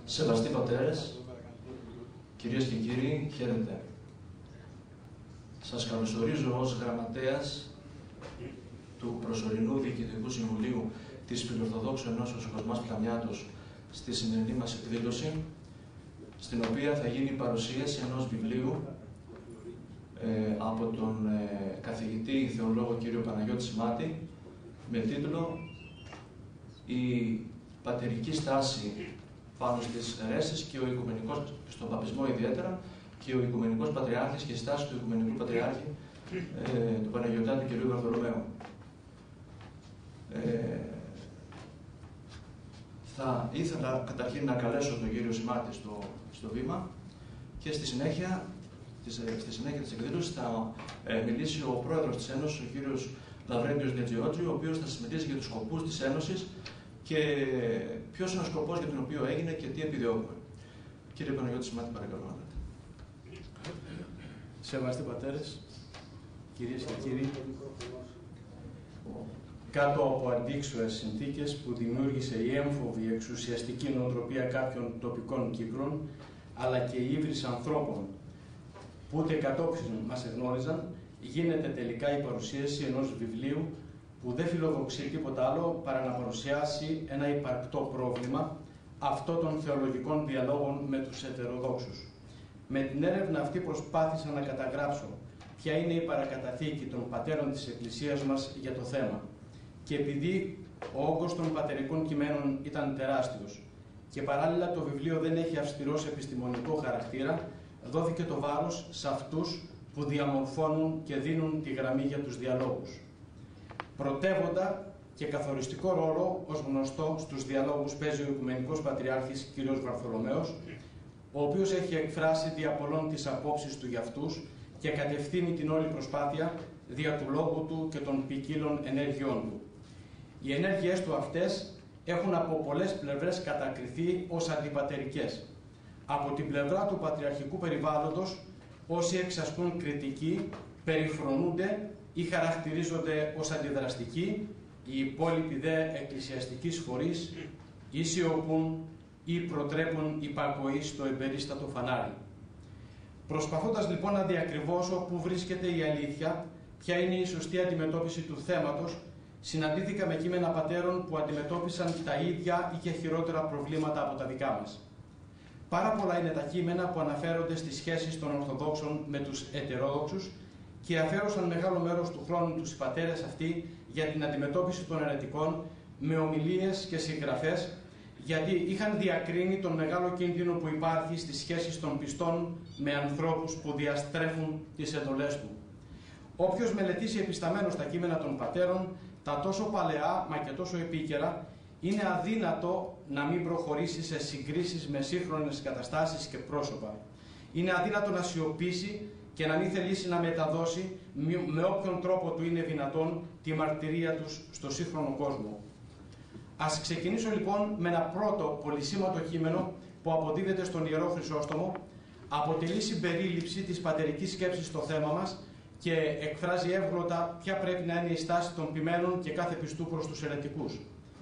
Σεβαστοί πατέρες, κυρίες και κύριοι, χαίρετε. Σας καλωσορίζω ως γραμματέας του προσωρινού Διοικητικού Συμβουλίου της Φιλορθοδόξου Ενώσεως Κοσμάς Πλαμιάτος στη σημερινή μας εκδήλωση, στην οποία θα γίνει η παρουσίαση ενός βιβλίου από τον καθηγητή θεολόγο κύριο Παναγιώτη Σιμάτη με τίτλο «Η πατερική στάση πάνω στις αιρέσεις και ο οικουμενικός, στον παπισμό ιδιαίτερα, και ο Οικουμενικός Πατριάρχης και η στάση του Οικουμενικού Πατριάρχη του Παναγιωτάτου κ. Βαρθολομαίου». Θα ήθελα καταρχήν να καλέσω τον κύριο Σιμάτη στο βήμα και στη συνέχεια της εκδήλωσης θα μιλήσει ο πρόεδρος της Ένωσης, ο κύριος Λαβρέντιος Νετζιότζη, ο οποίος θα σας μιλήσει για τους σκοπούς της Ένωσης και ποιος είναι ο σκοπός για τον οποίο έγινε και τι επιδιώκουμε. Κύριε Παναγιώτη Σιμάτη, παρακαλώ να λέτε. Σεβαστοί πατέρες, κυρίες και κύριοι, κάτω από αντίξωες συνθήκες που δημιούργησε η έμφοβη εξουσιαστική νοοτροπία κάποιων τοπικών Κύπρων, αλλά και η ύβρις ανθρώπων που ούτε κατόψιν μας εγνώριζαν, γίνεται τελικά η παρουσίαση ενός βιβλίου που δεν φιλοδοξεί τίποτα άλλο παρά να παρουσιάσει ένα υπαρκτό πρόβλημα αυτό των θεολογικών διαλόγων με τους ετεροδόξους. Με την έρευνα αυτή προσπάθησα να καταγράψω ποια είναι η παρακαταθήκη των πατέρων της Εκκλησίας μας για το θέμα. Και επειδή ο όγκος των πατερικών κειμένων ήταν τεράστιος και παράλληλα το βιβλίο δεν έχει αυστηρός επιστημονικό χαρακτήρα, δόθηκε το βάρος σε αυτούς που διαμορφώνουν και δίνουν τη γραμμή για τους διαλόγους. Πρωτεύοντα και καθοριστικό ρόλο, ως γνωστό, στους διαλόγους παίζει ο Οικουμενικός Πατριάρχης κ. Βαρθολομαίος, ο οποίος έχει εκφράσει δια πολλών τις απόψεις του για αυτούς και κατευθύνει την όλη προσπάθεια δια του λόγου του και των ποικίλων ενέργειών του. Οι ενέργειές του αυτές έχουν από πολλές πλευρές κατακριθεί ως αντιπατερικές. Από την πλευρά του πατριαρχικού περιβάλλοντος, όσοι εξασκούν κριτική, περιφρονούνται ή χαρακτηρίζονται ως αντιδραστικοί, οι υπόλοιποι δε εκκλησιαστικείς φορείς ή σιωπούν ή προτρέπουν υπακοή στο εμπερίστατο φανάρι. Προσπαθώντας λοιπόν να διακριβώσω πού βρίσκεται η αλήθεια, ποια είναι η σωστή αντιμετώπιση του θέματος, συναντήθηκα με κείμενα πατέρων που αντιμετώπισαν τα ίδια ή και χειρότερα προβλήματα από τα δικά μας. Πάρα πολλά είναι τα κείμενα που αναφέρονται στις σχέσεις των Ορθοδόξων με τους ετερόδοξους και αφιέρωσαν μεγάλο μέρος του χρόνου τους οι πατέρες αυτοί για την αντιμετώπιση των αιρετικών με ομιλίες και συγγραφές, γιατί είχαν διακρίνει τον μεγάλο κίνδυνο που υπάρχει στις σχέσεις των πιστών με ανθρώπους που διαστρέφουν τις εντολές του. Όποιος μελετήσει επισταμένος τα κείμενα των πατέρων, τα τόσο παλαιά μα και τόσο επίκαιρα, είναι αδύνατο να μην προχωρήσει σε συγκρίσεις με σύγχρονες καταστάσεις και πρόσωπα. Είναι αδύνατο να σιωπήσει και να μην θελήσει να μεταδώσει με όποιον τρόπο του είναι δυνατόν τη μαρτυρία τους στο σύγχρονο κόσμο. Ας ξεκινήσω λοιπόν με ένα πρώτο πολυσήμαντο κείμενο που αποδίδεται στον Ιερό Χρυσόστομο, αποτελεί συμπερίληψη της πατερικής σκέψης στο θέμα μας και εκφράζει εύγλωτα ποια πρέπει να είναι η στάση των ποιμένων και κάθε πιστού προς τους αιρετικούς.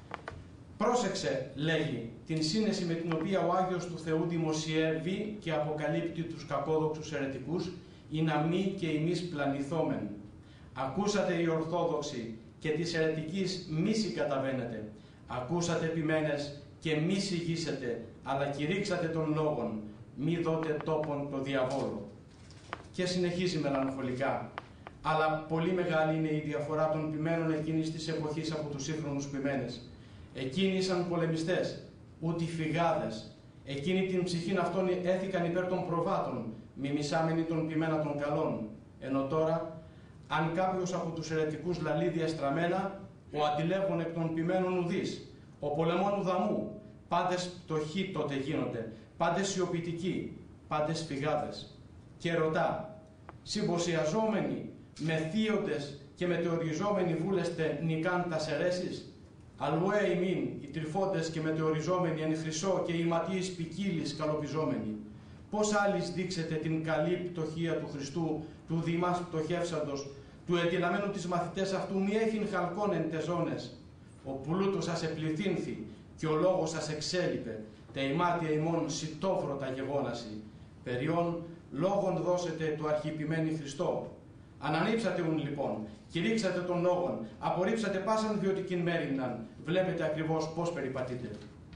Πρόσεξε, λέγει, την σύνεση με την οποία ο Άγιος του Θεού δημοσιεύει και αποκαλύπτει τους κακόδοξους αιρετικούς, ή να μη και εμείς πλανηθόμεν. Ακούσατε οι Ορθόδοξοι και της αιρετικής μη συγκαταβαίνετε. Ακούσατε ποιμένες και μη συγγίσετε, αλλά κηρύξατε των λόγων, μη δώτε τόπον το διαβόλο. Και συνεχίζει μελαγχολικά. Αλλά πολύ μεγάλη είναι η διαφορά των ποιμένων εκείνης της εποχής από τους σύγχρονους ποιμένες. Εκείνοι ήσαν πολεμιστές, ούτι φυγάδες. Εκείνοι την ψυχήν αυτών έθηκαν υπέρ των προβάτων, μιμισάμενοι των ποιμένα των καλών. Ενώ τώρα, αν κάποιος από τους αιρετικούς λαλεί διαστραμμένα, ο αντιλέγων εκ των ποιμένων ουδείς, ο πολεμών ουδαμού, πάντες πτωχοί τότε γίνονται, πάντες σιωπητικοί, πάντες φυγάδες. Και ρωτά, συμποσιαζόμενοι, μεθύοντες και μετεωριζόμενοι βούλεστε νικάν τας αιρέσεις, αλλουέ ημίν οι τρυφόντες και μετεωριζόμενοι εν χρυσό και οι ματίοι ποικίλης καλοπιζόμενοι. Πώς άλλης δείξετε την καλή πτωχία του Χριστού, του δημάς πτωχεύσαντος, του εντυναμένου της μαθητές αυτού μη έχειν χαλκόν εν τεζόνες. Ο πλούτος σας επληθύνθη και ο λόγος σας εξέλιπε. τε ημάτια ημών σιτόφρωτα γεγόναση, περιών λόγων δώσετε το αρχιεπιμένη Χριστό. Ανανύψατε ουν λοιπόν, κηρύξατε των λόγων, απορρίψατε πάσαν βιωτικήν μέρημναν, βλέπετε ακριβώς πώς περιπατείτε.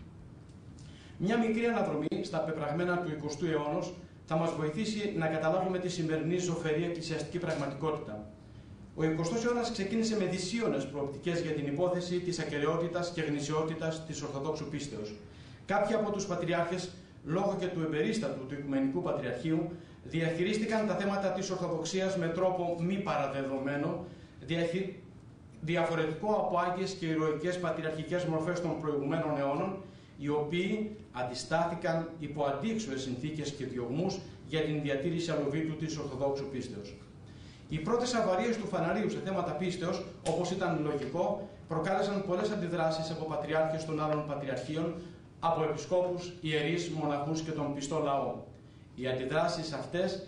Μια μικρή αναδρομή στα πεπραγμένα του 20ου αιώνα θα μας βοηθήσει να καταλάβουμε τη σημερινή ζωφερή εκκλησιαστική πραγματικότητα. Ο 20ος αιώνας ξεκίνησε με δυσίωνες προοπτικές για την υπόθεση της ακεραιότητας και γνησιότητας της Ορθοδόξου πίστεως. Κάποιοι από τους πατριάρχες, λόγω και του εμπερίστατου του Οικουμενικού Πατριαρχείου, διαχειρίστηκαν τα θέματα της Ορθοδοξίας με τρόπο μη παραδεδομένο, διαφορετικό από άγιες και ηρωικές πατριαρχικές μορφές των προηγουμένων αιώνων, οι οποίοι αντιστάθηκαν υπό αντίξωες συνθήκες και διωγμούς για την διατήρηση αλοβήτου της Ορθοδόξου πίστεως. Οι πρώτες αβαρίες του φαναρίου σε θέματα πίστεως, όπως ήταν λογικό, προκάλεσαν πολλές αντιδράσεις από πατριάρχες των άλλων πατριαρχείων, από επισκόπους, ιερείς, μοναχούς και τον πιστό λαό. Οι αντιδράσεις αυτές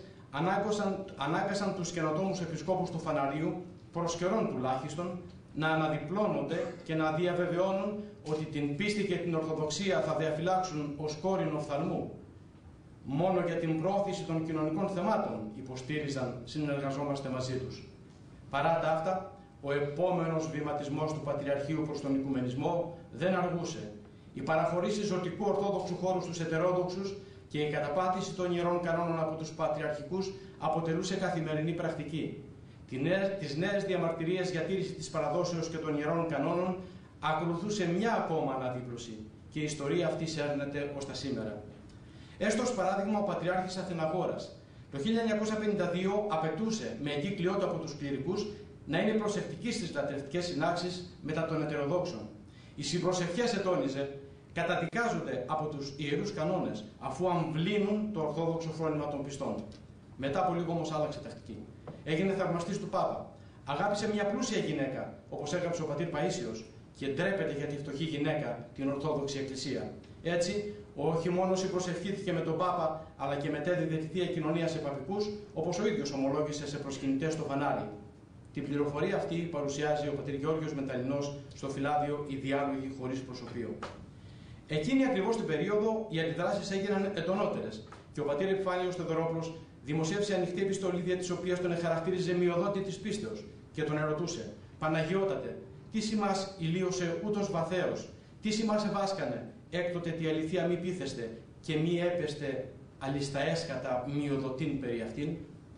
ανάγκασαν τους καινοτόμους επισκόπους του φαναρίου, προς καιρόν τουλάχιστον, να αναδιπλώνονται και να διαβεβαιώνουν ότι την πίστη και την Ορθοδοξία θα διαφυλάξουν ως κόρηνο οφθαλμού. Μόνο για την πρόθεση των κοινωνικών θεμάτων υποστήριζαν συνεργαζόμαστε μαζί τους. Παρά τα αυτά, ο επόμενος βηματισμός του Πατριαρχείου προς τον Οικουμενισμό δεν αργούσε. Η παραχωρήση ζωτικού ορθόδοξου χώρου στους ετερόδοξους και η καταπάτηση των ιερών κανόνων από τους πατριαρχικούς αποτελούσε καθημερινή πρακτική. Τις νέες διαμαρτυρίες για τήρηση της παραδόσεως και των ιερών κανόνων ακολουθούσε μια ακόμα αναδίπλωση και η ιστορία αυτή σέρνεται ως τα σήμερα. Έστω ως παράδειγμα ο Πατριάρχης Αθηναγόρας. Το 1952 απαιτούσε με εγκύκλειό του από τους κληρικούς να είναι προσεκτικοί στις λατρευτικές συνάξεις μετά των ετεροδόξων. Οι συμπροσευχές, ετώνιζε, καταδικάζονται από τους ιερούς κανόνες αφού αμβλύνουν το ορθόδοξο φρόνημα των πιστών. Μετά από λίγο όμως άλλαξε τακτική. Έγινε θαυμαστής του Πάπα. Αγάπησε μια πλούσια γυναίκα, όπως έγραψε ο πατήρ Παΐσιος, και ντρέπεται για τη φτωχή γυναίκα, την Ορθόδοξη Εκκλησία. Έτσι, όχι μόνο συμπροσευχήθηκε με τον Πάπα, αλλά και μετέδιδε τη Θεία Κοινωνία σε παπικούς, όπως ο ίδιος ομολόγησε σε προσκυνητές στο φανάρι. Την πληροφορία αυτή παρουσιάζει ο πατήρ Γεώργιος Μεταλλινός στο φυλάδιο «Οι διάλογοι χωρίς προσωπείο». Εκείνη ακριβώς την περίοδο οι αντιδράσεις έγιναν εντονότερες και ο πατήρ Επιφάνιος Θεοδωρόπουλος δημοσίευσε ανοιχτή επιστολή δια της οποίας τον εχαρακτήριζε μειοδότη της πίστεως και τον ερωτούσε: «Παναγιώτατε, τι σημάς ηλίωσε ούτως βαθέως, τι σημάς ευάσκανε, έκτοτε τη αληθεία μη πείθεστε και μη έπεστε αλισταέσχατα μειοδοτήν περί αυτήν».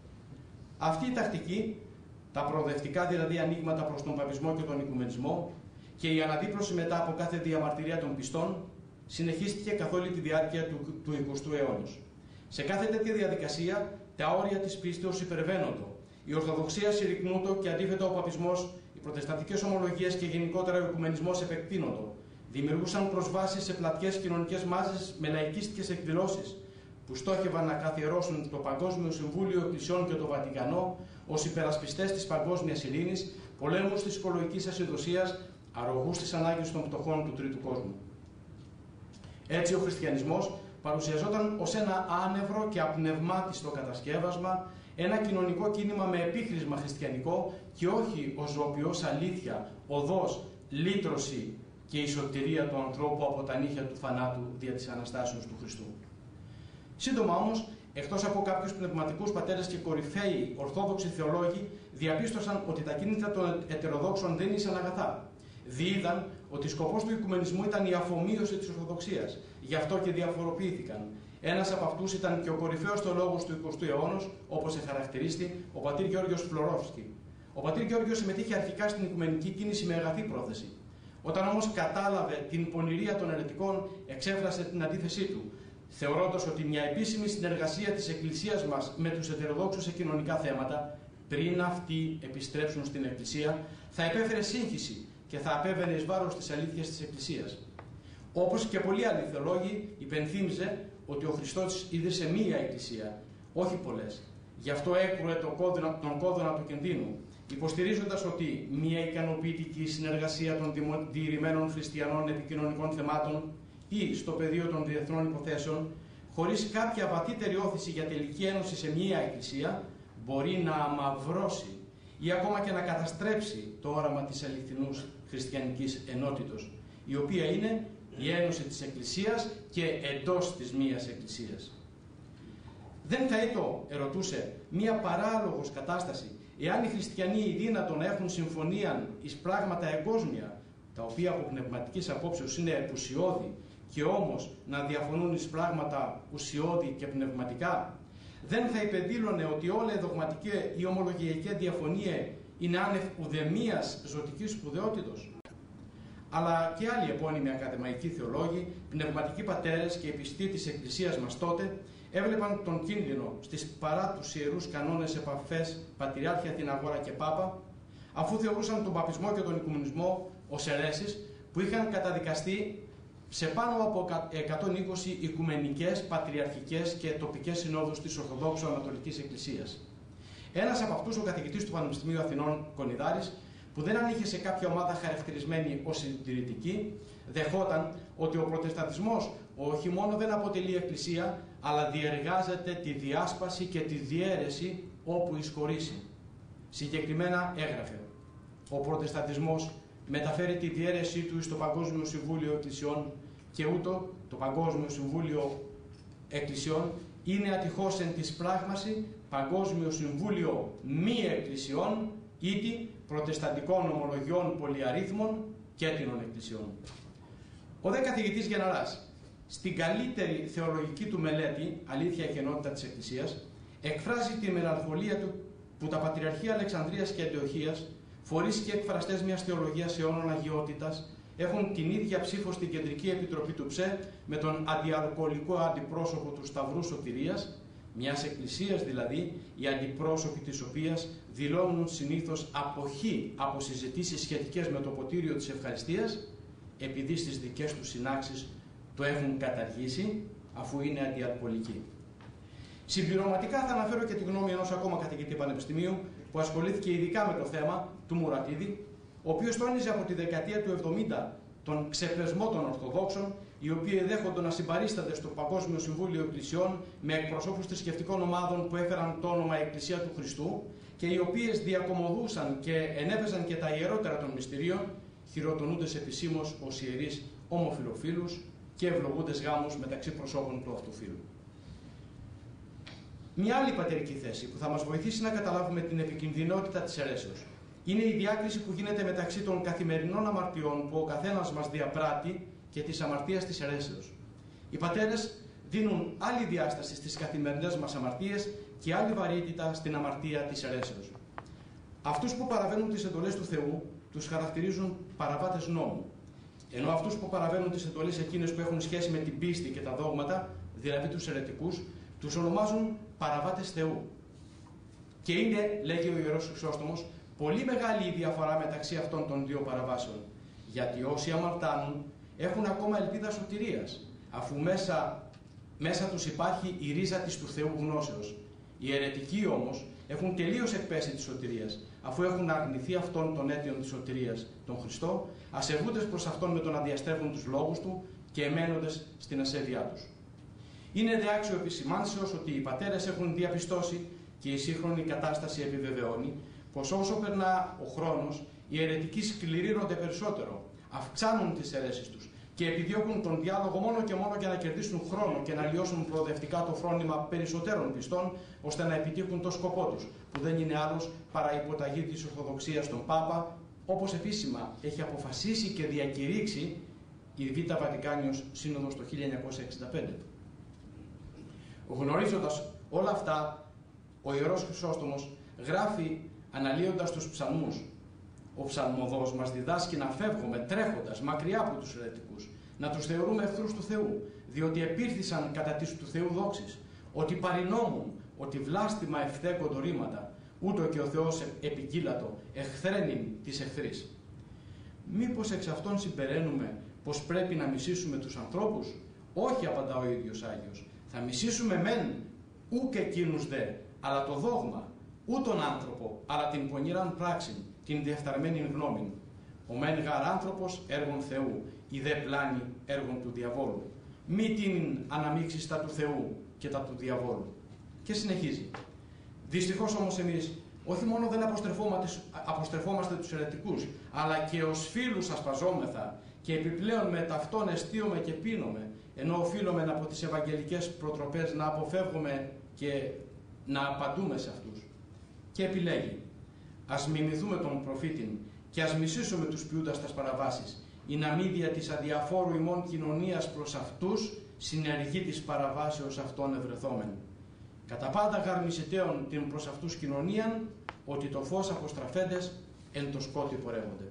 Αυτή η τακτική, τα προοδευτικά δηλαδή ανοίγματα προς τον παπισμό και τον οικουμενισμό και η αναδίπλωση μετά από κάθε διαμαρτυρία των πιστών συνεχίστηκε καθ' όλη τη διάρκεια του 20ου αιώνα. Σε κάθε τέτοια διαδικασία τα όρια της πίστεως υπερβαίνοντο. Η Ορθοδοξία συρρυκνούτο και αντίθετα ο παπισμός, οι προτεσταντικές ομολογίες και γενικότερα ο οικουμενισμός επεκτείνοντο. Δημιουργούσαν προσβάσεις σε πλατιές κοινωνικές μάζες με λαϊκίστικες εκδηλώσεις που στόχευαν να καθιερώσουν το Παγκόσμιο Συμβούλιο Εκκλησιών και το Βατικανό ως υπερασπιστές της παγκόσμιας ειρήνης, πολέμους της οικολογικής ασυδοσίας, αρρωγούς της ανάγκης των πτωχών του τρίτου κόσμου. Έτσι ο χριστιανισμός παρουσιαζόταν ως ένα άνευρο και απνευμάτιστο κατασκεύασμα, ένα κοινωνικό κίνημα με επίχρησμα χριστιανικό και όχι ως ζωπιός αλήθεια, οδός, λύτρωση και η σωτηρία του ανθρώπου από τα νύχια του θανάτου δια της Αναστάσεως του Χριστού. Σύντομα όμως, εκτός από κάποιους πνευματικούς πατέρες και κορυφαίοι ορθόδοξοι θεολόγοι, διαπίστωσαν ότι τα κίνητρα των ετεροδόξων δεν ήσαν αγαθά. Διείδαν ότι σκοπός του οικουμενισμού ήταν η αφομοίωση της Ορθοδοξίας. Γι' αυτό και διαφοροποιήθηκαν. Ένας από αυτούς ήταν και ο κορυφαίος θεολόγος του 20ου αιώνα, όπως εχαρακτηρίστη ο πατήρ Γεώργιος Φλωρόφσκι. Ο πατήρ Γεώργιος συμμετείχε αρχικά στην οικουμενική κίνηση με αγαθή πρόθεση. Όταν όμως κατάλαβε την πονηρία των αιρετικών, εξέφρασε την αντίθεσή του, θεωρώντας ότι μια επίσημη συνεργασία της Εκκλησίας μας με τους ετεροδόξους σε κοινωνικά θέματα, πριν αυτοί επιστρέψουν στην Εκκλησία, θα επέφερε σύγχυση και θα απέβαινε εις βάρος της αλήθειας της Εκκλησίας. Όπως και πολλοί άλλοι θεολόγοι, υπενθύμιζε ότι ο Χριστός ίδρυσε μία Εκκλησία, όχι πολλές. Γι' αυτό έκρουε τον κόδωνα του κινδύνου, υποστηρίζοντας ότι μία ικανοποιητική συνεργασία των διηρημένων χριστιανών επικοινωνικών θεμάτων ή στο πεδίο των διεθνών υποθέσεων, χωρίς κάποια βαθύτερη όθηση για τελική ένωση σε μία Εκκλησία, μπορεί να αμαυρώσει ή ακόμα και να καταστρέψει το όραμα της αληθινούς χριστιανικής ενότητος, η οποία είναι η ένωση της Εκκλησίας και εντός της μίας Εκκλησίας. Δεν θα ήτο, ερωτούσε, μία παράλογος κατάσταση, εάν οι χριστιανοί οι δύνατο να έχουν συμφωνία εις πράγματα εγκόσμια, τα οποία από πνευματικής απόψεως είναι επουσιώδη, και όμως να διαφωνούν εις πράγματα ουσιώδη και πνευματικά? Δεν θα υπεδήλωνε ότι όλα η δογματική ή ομολογιακή διαφωνία είναι άνευ ουδεμίας ζωτικής σπουδαιότητος? Αλλά και άλλοι επώνυμοι ακαδημαϊκοί θεολόγοι, πνευματικοί πατέρες και οι πιστοί της Εκκλησίας μας τότε, έβλεπαν τον κίνδυνο στις παρά τους ιερούς κανόνες επαφές Πατριάρχη Αθηναγόρα και Πάπα, αφού θεωρούσαν τον παπισμό και τον οικουμενισμό ως αιρέσεις που είχαν καταδικαστεί σε πάνω από 120 οικουμενικές, πατριαρχικές και τοπικές συνόδους της Ορθοδόξου Ανατολικής Εκκλησίας. Ένας από αυτούς, ο καθηγητής του Πανεπιστημίου Αθηνών Κονιδάρης, που δεν ανήκε σε κάποια ομάδα χαρακτηρισμένη ως συντηρητική, δεχόταν ότι ο προτεσταντισμός όχι μόνο δεν αποτελεί εκκλησία, αλλά διεργάζεται τη διάσπαση και τη διαίρεση όπου εισχωρήσει. Συγκεκριμένα έγραφε: ο προτεσταντισμός μεταφέρει τη διαίρεσή του στο Παγκόσμιο Συμβούλιο Εκκλησιών και ούτω το Παγκόσμιο Συμβούλιο Εκκλησιών είναι ατυχώς εν της πράγμαση Παγκόσμιο Συμβούλιο μη Εκκλησιών ήτι προτεσταντικών ομολογιών πολυαρίθμων και έτεινων εκκλησιών. Ο δε καθηγητής Γεναράς, στην καλύτερη θεολογική του μελέτη «Αλήθεια και ενότητα της Εκκλησίας», εκφράζει τη μελαγχολία του που τα Πατριαρχία Αλεξανδρίας και Αντιοχίας, φορείς και εκφραστές μιας θεολογίας αιώνων αγιότητας, έχουν την ίδια ψήφο στην Κεντρική Επιτροπή του ΨΕ με τον αντιαλκοολικό αντιπρόσωπο του Σταυρού Σωτηρίας, μιας εκκλησίας δηλαδή, οι αντιπρόσωποι της οποίας δηλώνουν συνήθως αποχή από συζητήσεις σχετικές με το ποτήριο της ευχαριστίας, επειδή στις δικές τους συνάξεις το έχουν καταργήσει, αφού είναι αντιαλκοολικοί. Συμπληρωματικά θα αναφέρω και τη γνώμη ενός ακόμα καθηγητή πανεπιστημίου που ασχολήθηκε ειδικά με το θέμα του Μουρατίδη, ο οποίος τόνιζε από τη δεκαετία του 70 τον ξεπεσμό των Ορθοδόξων, οι οποίοι δέχονται να συμπαρίστανται στο Παγκόσμιο Συμβούλιο Εκκλησιών με εκπροσώπους θρησκευτικών ομάδων που έφεραν το όνομα Εκκλησία του Χριστού και οι οποίες διακομωδούσαν και ενέπαιζαν και τα ιερότερα των μυστηρίων, χειροτονούντες επισήμως ως ιερείς ομοφυλοφίλους και ευλογούντες γάμους μεταξύ προσώπων του αυτού φύλου. Μια άλλη πατερική θέση που θα μας βοηθήσει να καταλάβουμε την επικινδυνότητα της αιρέσεως είναι η διάκριση που γίνεται μεταξύ των καθημερινών αμαρτιών που ο καθένας μας διαπράττει και της αμαρτίας της αιρέσεως. Οι πατέρες δίνουν άλλη διάσταση στις καθημερινές μας αμαρτίες και άλλη βαρύτητα στην αμαρτία της αιρέσεως. Αυτούς που παραβαίνουν τις εντολές του Θεού τους χαρακτηρίζουν παραβάτες νόμου, ενώ αυτούς που παραβαίνουν τις εντολές εκείνες που έχουν σχέση με την πίστη και τα δόγματα, δηλαδή τους αιρετικούς, τους ονομάζουν παραβάτες Θεού. Και είναι, λέγει ο Ιερός Χρυσόστομος, πολύ μεγάλη η διαφορά μεταξύ αυτών των δύο παραβάσεων, γιατί όσοι αμαρτάνουν έχουν ακόμα ελπίδα σωτηρίας, αφού μέσα τους υπάρχει η ρίζα της του Θεού γνώσεως. Οι αιρετικοί όμως έχουν τελείως εκπέσει της σωτηρίας, αφού έχουν αρνηθεί αυτόν τον αίτιον της σωτηρίας, τον Χριστό, ασεβούντες προς αυτόν με το να διαστρέφουν τους λόγους του και εμένοντες στην ασέβειά τους. Είναι δε άξιο επισημάνσεως ότι οι πατέρες έχουν διαπιστώσει και η σύγχρονη κατάσταση επιβεβαιώνει πως όσο περνά ο χρόνος, οι αιρετικοί σκληρύνονται περισσότερο, αυξάνουν τις αιρέσεις τους και επιδιώκουν τον διάλογο μόνο και μόνο για να κερδίσουν χρόνο και να λιώσουν προοδευτικά το φρόνημα περισσότερων πιστών, ώστε να επιτύχουν το σκοπό τους, που δεν είναι άλλος παρά η υποταγή της Ορθοδοξίας στον Πάπα, όπως επίσημα έχει αποφασίσει και διακηρύξει η Β' Βατικάνιος Σύνοδος το 1965. Γνωρίζοντας όλα αυτά, ο Ιερός Χρυσόστομος γράφει αναλύοντας τους ψαλμούς: ο ψαλμοδός μας διδάσκει να φεύγουμε τρέχοντας μακριά από τους αιρετικούς, να τους θεωρούμε εχθρούς του Θεού, διότι επήρθησαν κατά της του Θεού δόξης, ότι παρηνόμουν, ότι βλάστημα ευθέκοντο ρήματα, ούτω και ο Θεός επικύλατο εχθρένην της εχθρής. Μήπως εξ αυτών συμπεραίνουμε πως πρέπει να μισήσουμε τους ανθρώπους? Όχι, απαντά ο ίδιος Άγιος. Θα μισήσουμε μεν, ούκ εκείνους δε, αλλά το δόγμα, ού τον άνθρωπο, αλλά την πονηράν πράξην, την διεφθαρμένη γνώμην. Ο μεν γαρ άνθρωπος έργων Θεού, η δε πλάνη έργων του διαβόλου. Μη την αναμίξεις τα του Θεού και τα του διαβόλου. Και συνεχίζει. Δυστυχώς όμως εμείς όχι μόνο δεν αποστρεφόμαστε τους αιρετικούς, αλλά και ως φίλους ασπαζόμεθα και επιπλέον με ταυτόν εστίομαι και πίνομαι, ενώ οφείλουμε από τις ευαγγελικές προτροπές να αποφεύγουμε και να απαντούμε σε αυτούς. Και επιλέγει, ας μιμηθούμε τον προφήτην και ας μισήσουμε τους ποιούντας τας παραβάσεις, η να μη δια της αδιαφόρου ημών κοινωνίας προς αυτούς συνεργεί της παραβάσεως αυτών ευρεθόμεν. Κατά πάντα γαρμισιτέων την προς αυτούς κοινωνίαν, ότι το φως αποστραφέντες εν το σκότι πορεύονται.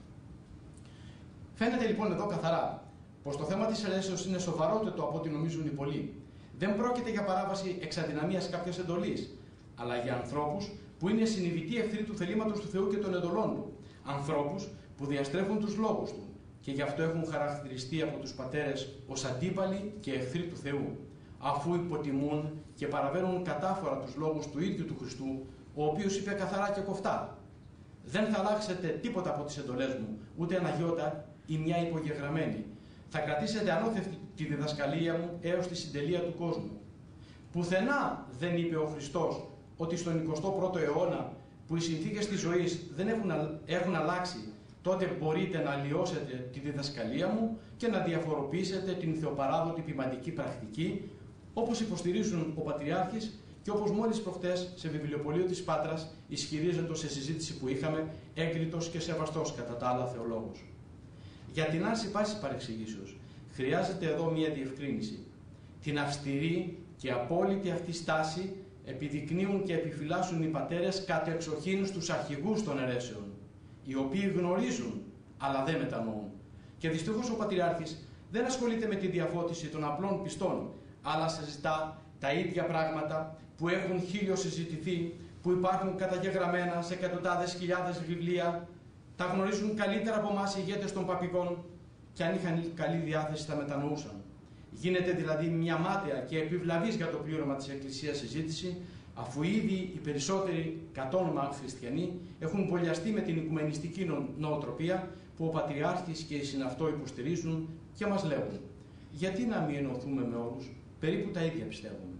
Φαίνεται λοιπόν εδώ καθαρά πως το θέμα της αιρέσεως είναι σοβαρότερο από ό,τι νομίζουν οι πολλοί. Δεν πρόκειται για παράβαση εξαδυναμίας κάποιας εντολής, αλλά για ανθρώπους που είναι συνειδητοί εχθροί του θελήματος του Θεού και των εντολών του. Ανθρώπους που διαστρέφουν τους λόγους του και γι' αυτό έχουν χαρακτηριστεί από τους πατέρες ως αντίπαλοι και εχθροί του Θεού, αφού υποτιμούν και παραβαίνουν κατάφορα τους λόγους του ίδιου του Χριστού, ο οποίος είπε καθαρά και κοφτά: «Δεν θα αλλάξετε τίποτα από τις εντολές μου, ούτε ένα γιώτα ή μια υπογεγραμμένη. Θα κρατήσετε ανώθευτη τη διδασκαλία μου έως τη συντελεία του κόσμου». Πουθενά δεν είπε ο Χριστός ότι στον 21ο αιώνα, που οι συνθήκες της ζωής δεν έχουν αλλάξει, τότε μπορείτε να αλλοιώσετε τη διδασκαλία μου και να διαφοροποιήσετε την θεοπαράδοτη ποιμαντική πρακτική, όπως υποστηρίζουν ο Πατριάρχης και όπως μόλις προχτές σε βιβλιοπωλείο της Πάτρας ισχυρίζεται σε συζήτηση που είχαμε, έγκριτος και σεβαστός κατά τα άλλα θεολόγος. Για την άρση πάσης παρεξηγήσεως χρειάζεται εδώ μία διευκρίνηση. Την αυστηρή και απόλυτη αυτή στάση επιδεικνύουν και επιφυλάσσουν οι πατέρες κατεξοχήν στους αρχηγούς των αιρέσεων, οι οποίοι γνωρίζουν αλλά δεν μετανοούν. Και δυστυχώς ο Πατριάρχης δεν ασχολείται με τη διαφώτιση των απλών πιστών, αλλά συζητά τα ίδια πράγματα που έχουν χίλιο συζητηθεί, που υπάρχουν καταγεγραμμένα σε εκατοντάδες χιλιάδες βιβλία, τα γνωρίζουν καλύτερα από εμάς οι ηγέτες των παπικών, και αν είχαν καλή διάθεση θα μετανοούσαν. Γίνεται δηλαδή μια μάταια και επιβλαβής για το πλήρωμα της Εκκλησίας συζήτηση, αφού ήδη οι περισσότεροι κατ' όνομα χριστιανοί έχουν μπολιαστεί με την οικουμενιστική νοοτροπία που ο Πατριάρχης και οι συναυτό υποστηρίζουν και μας λέγουν: γιατί να μην ενωθούμε με όλους, περίπου τα ίδια πιστεύουμε.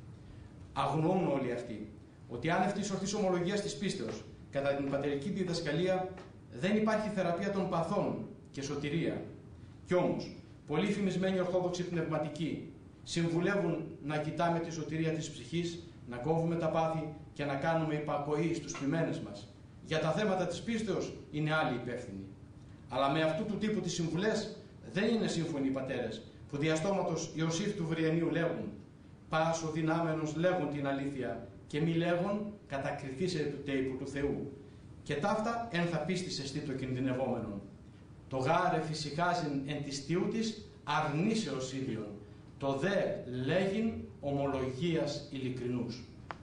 Αγνοούν όλοι αυτοί ότι άνευ της ορθής ομολογίας της πίστεως κατά την πατερική διδασκαλία δεν υπάρχει θεραπεία των παθών και σωτηρία. Κι όμως, πολλοί φημισμένοι ορθόδοξοι πνευματικοί συμβουλεύουν να κοιτάμε τη σωτηρία της ψυχής, να κόβουμε τα πάθη και να κάνουμε υπακοή στους ποιμένες μας. Για τα θέματα της πίστεως είναι άλλοι υπεύθυνοι. Αλλά με αυτού του τύπου τις συμβουλές δεν είναι σύμφωνοι οι πατέρες, που διαστόματος Ιωσήφ του Βριενίου λέγουν: «Πάσο δυνάμενος λέγουν την αλήθεια και μη λέγουν κατακριθήσετε υπό του Θεού. Και ταύτα εν θα πίστησε στή το κινδυνευόμενον. Το γάρε φυσικάζειν εν της τιού της αρνήσεως ίδιον. Το δε λέγειν ομολογίας ειλικρινούς».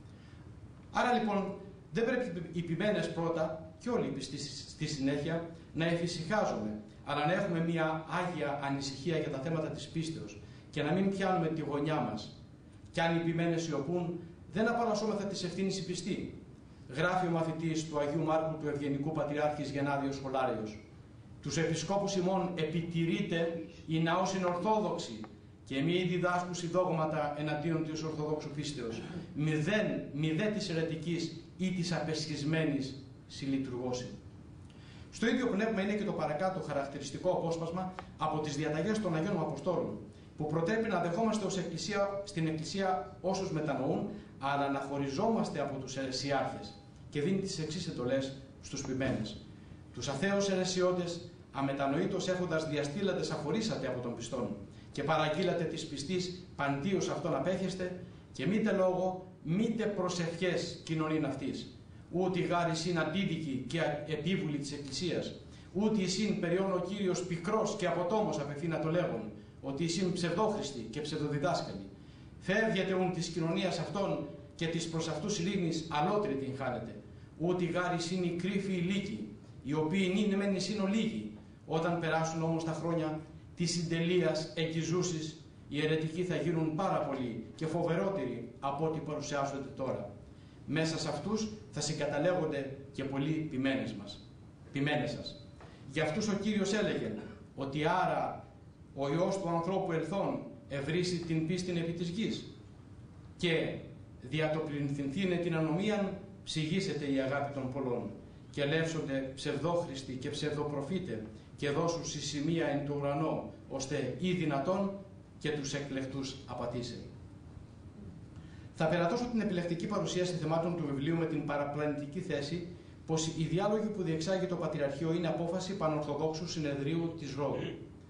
Άρα λοιπόν δεν πρέπει οι ποιμένες πρώτα και όλοι οι πιστοί στη συνέχεια να εφησυχάζουμε, αλλά να έχουμε μια άγια ανησυχία για τα θέματα της πίστεως και να μην πιάνουμε τη γωνιά μας. Κι αν οι ποιμένες σιωπούν, δεν απαλλασσόμεθα της ευθύνης οι πιστοί. Γράφει ο μαθητής του Αγίου Μάρκου του Ευγενικού Πατριάρχης Γενάδιος Σχολάριος: «Τους επισκόπους ημών επιτηρείται η ναός είναι ορθόδοξη και μη διδάσκουσι δόγματα εναντίον της ορθοδόξου πίστεως, μηδέ της αιρετικής ή της απεσχισμένης συλλειτουργώσει». Στο ίδιο πνεύμα είναι και το παρακάτω χαρακτηριστικό απόσπασμα από τις διαταγές των Αγίων Αποστόλων, που προτρέπει να δεχόμαστε στην Εκκλησία όσους μετανοούν, αλλά να χωριζόμαστε από τους αιρεσιάρχες, και δίνει τις εξής εντολές στους ποιμένες: «Τους αθέους αιρεσιώτες, αμετανοήτως έχοντας διαστήλαντες αφορήσατε από τον πιστόν, και παραγγείλατε της πιστής παντίως αυτόν απέχεστε, και μήτε λόγο, μήτε προσευχές κοινωνήν αυτής. Ούτε η γάρις είναι αντίδικη και επίβουλη της Εκκλησίας, ούτε εισήν περιών ο Κύριος πικρός και αποτόμος απευθύνα το λέγον, ότι εισήν ψευδόχριστοι και ψευδοδιδάσκαλοι. Φεύγετε ούν της κοινωνίας αυτών και της προς αυτούς ειρήνης αλότρη την χάνετε. Ούτε η γάρις είναι οι κρύφοι ηλίκοι, οι οποίοι είναι μεν εισήν ολίγοι. Όταν περάσουν όμως τα χρόνια της συντελείας εγκυζούσης, οι αιρετικοί θα γίνουν πάρα πολλοί και φοβερότεροι από ό,τι παρουσιάζονται τώρα. Μέσα σε αυτούς θα συγκαταλέγονται και πολλοί ποιμένες σας. Για αυτούς ο Κύριος έλεγε ότι άρα ο Υιός του ανθρώπου ελθόν ευρύσει την πίστην επί της γης, και δια το πληνθυνθήνε την ανομίαν ψυγίσεται η αγάπη των πολλών, και λεύσονται ψευδόχριστοι και ψευδοπροφήτε, και δώσου στη σημεία εν του ουρανό, ώστε ή δυνατόν και τους εκλεκτούς απατήσει. Θα περατώσω την επιλεκτική παρουσίαση θεμάτων του βιβλίου με την παραπλανητική θέση πως οι διάλογοι που διεξάγει το Πατριαρχείο είναι απόφαση Πανορθοδόξου Συνεδρίου της Ρόδου.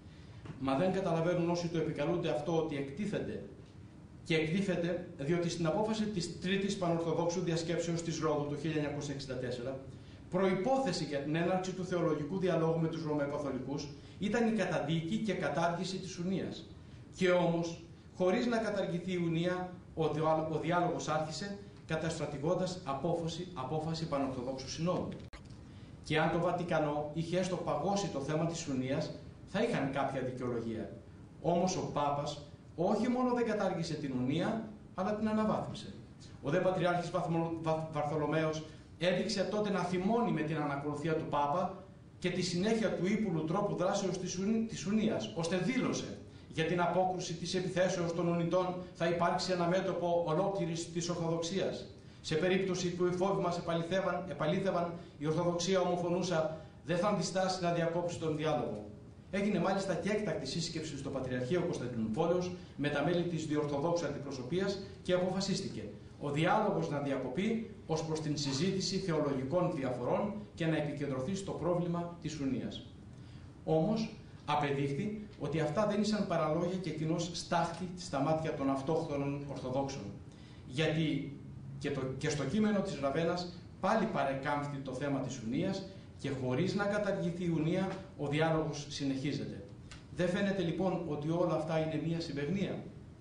Μα δεν καταλαβαίνουν όσοι το επικαλούνται αυτό ότι εκτίθενται και εκτίθεται διότι στην απόφαση της Τρίτης Πανορθοδόξου Διασκέψεως της Ρόδου το 1964 προϋπόθεση για την έναρξη του θεολογικού διαλόγου με τους Ρωμαιοκαθολικούς ήταν η καταδίκη και κατάργηση της Ουνίας. Και όμως, χωρίς να καταργηθεί η Ουνία, ο διάλογος άρχισε καταστρατηγώντας απόφαση Πανορθοδόξου Συνόδου. Και αν το Βατικανό είχε έστω παγώσει το θέμα της Ουνίας, θα είχαν κάποια δικαιολογία. Όμως ο Πάπας όχι μόνο δεν κατάργησε την Ουνία, αλλά την αναβάθμισε. Ο δε Πατριάρχης Βαρθολομαίος έδειξε τότε να θυμώνει με την ανακολουθία του Πάπα και τη συνέχεια του ύπουλου τρόπου δράσεως της Ουνίας, ώστε δήλωσε για την απόκρουση της επιθέσεως των Ουνιτών θα υπάρξει ένα μέτωπο ολόκληρης της Ορθοδοξίας. Σε περίπτωση που οι φόβοι μας επαλήθευαν, η Ορθοδοξία ομοφωνούσα δεν θα αντιστάσει να διακόψει τον διάλογο. Έγινε μάλιστα και έκτακτη σύσκεψη στο Πατριαρχείο Κωνσταντινούπολεως με τα μέλη της διορθοδόξου αντιπροσωπείας και αποφασίστηκε ο διάλογος να διακοπεί ως προς την συζήτηση θεολογικών διαφορών και να επικεντρωθεί στο πρόβλημα της Ουνίας. Όμως, απεδείχθη ότι αυτά δεν ήσαν παραλόγια και κοινώς στάχτη στα μάτια των αυτόχθονων Ορθοδόξων. Γιατί και στο κείμενο της Ραβένας πάλι παρεκάμφθη το θέμα της Ουνίας και χωρίς να καταργηθεί η Ουνία, ο διάλογος συνεχίζεται. Δεν φαίνεται λοιπόν ότι όλα αυτά είναι μία συμπαιγνία.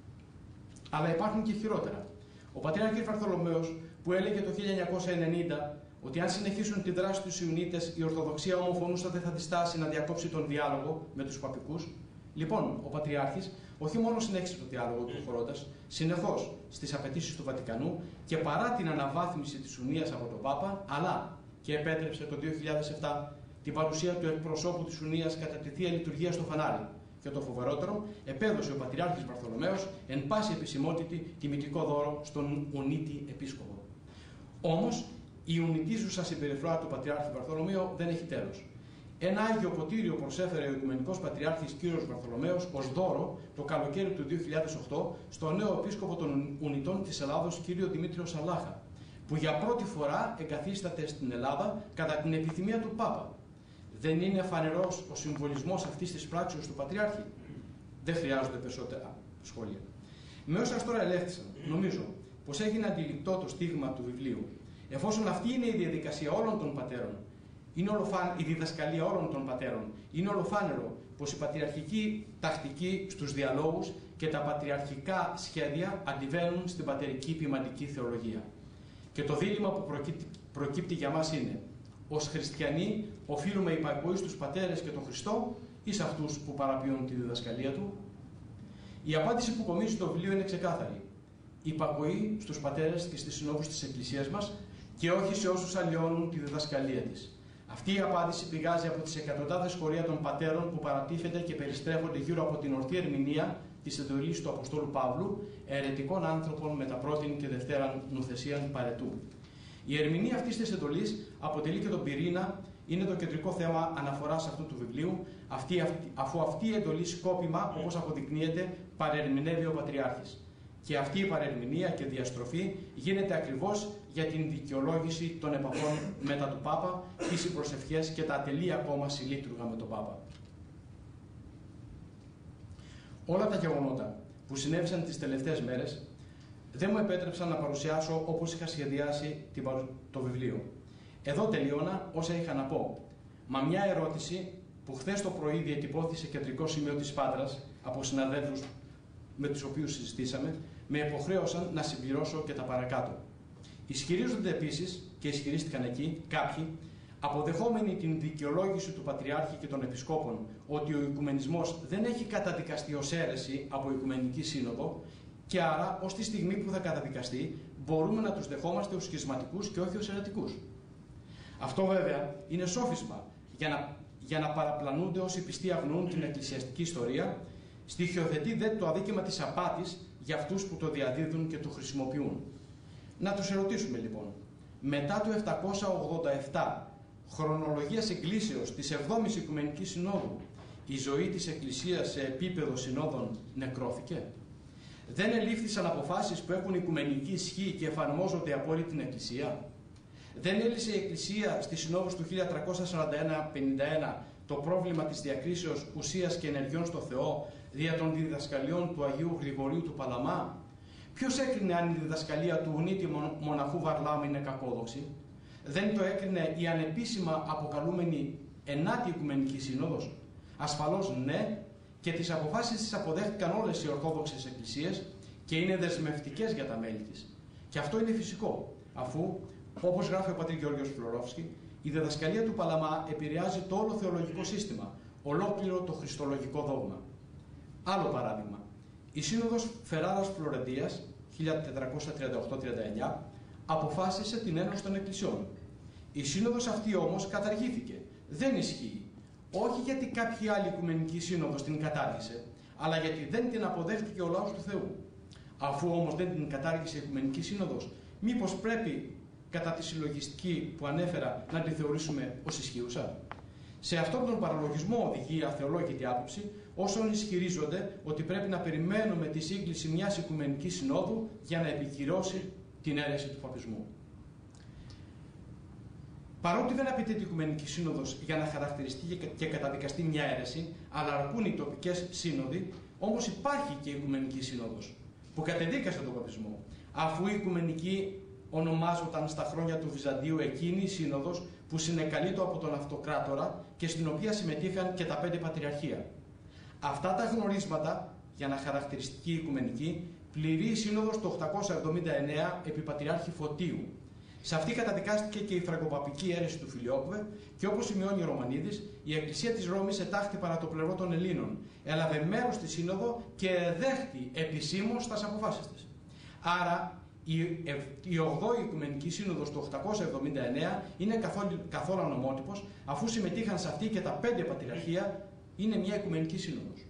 Αλλά υπάρχουν και χειρότερα. Ο Πατριάρχης Βαρθολομαίος που έλεγε το 1990 ότι αν συνεχίσουν τη δράση τους οι Ιουνίτες, η Ορθοδοξία ομοφωνούσα δεν θα διστάσει να διακόψει τον διάλογο με τους παπικούς. Λοιπόν, ο Πατριάρχης όχι μόνο συνέχισε το διάλογο του χωρώντας συνεχώς στις απαιτήσεις του Βατικανού και παρά την αναβάθμιση της Ουνίας από τον Πάπα, αλλά και επέτρεψε το 2007 την παρουσία του εκπροσώπου της Ουνίας κατά τη Θεία Λειτουργία στο φανάρι. Και το φοβερότερο, επέδωσε ο Πατριάρχης Βαρθολομαίος εν πάση επισημότητα τιμητικό δώρο στον Ουνίτη Επίσκοπο. Όμως, η ουνητίζουσα συμπεριφορά του Πατριάρχη Βαρθολομαίου δεν έχει τέλος. Ένα Άγιο Ποτήριο προσέφερε ο Οικουμενικός Πατριάρχης κ. Βαρθολομαίος ως δώρο το καλοκαίρι του 2008 στο νέο Επίσκοπο των Ουνιτών της Ελλάδος κ. Δημήτριο Σαλάχα, που για πρώτη φορά εγκαθίσταται στην Ελλάδα κατά την επιθυμία του Πάπα. Δεν είναι φανερός ο συμβολισμός αυτής της πράξεως του Πατριάρχη? Δεν χρειάζονται περισσότερα σχόλια. Με όσα τώρα ελέγχθησαν, νομίζω πως έγινε αντιληπτό το στίγμα του βιβλίου. Εφόσον αυτή είναι η διαδικασία όλων των πατέρων, η διδασκαλία όλων των πατέρων, είναι ολοφάνερο πως η πατριαρχική τακτική στους διαλόγους και τα πατριαρχικά σχέδια αντιβαίνουν στην πατερική ποιμαντική θεολογία. Και το δίλημμα που προκύπτει για μας είναι: ως χριστιανοί οφείλουμε υπακοή στους πατέρες και τον Χριστό ή σε αυτούς που παραποιούν τη διδασκαλία του? Η απάντηση που κομίζει το βιβλίο είναι ξεκάθαρη. Υπακοή στους πατέρες και στις συνόδους της Εκκλησίας μας και όχι σε όσους αλλοιώνουν τη διδασκαλία της. Αυτή η απάντηση πηγάζει από τις εκατοντάδες χωρία των πατέρων που παρατίθενται και περιστρέφονται γύρω από την ορθή ερμηνεία της εντολής του Αποστόλου Παύλου, αιρετικών άνθρωπων με τα πρώτην και δευτέραν νουθεσίαν παρετού. Η ερμηνεία αυτής της εντολής αποτελεί και τον πυρήνα, είναι το κεντρικό θέμα αναφοράς αυτού του βιβλίου, αφού αυτή η εντολή σκόπιμα, όπως αποδεικνύεται, παρερμηνεύει ο Πατριάρχης. Και αυτή η παρερμηνεία και διαστροφή γίνεται ακριβώς για την δικαιολόγηση των επαφών μετά του Πάπα, τις προσευχές και τα ατελή ακόμα συλλήτουργα με τον Πάπα. Όλα τα γεγονότα που συνέβησαν τις τελευταίες μέρες δεν μου επέτρεψαν να παρουσιάσω όπως είχα σχεδιάσει το βιβλίο. Εδώ τελείωνα όσα είχα να πω. Μα μια ερώτηση που χθες το πρωί διατυπώθηκε σε κεντρικό σημείο της Πάτρας από συναδέλφους με τους οποίους συζητήσαμε, με υποχρέωσαν να συμπληρώσω και τα παρακάτω. Ισχυρίζονται επίσης, και ισχυρίστηκαν εκεί κάποιοι, αποδεχόμενοι την δικαιολόγηση του Πατριάρχη και των Επισκόπων ότι ο Οικουμενισμός δεν έχει καταδικαστεί ως αίρεση από Οικουμενική Σύνοδο και άρα ως τη στιγμή που θα καταδικαστεί μπορούμε να τους δεχόμαστε ως σχισματικούς και όχι ως αιρετικούς. Αυτό βέβαια είναι σόφισμα για να παραπλανούνται όσοι πιστοί αγνοούν την εκκλησιαστική ιστορία, στοιχειοθετεί δε το αδίκημα της απάτης για αυτούς που το διαδίδουν και το χρησιμοποιούν. Να τους ερωτήσουμε λοιπόν, μετά το 787 χρονολογίας εκκλήσεως της 7ης Οικουμενικής Συνόδου, η ζωή της Εκκλησίας σε επίπεδο συνόδων νεκρώθηκε? Δεν ελήφθησαν αποφάσεις που έχουν οικουμενική ισχύ και εφαρμόζονται από όλη την Εκκλησία? Δεν έλυσε η Εκκλησία στις συνόδους του 1341-51 το πρόβλημα της διακρίσεως ουσίας και ενεργειών στο Θεό δια των διδασκαλιών του Αγίου Γρηγορίου του Παλαμά? Ποιος έκρινε αν η διδασκαλία του ουνίτη μοναχού Βαρλάμου είναι κακόδοξη? Δεν το έκρινε η ανεπίσημα αποκαλούμενη 9η Οικουμενική Σύνοδος? Ασφαλώς ναι, και τις αποφάσεις της αποδέχτηκαν όλες οι Ορθόδοξες Εκκλησίες και είναι δεσμευτικές για τα μέλη της. Και αυτό είναι φυσικό, αφού, όπως γράφει ο πατήρ Γεώργιος Φλωρόφσκι, η διδασκαλία του Παλαμά επηρεάζει το όλο θεολογικό σύστημα, ολόκληρο το χριστολογικό δόγμα. Άλλο παράδειγμα, η Σύνοδος Φεράρας Φλωρεντίας 1438-39 αποφάσισε την ένωση των εκκλησιών. Η Σύνοδος αυτή όμως καταργήθηκε. Δεν ισχύει. Όχι γιατί κάποια άλλη Οικουμενική Σύνοδος την κατάργησε, αλλά γιατί δεν την αποδέχτηκε ο λαός του Θεού. Αφού όμως δεν την κατάργησε η Οικουμενική Σύνοδος, μήπως πρέπει κατά τη συλλογιστική που ανέφερα να τη θεωρήσουμε ως ισχύουσα? Σε αυτόν τον παραλογισμό οδηγεί η αθεολόγητη άποψη όσων ισχυρίζονται ότι πρέπει να περιμένουμε τη σύγκληση μιας Οικουμενικής Συνόδου για να επικυρώσει την αίρεση του παπισμού. Παρότι δεν απαιτείται η Οικουμενική Σύνοδος για να χαρακτηριστεί και καταδικαστεί μια αίρεση, αλλά αρκούν οι τοπικές σύνοδοι, όμως υπάρχει και η Οικουμενική Σύνοδος που κατεδίκασε τον παπισμό, αφού η Οικουμενική ονομάζονταν στα χρόνια του Βυζαντίου εκείνη η Σύνοδος που συνεκαλείτο από τον Αυτοκράτορα και στην οποία συμμετείχαν και τα 5 πατριαρχία. Αυτά τα γνωρίσματα για να χαρακτηριστεί η Οικουμενική πληρεί η Σύνοδος το 879 επί Πατριάρχη Φωτίου. Σε αυτή καταδικάστηκε και η φραγκοπαπική αίρεση του Φιλιόκβε και όπως σημειώνει ο Ρωμανίδης, η Εκκλησία της Ρώμης ετάχθη παρά το πλευρό των Ελλήνων, έλαβε μέρος στη Σύνοδο και δέχτη επισήμως τας αποφάσεις της. Άρα η 8η Οικουμενική Σύνοδος του 879 είναι καθόλου νομότυπος, αφού συμμετείχαν σε αυτή και τα 5 πατριαρχία, είναι μια Οικουμενική Σύνοδος.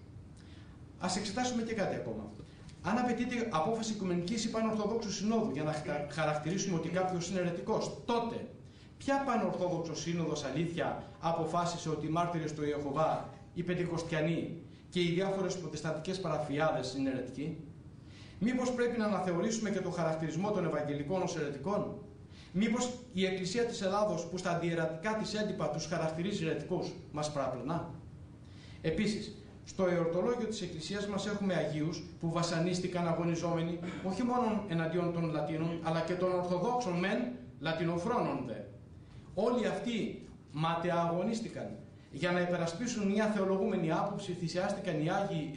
Ας εξετάσουμε και κάτι ακόμα. Αν απαιτείται απόφαση Οικουμενικής ή Πανορθοδόξου Συνόδου για να χαρακτηρίσουμε ότι κάποιος είναι αιρετικός, τότε ποια Πανορθόδοξο Σύνοδος αλήθεια αποφάσισε ότι οι μάρτυρες του Ιεχωβά, οι Πεντηκοστιανοί και οι διάφορες προτεσταντικές παραφιάδες είναι αιρετικοί? Μήπως πρέπει να αναθεωρήσουμε και το χαρακτηρισμό των Ευαγγελικών ως αιρετικών? Μήπως η Εκκλησία της Ελλάδος που στα αντιερατικά της έντυπα τους χαρακτηρίζει αιρετικούς μας παραπλανά? Επίσης, στο εορτολόγιο της Εκκλησίας μας έχουμε Αγίους που βασανίστηκαν αγωνιζόμενοι όχι μόνο εναντίον των Λατίνων, αλλά και των Ορθοδόξων μεν, Λατινοφρόνων δε. Όλοι αυτοί ματαιαγωνίστηκαν. Για να υπερασπίσουν μια θεολογούμενη άποψη θυσιάστηκαν οι Άγιοι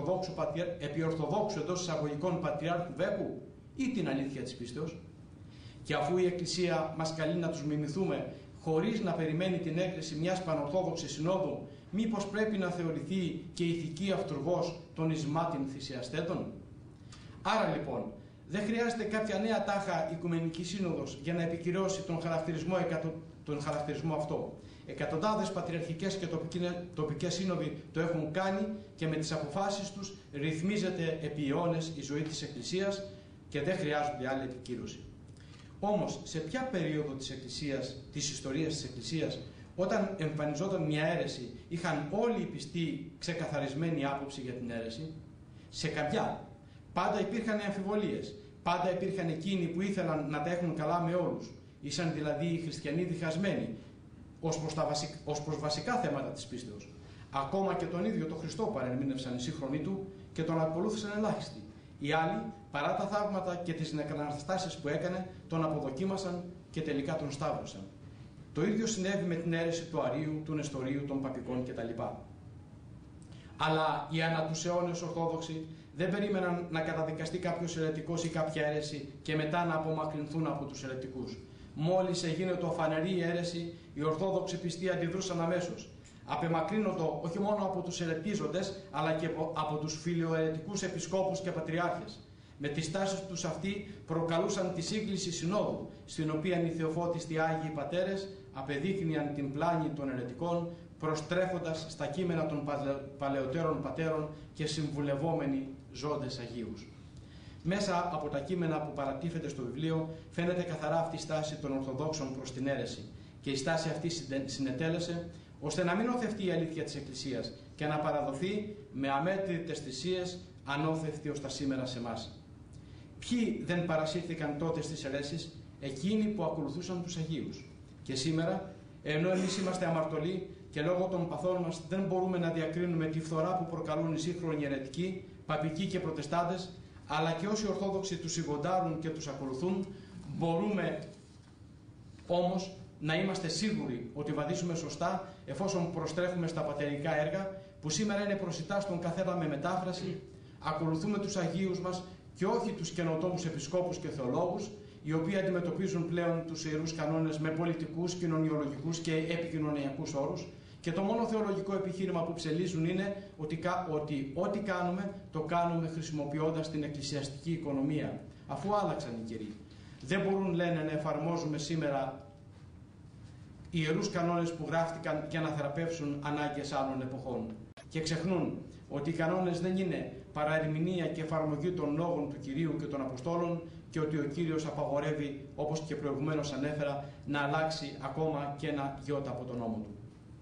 επί Ορθοδόξου εντός εισαγωγικών Πατριάρχου Βέκου ή την αλήθεια της πίστεως? Και αφού η Εκκλησία μας καλεί να τους μιμηθούμε χωρίς να περιμένει την έγκριση μιας Πανορθόδοξης Συνόδου, μήπως πρέπει να θεωρηθεί και ηθική αυτουργός των ισμάτιν θυσιαστέτων? Άρα λοιπόν, δεν χρειάζεται κάποια νέα τάχα Οικουμενική Σύνοδος για να επικυρώσει τον χαρακτηρισμό αυτό. Εκατοντάδες πατριαρχικές και τοπικές σύνοδοι το έχουν κάνει και με τις αποφάσεις τους ρυθμίζεται επί αιώνες η ζωή της Εκκλησίας και δεν χρειάζονται άλλη επικύρωση. Όμως, σε ποια περίοδο της ιστορίας της Εκκλησίας, όταν εμφανιζόταν μια αίρεση, είχαν όλοι οι πιστοί ξεκαθαρισμένη άποψη για την αίρεση? Σε καμιά. Πάντα υπήρχαν αμφιβολίες. Πάντα υπήρχαν εκείνοι που ήθελαν να τα έχουν καλά με όλους. Ήσαν δηλαδή οι χριστιανοί διχασμένοι ως προς βασικά θέματα της πίστεως. Ακόμα και τον ίδιο τον Χριστό παρερμήνευσαν οι σύγχρονοι του και τον ακολούθησαν ελάχιστοι. Οι άλλοι, παρά τα θαύματα και τις νεκραναστάσεις που έκανε, τον αποδοκίμασαν και τελικά τον σταύρωσαν. Το ίδιο συνέβη με την αίρεση του Αρείου, του Νεστορίου, των Παπικών κτλ. Αλλά οι ανά τους αιώνες Ορθόδοξοι δεν περίμεναν να καταδικαστεί κάποιος αιρετικός ή κάποια αίρεση και μετά να απομακρυνθούν από τους αιρετικούς. Μόλις έγινε το φανερή η αίρεση, οι Ορθόδοξοι πιστοί αντιδρούσαν αμέσως. Απεμακρύνοντο όχι μόνο από τους αιρετίζοντες, αλλά και από τους φιλοαιρετικούς επισκόπους και πατριάρχες. Με τις τάσεις τους αυτοί προκαλούσαν τη σύγκληση συνόδου, στην οποία οι θεοφώτιστοι Άγιοι Πατέρες απεδείκνυαν την πλάνη των αιρετικών, προστρέφοντας στα κείμενα των παλαιότερων πατέρων και συμβουλευόμενοι ζώντες Αγίους. Μέσα από τα κείμενα που παρατίθεται στο βιβλίο φαίνεται καθαρά αυτή η στάση των Ορθοδόξων προς την αίρεση και η στάση αυτή συνετέλεσε ώστε να μην οθευτεί η αλήθεια της Εκκλησίας και να παραδοθεί με αμέτρητες θυσίες ανώθευτη ως τα σήμερα σε εμάς. Ποιοι δεν παρασύρθηκαν τότε στις αιρέσεις? Εκείνοι που ακολουθούσαν τους Αγίους. Και σήμερα, ενώ εμείς είμαστε αμαρτωλοί και λόγω των παθών μας δεν μπορούμε να διακρίνουμε τη φθορά που προκαλούν οι σύγχρονοι αιρετικοί, παπικοί και προτεστάντες, αλλά και όσοι Ορθόδοξοι τους συμποντάρουν και τους ακολουθούν, μπορούμε όμως να είμαστε σίγουροι ότι βαδίζουμε σωστά εφόσον προστρέφουμε στα πατερικά έργα που σήμερα είναι προσιτά στον καθένα με μετάφραση, ακολουθούμε τους Αγίους μας και όχι τους καινοτόμους επισκόπους και θεολόγους, οι οποίοι αντιμετωπίζουν πλέον τους ιερούς κανόνες με πολιτικούς, κοινωνιολογικούς και επικοινωνιακούς όρους, και το μόνο θεολογικό επιχείρημα που ψελίζουν είναι ότι ό,τι κάνουμε, το κάνουμε χρησιμοποιώντας την εκκλησιαστική οικονομία, αφού άλλαξαν οι καιροί. Δεν μπορούν, λένε, να εφαρμόζουμε σήμερα ιερούς κανόνες που γράφτηκαν για να θεραπεύσουν ανάγκες άλλων εποχών. Και ξεχνούν ότι οι κανόνες δεν είναι παρά ερμηνεία και εφαρμογή των λόγων του Κυρίου και των Αποστόλων και ότι ο Κύριος απαγορεύει, όπως και προηγουμένως ανέφερα, να αλλάξει ακόμα και ένα γιώτα από τον νόμο του.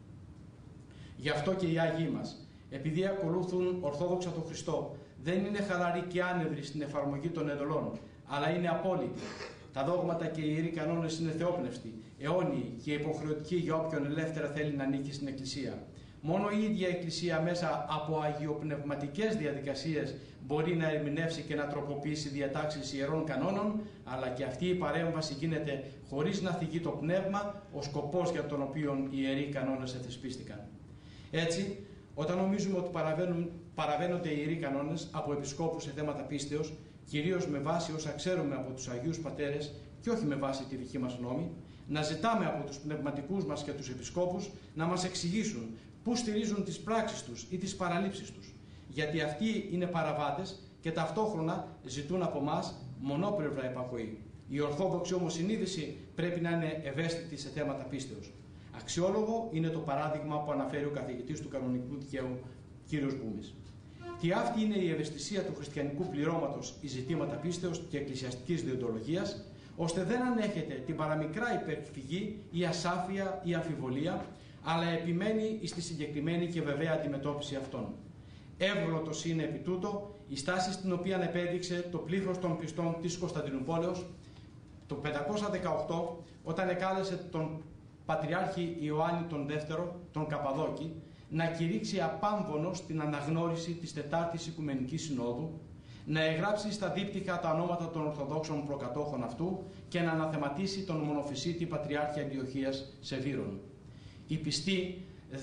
Γι' αυτό και οι Άγιοι μας, επειδή ακολουθούν ορθόδοξα τον Χριστό, δεν είναι χαλαροί και άνευροι στην εφαρμογή των εντολών, αλλά είναι απόλυτοι. Τα δόγματα και οι ιεροί κανόνες είναι θεόπνευστοι, αιώνιοι και υποχρεωτικοί για όποιον ελεύθερα θέλει να ανήκει στην Εκκλησία. Μόνο η ίδια Εκκλησία μέσα από αγιοπνευματικές διαδικασίες μπορεί να ερμηνεύσει και να τροποποιήσει διατάξεις ιερών κανόνων, αλλά και αυτή η παρέμβαση γίνεται χωρίς να θυγεί το πνεύμα, ο σκοπός για τον οποίο οι ιεροί κανόνες εθεσπίστηκαν. Έτσι, όταν νομίζουμε ότι παραβαίνονται οι ιεροί κανόνες από επισκόπους σε θέματα πίστεως, κυρίως με βάση όσα ξέρουμε από τους Αγίους Πατέρες και όχι με βάση τη δική μας γνώμη, να ζητάμε από τους πνευματικούς μας και τους επισκόπους να μας εξηγήσουν πού στηρίζουν τις πράξεις τους ή τις παραλήψεις τους, γιατί αυτοί είναι παραβάτες και ταυτόχρονα ζητούν από μας μονόπλευρα επακοή. Η ορθόδοξη όμως συνείδηση πρέπει να είναι ευαίσθητη σε θέματα πίστεως. Αξιόλογο είναι το παράδειγμα που αναφέρει ο καθηγητής του κανονικού δικαίου κ. Μπούμης. Τι αυτή είναι η ευαισθησία του χριστιανικού πληρώματος εις ζητήματα πίστεως και εκκλησιαστικής διοντολογίας, ώστε δεν ανέχεται την παραμικρά υπερφυγή ή ασάφεια ή αμφιβολία, αλλά επιμένει στη συγκεκριμένη και βεβαία αντιμετώπιση αυτών. Εύγλωτος είναι επί τούτο η στάση στην οποία επέδειξε το πλήθος των πιστών της Κωνσταντινούπολεως το 518, όταν εκάλεσε τον Πατριάρχη Ιωάννη τον Δεύτερο, τον Καπαδόκη, να κηρύξει απάμβονος την αναγνώριση της Τετάρτης Οικουμενικής Συνόδου, να εγγράψει στα δίπτυχα τα ονόματα των Ορθοδόξων προκατόχων αυτού και να αναθεματίσει τον μονοφυσίτη Πατριάρχη Αντιοχίας Σεβήρων. Οι πιστοί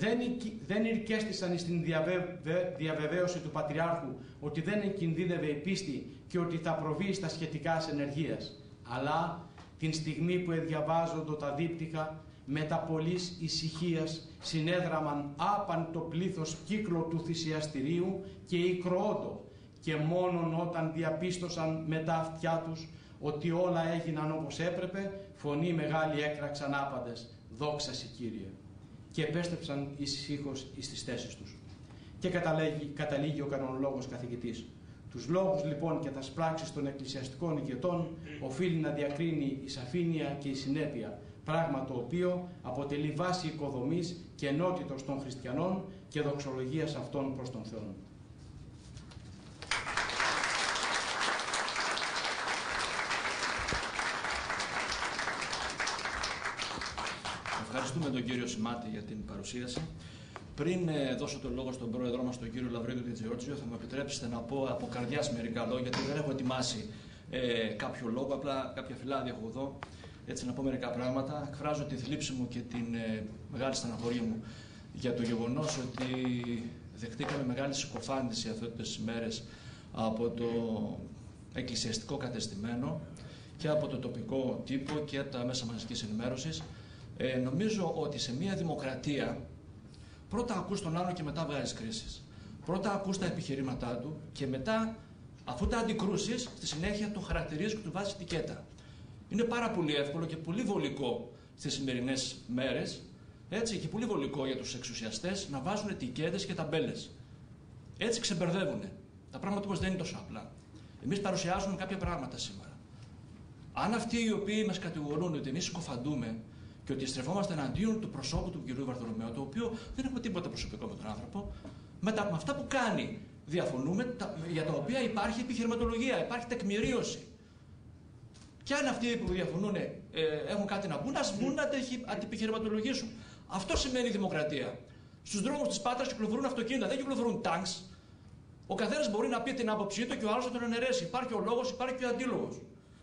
δεν ηρκέστησαν στην διαβεβαίωση του Πατριάρχου ότι δεν εγκινδύνευε η πίστη και ότι θα προβεί στα σχετικά ενεργείας, αλλά την στιγμή που διαβάζονται τα δίπτυχα, με τα πολλής ησυχίας συνέδραμαν άπαν το πλήθος κύκλο του θυσιαστηρίου και ικροόντο, και μόνον όταν διαπίστωσαν με τα αυτιά τους ότι όλα έγιναν όπως έπρεπε, φωνή μεγάλη έκραξαν άπαντες, δόξα σοι Κύριε, και επέστρεψαν ησύχως εις τις θέσεις τους. Και καταλήγει ο κανονολόγος καθηγητής. Τους λόγους λοιπόν και τας πράξεις των εκκλησιαστικών ηγετών οφείλει να διακρίνει η σαφήνεια και η συνέπεια, πράγμα το οποίο αποτελεί βάση οικοδομής και ενότητος των χριστιανών και δοξολογίας αυτών προς τον Θεό. Ευχαριστούμε τον κύριο Σιμάτη για την παρουσίαση. Πριν δώσω το λόγο στον πρόεδρό μας, τον κύριο Λαβρίδη Τζεόρτζιο, θα μου επιτρέψετε να πω από καρδιάς μερικά λόγια, γιατί δεν έχω ετοιμάσει κάποιο λόγο, απλά κάποια φυλάδια έχω εδώ, έτσι να πω μερικά πράγματα. Εκφράζω τη θλίψη μου και την μεγάλη στεναχωρία μου για το γεγονός ότι δεχτήκαμε μεγάλη συκοφάντηση αυτές τις μέρες από το εκκλησιαστικό κατεστημένο και από το τοπικό τύπο και από τα μέσα μαζικής ενημέρωσης. Νομίζω ότι σε μια δημοκρατία πρώτα ακούς τον άλλο και μετά βγάζεις κρίσεις. Πρώτα ακούς τα επιχειρήματά του και μετά, αφού τα αντικρούσεις, στη συνέχεια το χαρακτηρίζεις και του βάζεις ετικέτα. Είναι πάρα πολύ εύκολο και πολύ βολικό στις σημερινές μέρες, έτσι, και πολύ βολικό για τους εξουσιαστές να βάζουν ετικέτες και ταμπέλες. Έτσι ξεμπερδεύουν. Τα πράγματα όμως δεν είναι τόσο απλά. Εμείς παρουσιάζουμε κάποια πράγματα σήμερα. Αν αυτοί οι οποίοι μας κατηγορούν ότι εμείς συκοφαντούμε και ότι στρεφόμαστε εναντίον του προσώπου του κ. Βαρθολομαίου, το οποίο δεν έχουμε τίποτα προσωπικό με τον άνθρωπο. Με αυτά που κάνει διαφωνούμε, για τα οποία υπάρχει επιχειρηματολογία, υπάρχει τεκμηρίωση. Και αν αυτοί που διαφωνούν έχουν κάτι να πούν, ας βγουν να αντιπιχειρηματολογήσουν. Αυτό σημαίνει δημοκρατία. Στους δρόμους της Πάτρας κυκλοφορούν αυτοκίνητα, δεν κυκλοφορούν τάγκς. Ο καθένας μπορεί να πει την άποψή του και ο άλλος θα τον εναιρέσει. Υπάρχει ο λόγος, υπάρχει και ο αντίλογος.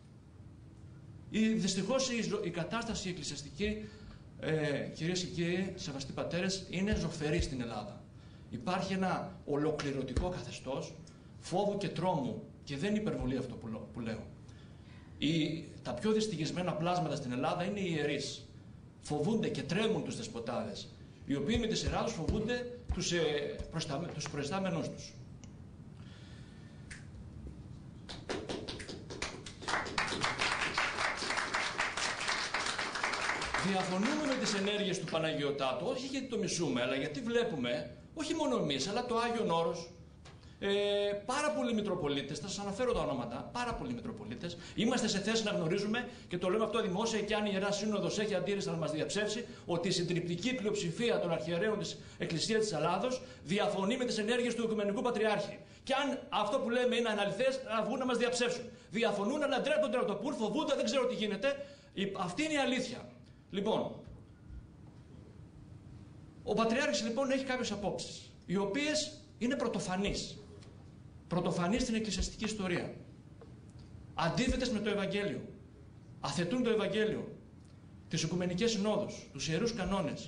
Δυστυχώς η κατάσταση εκκλησιαστική, κυρίες και κύριοι, σεβαστοί πατέρες, είναι ζωφερή στην Ελλάδα. Υπάρχει ένα ολοκληρωτικό καθεστώς φόβου και τρόμου, και δεν είναι υπερβολή αυτό που λέω. Τα πιο δυστυχισμένα πλάσματα στην Ελλάδα είναι οι ιερείς. Φοβούνται και τρέμουν τους δεσποτάδες, οι οποίοι με τη σειρά τους φοβούνται τους προϊστάμενους τους. Διαφωνούμε με τις ενέργειες του Παναγιωτάτου, όχι γιατί το μισούμε, αλλά γιατί βλέπουμε, όχι μόνο εμείς, αλλά το Άγιον Όρος, πάρα πολλοί Μητροπολίτες, θα σας αναφέρω τα ονόματα, πάρα πολλοί Μητροπολίτες, είμαστε σε θέση να γνωρίζουμε, και το λέμε αυτό δημόσια, και αν η Ιερά Σύνοδος έχει αντίρρηση να μας διαψεύσει, ότι η συντριπτική πλειοψηφία των αρχιερέων της Εκκλησίας της Ελλάδος διαφωνεί με τις ενέργειες του Οικουμενικού Πατριάρχη. Και αν αυτό που λέμε είναι αναλυθές, να βγουν να μας διαψεύσουν. Διαφωνούν, αλλά ντρέπονται από το πουρ, φοβούνται, δεν ξέρω τι γίνεται. Αυτή είναι η αλήθεια. Λοιπόν, ο Πατριάρχης λοιπόν έχει κάποιες απόψεις, οι οποίες είναι πρωτοφανείς. Πρωτοφανείς στην εκκλησιαστική ιστορία. Αντίθετες με το Ευαγγέλιο. Αθετούν το Ευαγγέλιο, τις Οικουμενικές Συνόδους, τους Ιερούς Κανόνες,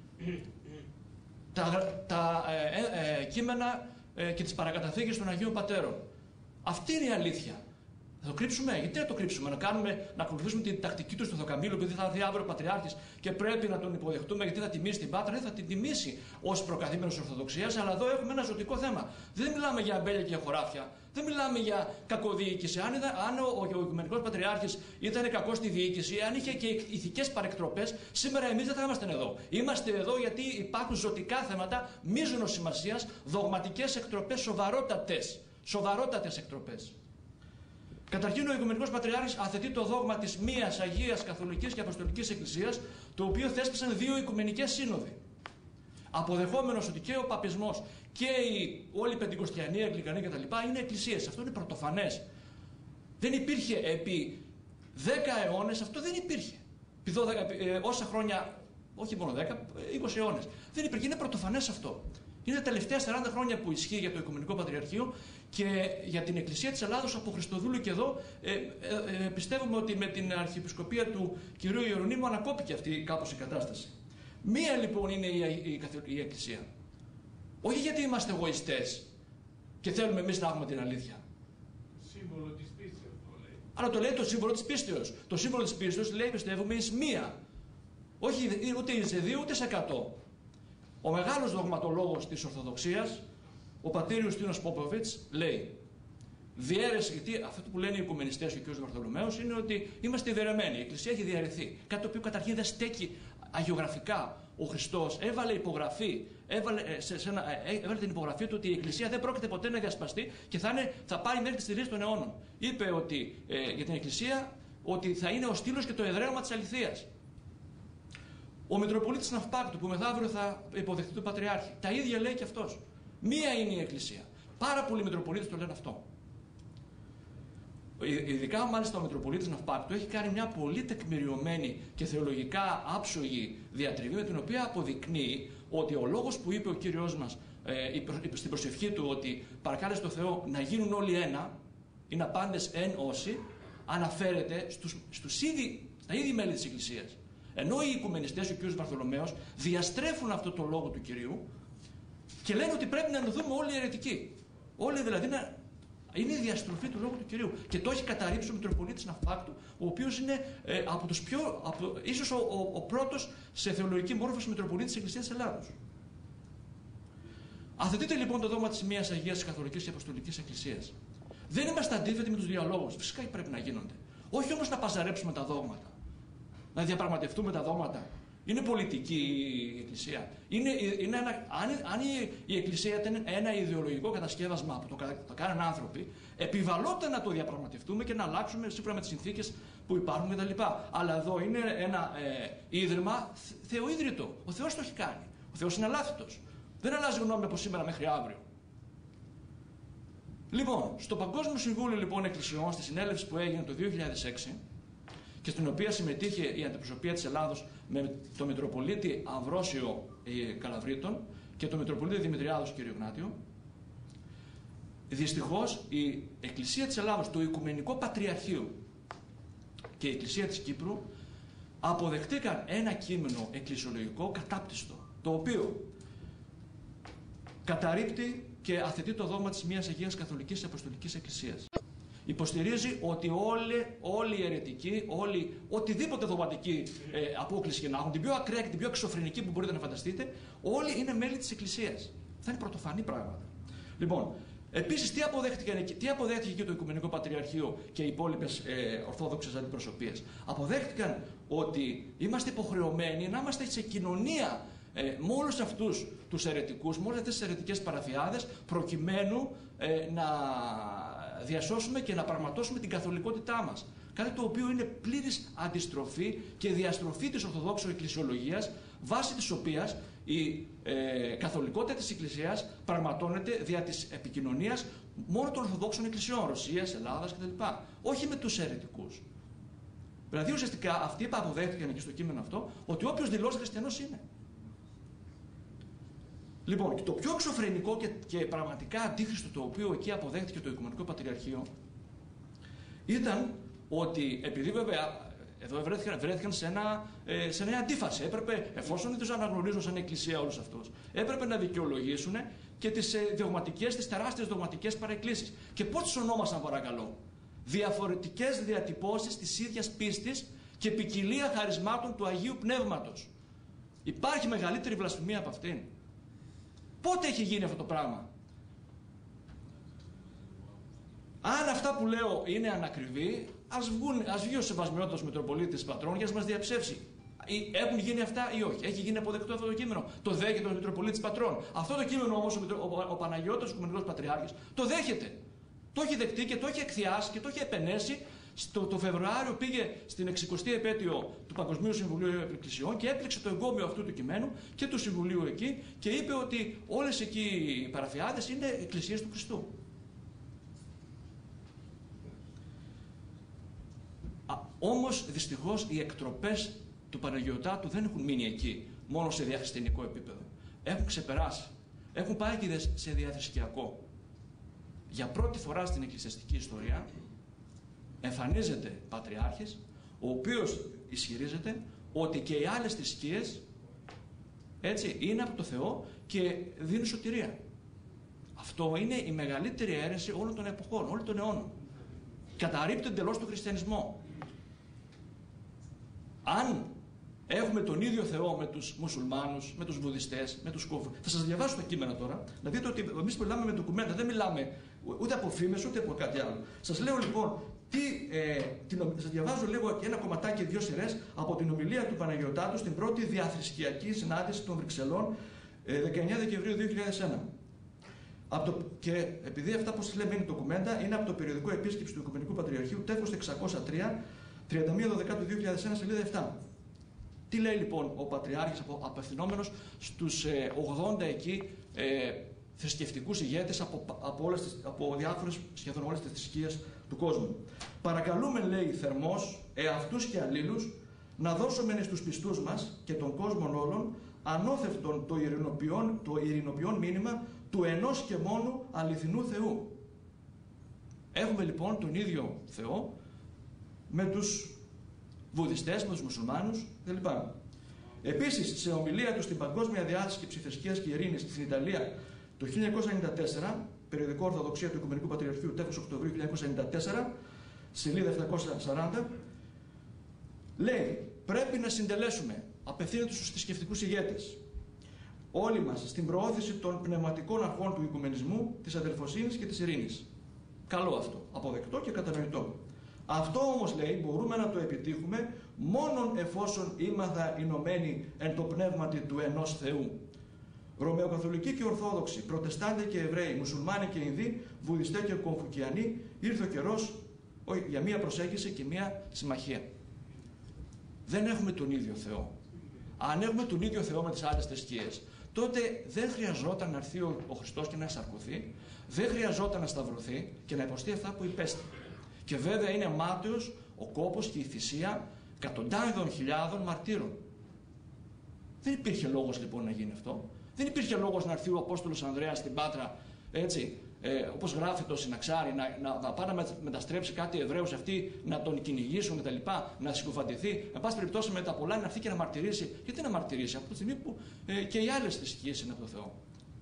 τα κείμενα και τις παρακαταθήκες των Αγίων Πατέρων. Αυτή είναι η αλήθεια. Θα το κρύψουμε? Γιατί να το κρύψουμε? Να ακολουθήσουμε την τακτική του στο Θοκαμήλου, επειδή θα έρθει αύριο ο Πατριάρχης και πρέπει να τον υποδεχτούμε, γιατί θα τιμήσει την Πάτρα? Θα την τιμήσει ως προκαθήμενος Ορθοδοξίας, αλλά εδώ έχουμε ένα ζωτικό θέμα. Δεν μιλάμε για αμπέλια και για χωράφια. Δεν μιλάμε για κακοδιοίκηση. Αν ο Οικουμενικός Πατριάρχης ήταν κακός στη διοίκηση, αν είχε και ηθικές παρεκτροπές, σήμερα εμείς δεν θα ήμασταν εδώ. Είμαστε εδώ γιατί υπάρχουν ζωτικά θέματα μείζωνος σημασίας, δογματικές εκτροπές, σοβαρότατες εκτροπές. Καταρχήν, ο Οικουμενικός Πατριάρχης αθετεί το δόγμα της μίας Αγίας Καθολικής και Αποστολικής Εκκλησίας, το οποίο θέσπισαν δύο Οικουμενικές Σύνοδοι. Αποδεχόμενος ότι και ο παπισμός και όλη η Πεντηκοστιανοί, Αγγλικανοί κτλ. Είναι εκκλησίες. Αυτό είναι πρωτοφανές. Δεν υπήρχε επί 10 αιώνες, αυτό δεν υπήρχε. Επί όσα χρόνια, όχι μόνο 10, 20 αιώνες. Δεν υπήρχε. Είναι πρωτοφανές αυτό. Είναι τα τελευταία 40 χρόνια που ισχύει για το Οικουμενικό Πατριαρχείο και για την Εκκλησία της Ελλάδος από Χριστοδούλου και εδώ. Πιστεύουμε ότι με την Αρχιεπισκοπία του κ. Ιερονύμου ανακόπηκε αυτή κάπως η κατάσταση. Μία λοιπόν είναι η Εκκλησία. Όχι γιατί είμαστε εγωιστές και θέλουμε εμείς να έχουμε την αλήθεια. Σύμβολο της πίστεως το λέει. Αλλά το λέει το σύμβολο της πίστεως. Το σύμβολο της πίστεως λέει πιστεύουμε εις μία. Όχι ούτε σε δύο ούτε σε 100. Ο μεγάλος δογματολόγος της Ορθοδοξίας, ο πατήρ Ιουστίνος Πόποβιτς, λέει διαίρεση, γιατί αυτό που λένε οι οικουμενιστές και ο κ. Βαρθολομαίος είναι ότι είμαστε διαιρεμένοι. Η Εκκλησία έχει διαιρεθεί. Κάτι το οποίο καταρχήν δεν στέκει αγιογραφικά. Ο Χριστός έβαλε υπογραφή, έβαλε την υπογραφή του ότι η Εκκλησία δεν πρόκειται ποτέ να διασπαστεί και θα πάει μέχρι τις τελείες των αιώνων. Είπε ότι, για την Εκκλησία ότι θα είναι ο στήλος και το εδραίωμα της αληθείας. Ο Μητροπολίτης Ναυπάκτου που μεθαύριο θα υποδεχτεί τον Πατριάρχη, τα ίδια λέει και αυτός. Μία είναι η Εκκλησία. Πάρα πολλοί Μητροπολίτες το λένε αυτό. Ειδικά μάλιστα ο Μητροπολίτης Ναυπάκτου έχει κάνει μια πολύ τεκμηριωμένη και θεολογικά άψογη διατριβή, με την οποία αποδεικνύει ότι ο λόγος που είπε ο Κύριος μας στην προσευχή του ότι παρακάλεσε το Θεό να γίνουν όλοι ένα, είναι απάντες εν όσοι, αναφέρεται στα ίδια μέλη της Εκκλησίας. Ενώ οι οικουμενιστές, ο κ. Βαρθολομαίος, διαστρέφουν αυτό το λόγο του Κυρίου και λένε ότι πρέπει να ενωθούμε όλοι οι αιρετικοί. Όλοι δηλαδή είναι η διαστροφή του λόγου του Κυρίου. Και το έχει καταρρύψει ο Μητροπολίτης Ναυπάκτου, ο οποίος είναι ίσως ο πρώτος σε θεολογική μόρφωση Μητροπολίτης της Εκκλησίας της Ελλάδος. Αθετείτε λοιπόν το δόγμα της μίας Αγίας Καθολικής και Αποστολικής Εκκλησίας. Δεν είμαστε αντίθετοι με τους διαλόγους. Φυσικά πρέπει να γίνονται. Όχι όμως να παζαρέψουμε τα δόγματα. Να διαπραγματευτούμε τα δόγματα Είναι πολιτική η Εκκλησία. Αν η Εκκλησία ήταν ένα ιδεολογικό κατασκεύασμα που το κάνουν άνθρωποι, επιβαλόταν να το διαπραγματευτούμε και να αλλάξουμε σύμφωνα με τις συνθήκες που υπάρχουν κτλ. Αλλά εδώ είναι ένα ίδρυμα θεοίδρυτο. Ο Θεός το έχει κάνει. Ο Θεός είναι αλάθητος. Δεν αλλάζει γνώμη από σήμερα μέχρι αύριο. Λοιπόν, στο Παγκόσμιο Συμβούλιο λοιπόν Εκκλησιών, στη συνέλευση που έγινε το 2006 και στην οποία συμμετείχε η αντιπροσωπεία της Ελλάδος με τον Μητροπολίτη Αμβρόσιο Καλαβρίτων και τον Μητροπολίτη Δημητριάδος κ. Γνάτιο, δυστυχώς η Εκκλησία της Ελλάδος, το Οικουμενικό Πατριαρχείο και η Εκκλησία της Κύπρου αποδεχτήκαν ένα κείμενο εκκλησιολογικό κατάπτυστο, το οποίο καταρρίπτει και αθετεί το δόγμα της μίας Αγίας Καθολικής Αποστολικής Εκκλησίας. Υποστηρίζει ότι όλοι οι αιρετικοί, οτιδήποτε δογματική απόκληση και να έχουν, την πιο ακραία και την πιο εξωφρενική που μπορείτε να φανταστείτε, όλοι είναι μέλη της Εκκλησίας. Θα είναι πρωτοφανή πράγματα. Λοιπόν, επίσης τι αποδέχτηκε και το Οικουμενικό Πατριαρχείο και οι υπόλοιπες ορθόδοξες αντιπροσωπείες? Αποδέχτηκαν ότι είμαστε υποχρεωμένοι να είμαστε σε κοινωνία με όλους αυτούς τους αιρετικούς, με όλες αυτές τις αιρετικές παραφιάδες, προκειμένου να διασώσουμε και να πραγματώσουμε την καθολικότητά μας. Κάτι το οποίο είναι πλήρης αντιστροφή και διαστροφή της Ορθοδόξου Εκκλησιολογίας, βάσει της οποίας η καθολικότητα της Εκκλησίας πραγματώνεται δια της επικοινωνίας μόνο των Ορθοδόξων Εκκλησιών, Ρωσίας, Ελλάδας κτλ. Όχι με τους αιρετικούς. Δηλαδή ουσιαστικά αυτοί που αποδέχτηκαν εκεί στο κείμενο αυτό ότι όποιος δηλώσει χριστιανός είναι. Λοιπόν, και το πιο εξωφρενικό και πραγματικά αντίχριστο το οποίο εκεί αποδέχτηκε το Οικουμενικό Πατριαρχείο ήταν ότι, επειδή βέβαια εδώ βρέθηκαν σε μια αντίφαση, έπρεπε, εφόσον δεν τους αναγνωρίζουν σαν εκκλησία όλους αυτούς, έπρεπε να δικαιολογήσουν και τις τεράστιες δογματικές παρεκκλήσεις. Και πώς τις ονόμασαν, παρακαλώ? Διαφορετικές διατυπώσεις της ίδιας πίστης και ποικιλία χαρισμάτων του Αγίου Πνεύματος. Υπάρχει μεγαλύτερη βλασφημία από αυτήν? Πότε έχει γίνει αυτό το πράγμα? Αν αυτά που λέω είναι ανακριβή, ας βγει ο Σεβασμιότατος Μητροπολίτης Πατρών για να μας διαψεύσει. Έχουν γίνει αυτά ή όχι? Έχει γίνει αποδεκτό αυτό το κείμενο? Το δέχεται ο Μητροπολίτης Πατρών? Αυτό το κείμενο όμως ο Παναγιώτος, ο Οικουμενικός Πατριάρχης, το δέχεται. Το έχει δεχτεί και το έχει εκθιάσει και το έχει επενέσει. Το Φεβρουάριο πήγε στην 60η επέτειο του Παγκοσμίου Συμβουλίου Εκκλησιών και έπληξε το εγκόμιο αυτού του κειμένου και του Συμβουλίου εκεί και είπε ότι όλες εκεί οι παραφιάδες είναι εκκλησίες του Χριστού. Όμως δυστυχώς οι εκτροπές του Παναγιωτάτου δεν έχουν μείνει εκεί μόνο σε διαχριστιανικό επίπεδο. Έχουν ξεπεράσει. Έχουν πάει και σε διαθρησκειακό. Για πρώτη φορά στην εκκλησιαστική ιστορία εμφανίζεται πατριάρχης, ο οποίος ισχυρίζεται ότι και οι άλλες θρησκείες έτσι είναι από το Θεό και δίνουν σωτηρία. Αυτό είναι η μεγαλύτερη αίρεση όλων των εποχών, όλων των αιώνων. Καταρρίπτει εντελώς τον χριστιανισμό. Αν έχουμε τον ίδιο Θεό με τους μουσουλμάνους, με τους βουδιστές, με τους κόφους. Θα σας διαβάσω τα κείμενα τώρα, να δείτε ότι εμείς μιλάμε με ντοκουμέντα, δεν μιλάμε ούτε από φήμες ούτε από κάτι άλλο. Σας λέω λοιπόν, σας διαβάζω λίγο ένα κομματάκι, 2 σειρές από την ομιλία του Παναγιωτάτου στην πρώτη διαθρησκειακή συνάντηση των Βρυξελών 19 Δεκεμβρίου 2001. Και επειδή αυτά που σας λέμε είναι ντοκουμέντα, είναι από το περιοδικό Επίσκεψη του Οικουμενικού Πατριαρχείου, τεύχος 603, 31 Δεκεμβρίου 2001, σελίδα 7. Τι λέει λοιπόν ο Πατριάρχης απευθυνόμενος στους 80 εκεί θρησκευτικούς ηγέτες από διάφορες σχεδόν όλες τις θρησκείες του κόσμου. Παρακαλούμε, λέει θερμός, εαυτούς και αλλήλους, να δώσουμε στους πιστούς μας και των κόσμων όλων ανώθευτον το ειρηνοποιόν μήνυμα του ενός και μόνου αληθινού Θεού. Έχουμε λοιπόν τον ίδιο Θεό με τους βουδιστές, με τους μουσουλμάνους κλπ. Επίσης, σε ομιλία του στην Παγκόσμια Διάσκεψη Θρησκείας και Ειρήνης στην Ιταλία το 1994, περιοδικό Ορθοδοξία του Οικουμενικού Πατριαρχείου, τεύχος Οκτωβρίου 1994, σελίδα 740, λέει: πρέπει να συντελέσουμε, απευθύνεται στους θρησκευτικούς ηγέτες, όλοι μας στην προώθηση των πνευματικών αρχών του οικουμενισμού, της αδελφοσύνης και της ειρήνης. Καλό αυτό, αποδεκτό και κατανοητό. Αυτό όμως, λέει, μπορούμε να το επιτύχουμε μόνον εφόσον είμαθα ενωμένοι εν το πνεύματι του ενός Θεού. Ρωμαιοκαθολικοί και Ορθόδοξοι, Προτεστάντες και Εβραίοι, Μουσουλμάνοι και Ινδοί, Βουδιστές και Κομφουκιανοί, ήρθε ο καιρός για μία προσέγγιση και μία συμμαχία. Δεν έχουμε τον ίδιο Θεό. Αν έχουμε τον ίδιο Θεό με τις άλλες θρησκείες, τότε δεν χρειαζόταν να έρθει ο Χριστός και να εισαρκωθεί, δεν χρειαζόταν να σταυρωθεί και να υποστεί αυτά που υπέστη. Και βέβαια είναι μάταιος ο κόπος και η θυσία εκατοντάδων χιλιάδων μαρτύρων. Δεν υπήρχε λόγος λοιπόν να γίνει αυτό. Δεν υπήρχε λόγος να έρθει ο Απόστολος Ανδρέας στην Πάτρα, έτσι, όπως γράφει το Συναξάρι, να πάει να μεταστρέψει κάτι Εβραίους αυτοί, να τον κυνηγήσουν κτλ., να συκοφαντηθεί. Εν πάση περιπτώσει με τα πολλά να έρθει και να μαρτυρήσει. Γιατί να μαρτυρήσει, από τη στιγμή που και οι άλλες θρησκείες είναι από το Θεό.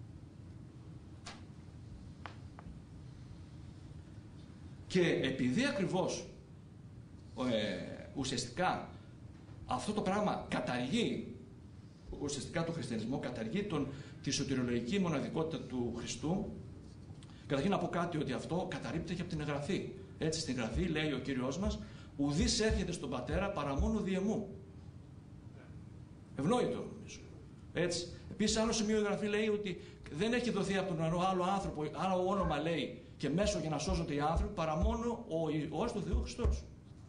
Και επειδή ακριβώς ουσιαστικά αυτό το πράγμα καταργεί ουσιαστικά τον χριστιανισμό, καταργεί τη σωτηριολογική μοναδικότητα του Χριστού. Καταρχήν να πω κάτι, ότι αυτό καταρρίπτεται και από την Γραφή. Έτσι στην Γραφή λέει ο Κύριος μας, ουδής έρχεται στον Πατέρα παρά μόνο δι' εμού. Ευνόητο νομίζω. Έτσι. Επίσης άλλο σημείο η Γραφή λέει ότι δεν έχει δοθεί από τον άλλο άνθρωπο, άλλο όνομα λέει και μέσο για να σώζονται οι άνθρωποι παρά μόνο ο Υιός του Θεού Χριστός.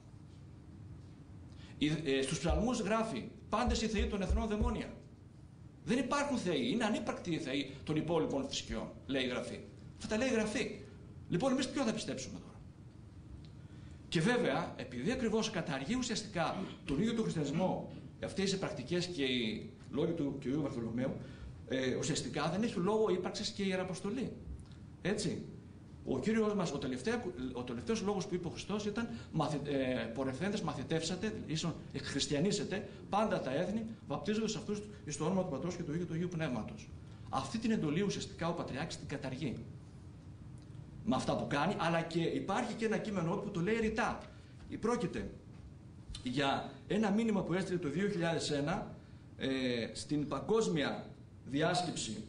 Στους ψαλμούς γράφει πάντες οι θεοί των εθνών δαιμόνια. Δεν υπάρχουν θεοί, είναι ανύπαρκτοι οι θεοί των υπόλοιπων θρησκειών, λέει η Γραφή. Αυτά τα λέει η Γραφή. Λοιπόν, εμείς ποιο θα πιστέψουμε τώρα? Και βέβαια, επειδή ακριβώς καταργεί ουσιαστικά τον ίδιο τον χριστιανισμό, αυτές οι πρακτικές και οι λόγοι του κ. Βαρθολομαίου, ουσιαστικά δεν έχει λόγο ύπαρξης και η Ιεραποστολή. Έτσι. Ο Κύριος μας, ο τελευταίος λόγος που είπε ο Χριστός ήταν πορευθέντες μαθητεύσατε, ίσον εκχριστιανίσετε πάντα τα έθνη, βαπτίζοντας αυτούς στο όνομα του Πατρός και του Υιού και του Αγίου Πνεύματος. Αυτή την εντολή ουσιαστικά ο Πατριάρχης την καταργεί. Με αυτά που κάνει, αλλά και υπάρχει και ένα κείμενο που το λέει ρητά. Πρόκειται για ένα μήνυμα που έστειλε το 2001 στην παγκόσμια διάσκεψη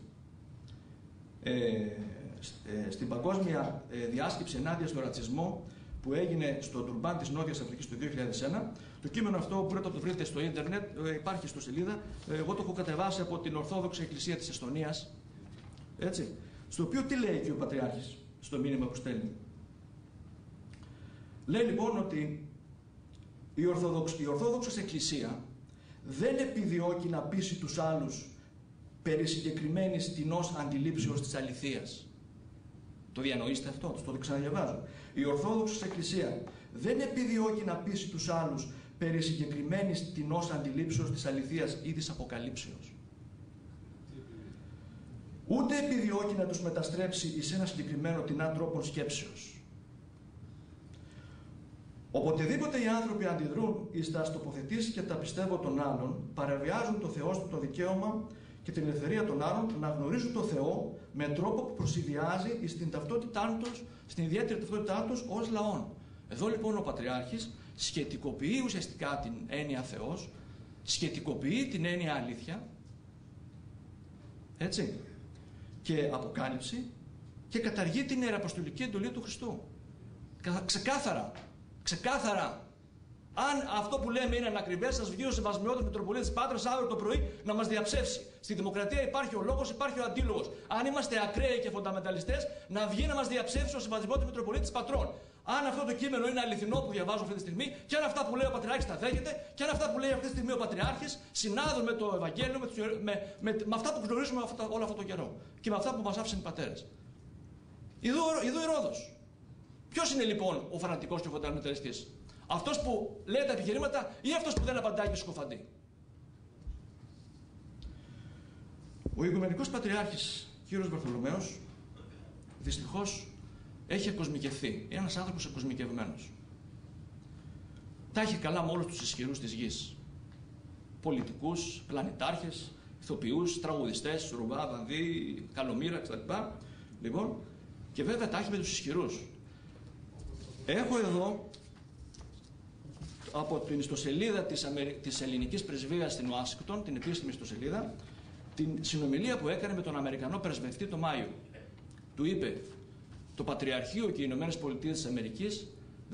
ενάντια στο ρατσισμό που έγινε στο Ντουρμπάν της Νότιας Αφρικής το 2001. Το κείμενο αυτό μπορείτε να το βρείτε στο ίντερνετ, υπάρχει στο σελίδα. Εγώ το έχω κατεβάσει από την Ορθόδοξη Εκκλησία της Εστονίας. Έτσι. Στο οποίο τι λέει και ο Πατριάρχης στο μήνυμα που στέλνει? Λέει λοιπόν ότι η Ορθόδοξη Εκκλησία δεν επιδιώκει να πείσει τους άλλους περί συγκεκριμένης τινός αντιλήψεως της αληθείας. Το διανοείστε αυτό, το ξαναδιαβάζω. Η Ορθόδοξη Εκκλησία δεν επιδιώκει να πείσει τους άλλους περί συγκεκριμένης τινός αντιλήψεως της αληθείας ή της αποκαλύψεως. Ούτε επιδιώκει να τους μεταστρέψει εις ένα συγκεκριμένο τινά τρόπον σκέψεως. Οποτεδήποτε οι άνθρωποι αντιδρούν εις τα τοποθετήσεις και τα πιστεύω των άλλων, παραβιάζουν το Θεό το δικαίωμα και την ελευθερία των άλλων να γνωρίζουν το Θεό με τρόπο που προσυδειάζει στην ταυτότητά τους, στην ιδιαίτερη ταυτότητά τους ως λαών. Εδώ λοιπόν ο Πατριάρχης σχετικοποιεί ουσιαστικά την έννοια Θεός, σχετικοποιεί την έννοια αλήθεια, έτσι, και αποκάλυψη, και καταργεί την ιεραποστολική εντολή του Χριστού. Ξεκάθαρα. Αν αυτό που λέμε είναι ανακριβές, σας βγει ο Σεβασμιώτος Μητροπολίτης Πάτρας αύριο το πρωί να μας διαψεύσει. Στη δημοκρατία υπάρχει ο λόγος, υπάρχει ο αντίλογος. Αν είμαστε ακραίοι και φονταμεταλιστές, να βγει να μας διαψεύσει ο Σεβασμιώτος Μητροπολίτης Πατρών. Αν αυτό το κείμενο είναι αληθινό που διαβάζω αυτή τη στιγμή, και αν αυτά που λέει ο Πατριάρχης τα δέχεται, και αν αυτά που λέει αυτή τη στιγμή ο Πατριάρχης συνάδουν με το Ευαγγέλιο, με αυτά που γνωρίζουμε όλο αυτό το καιρό και με αυτά που μας άφησαν οι πατέρες. Εδώ η Ρόδος. Ποιος είναι λοιπόν ο φανατικός και ο φονταμεταλιστής? Αυτός που λέει τα επιχειρήματα ή αυτός που δεν απαντάει και σκοφαντεί? Ο Οικουμενικός Πατριάρχης κ. Βαρθολομαίος δυστυχώς έχει εκοσμικευθεί. Είναι ένας άνθρωπος εκοσμικευμένος. Τα έχει καλά με όλους τους ισχυρούς της γης. Πολιτικούς, πλανητάρχες, ηθοποιούς, τραγουδιστές, Ρουβά, Βανδύ, Καλομήρα κτλ. Λοιπόν, και βέβαια τα έχει με τους ισχυρούς. Έχω εδώ από την ιστοσελίδα της ελληνικής πρεσβείας στην Ουάσιγκτον, την επίσημη ιστοσελίδα, την συνομιλία που έκανε με τον Αμερικανό πρεσβευτή το Μάιο. Του είπε: το Πατριαρχείο και οι Ηνωμένες Πολιτείες της Αμερικής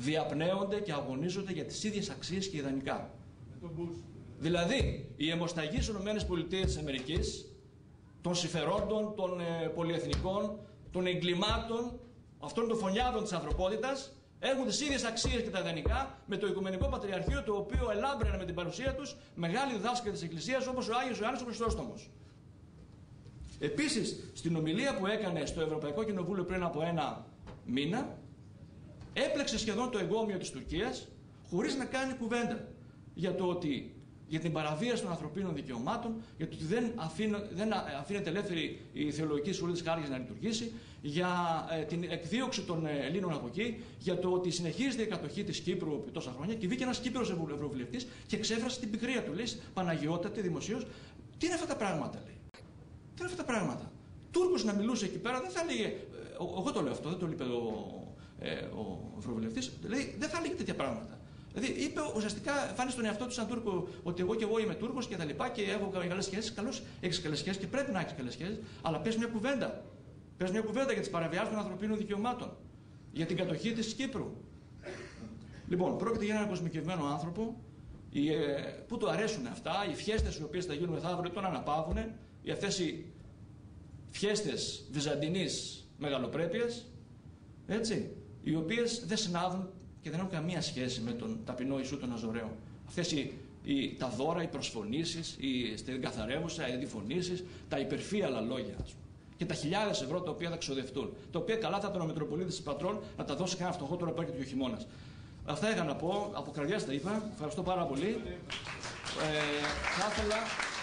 διαπνέονται και αγωνίζονται για τις ίδιες αξίες και ιδανικά. Δηλαδή, οι αιμοσταγείς ΗΠΑ των συμφερόντων, των πολυεθνικών, των εγκλημάτων, αυτών των φωνιάδων της ανθρωπότητας, έχουν τις ίδιες αξίες και τα ιδανικά με το Οικουμενικό Πατριαρχείο, το οποίο ελάμπραινε με την παρουσία τους μεγάλοι δάσκαλοι της Εκκλησίας όπως ο Άγιος Ιωάννης ο Χρυσόστομος. Επίσης, στην ομιλία που έκανε στο Ευρωπαϊκό Κοινοβούλιο πριν από ένα μήνα, έπλεξε σχεδόν το εγκόμιο της Τουρκίας χωρίς να κάνει κουβέντα για την παραβίαση των ανθρωπίνων δικαιωμάτων, για το ότι δεν αφήνεται ελεύθερη η θεολογική σχολή της Χάρκης να λειτουργήσει, για την εκδίωξη των Ελλήνων από εκεί, για το ότι συνεχίζεται η κατοχή της Κύπρου επί τόσα χρόνια και βγήκε ένας Κύπρος ευρωβουλευτής και εξέφρασε την πικρία του. Λέει, Παναγιώτατη, δημοσίως, τι είναι αυτά τα πράγματα, λέει. Τι είναι αυτά τα πράγματα. Τούρκος να μιλούσε εκεί πέρα δεν θα έλεγε. Εγώ το λέω αυτό, δεν το είπε ο ευρωβουλευτής. Λέει, δεν θα έλεγε τέτοια πράγματα. Δηλαδή, είπε ουσιαστικά, φάνησε τον εαυτό του σαν Τούρκο ότι εγώ είμαι Τούρκος και τα λοιπά και έχω καλές σχέσεις. Καλώς έχεις καλές σχέσεις και πρέπει να έχεις καλές σχέσεις, αλλά πες μια κουβέντα. Πες μια κουβέντα για τις παραβιάσεις των ανθρωπίνων δικαιωμάτων, για την κατοχή της Κύπρου. Λοιπόν, πρόκειται για έναν κοσμικευμένο άνθρωπο που του αρέσουν αυτά, οι φιέστες οι οποίες θα γίνουν μεθαύριο τον αναπαύουν, αυτές οι φιέστες βυζαντινής μεγαλοπρέπειας, έτσι, οι οποίες δεν συνάδουν και δεν έχουν καμία σχέση με τον ταπεινό Ιησού τον Ναζωραίο. Αυτές τα δώρα, οι προσφωνήσεις, στην καθαρεύουσα, οι αντιφωνήσεις, τα υπερφύαλα λόγια, ας πούμε. Και τα χιλιάδες ευρώ τα οποία θα ξοδευτούν. Τα οποία καλά θα ήταν ο Μητροπολίτης της Πατρών να τα δώσει κανένα φτωχό τώρα που έρχεται και ο χειμώνας. Αυτά είχα να πω. Από καρδιάς τα είπα. Ευχαριστώ πάρα πολύ. Θα ήθελα.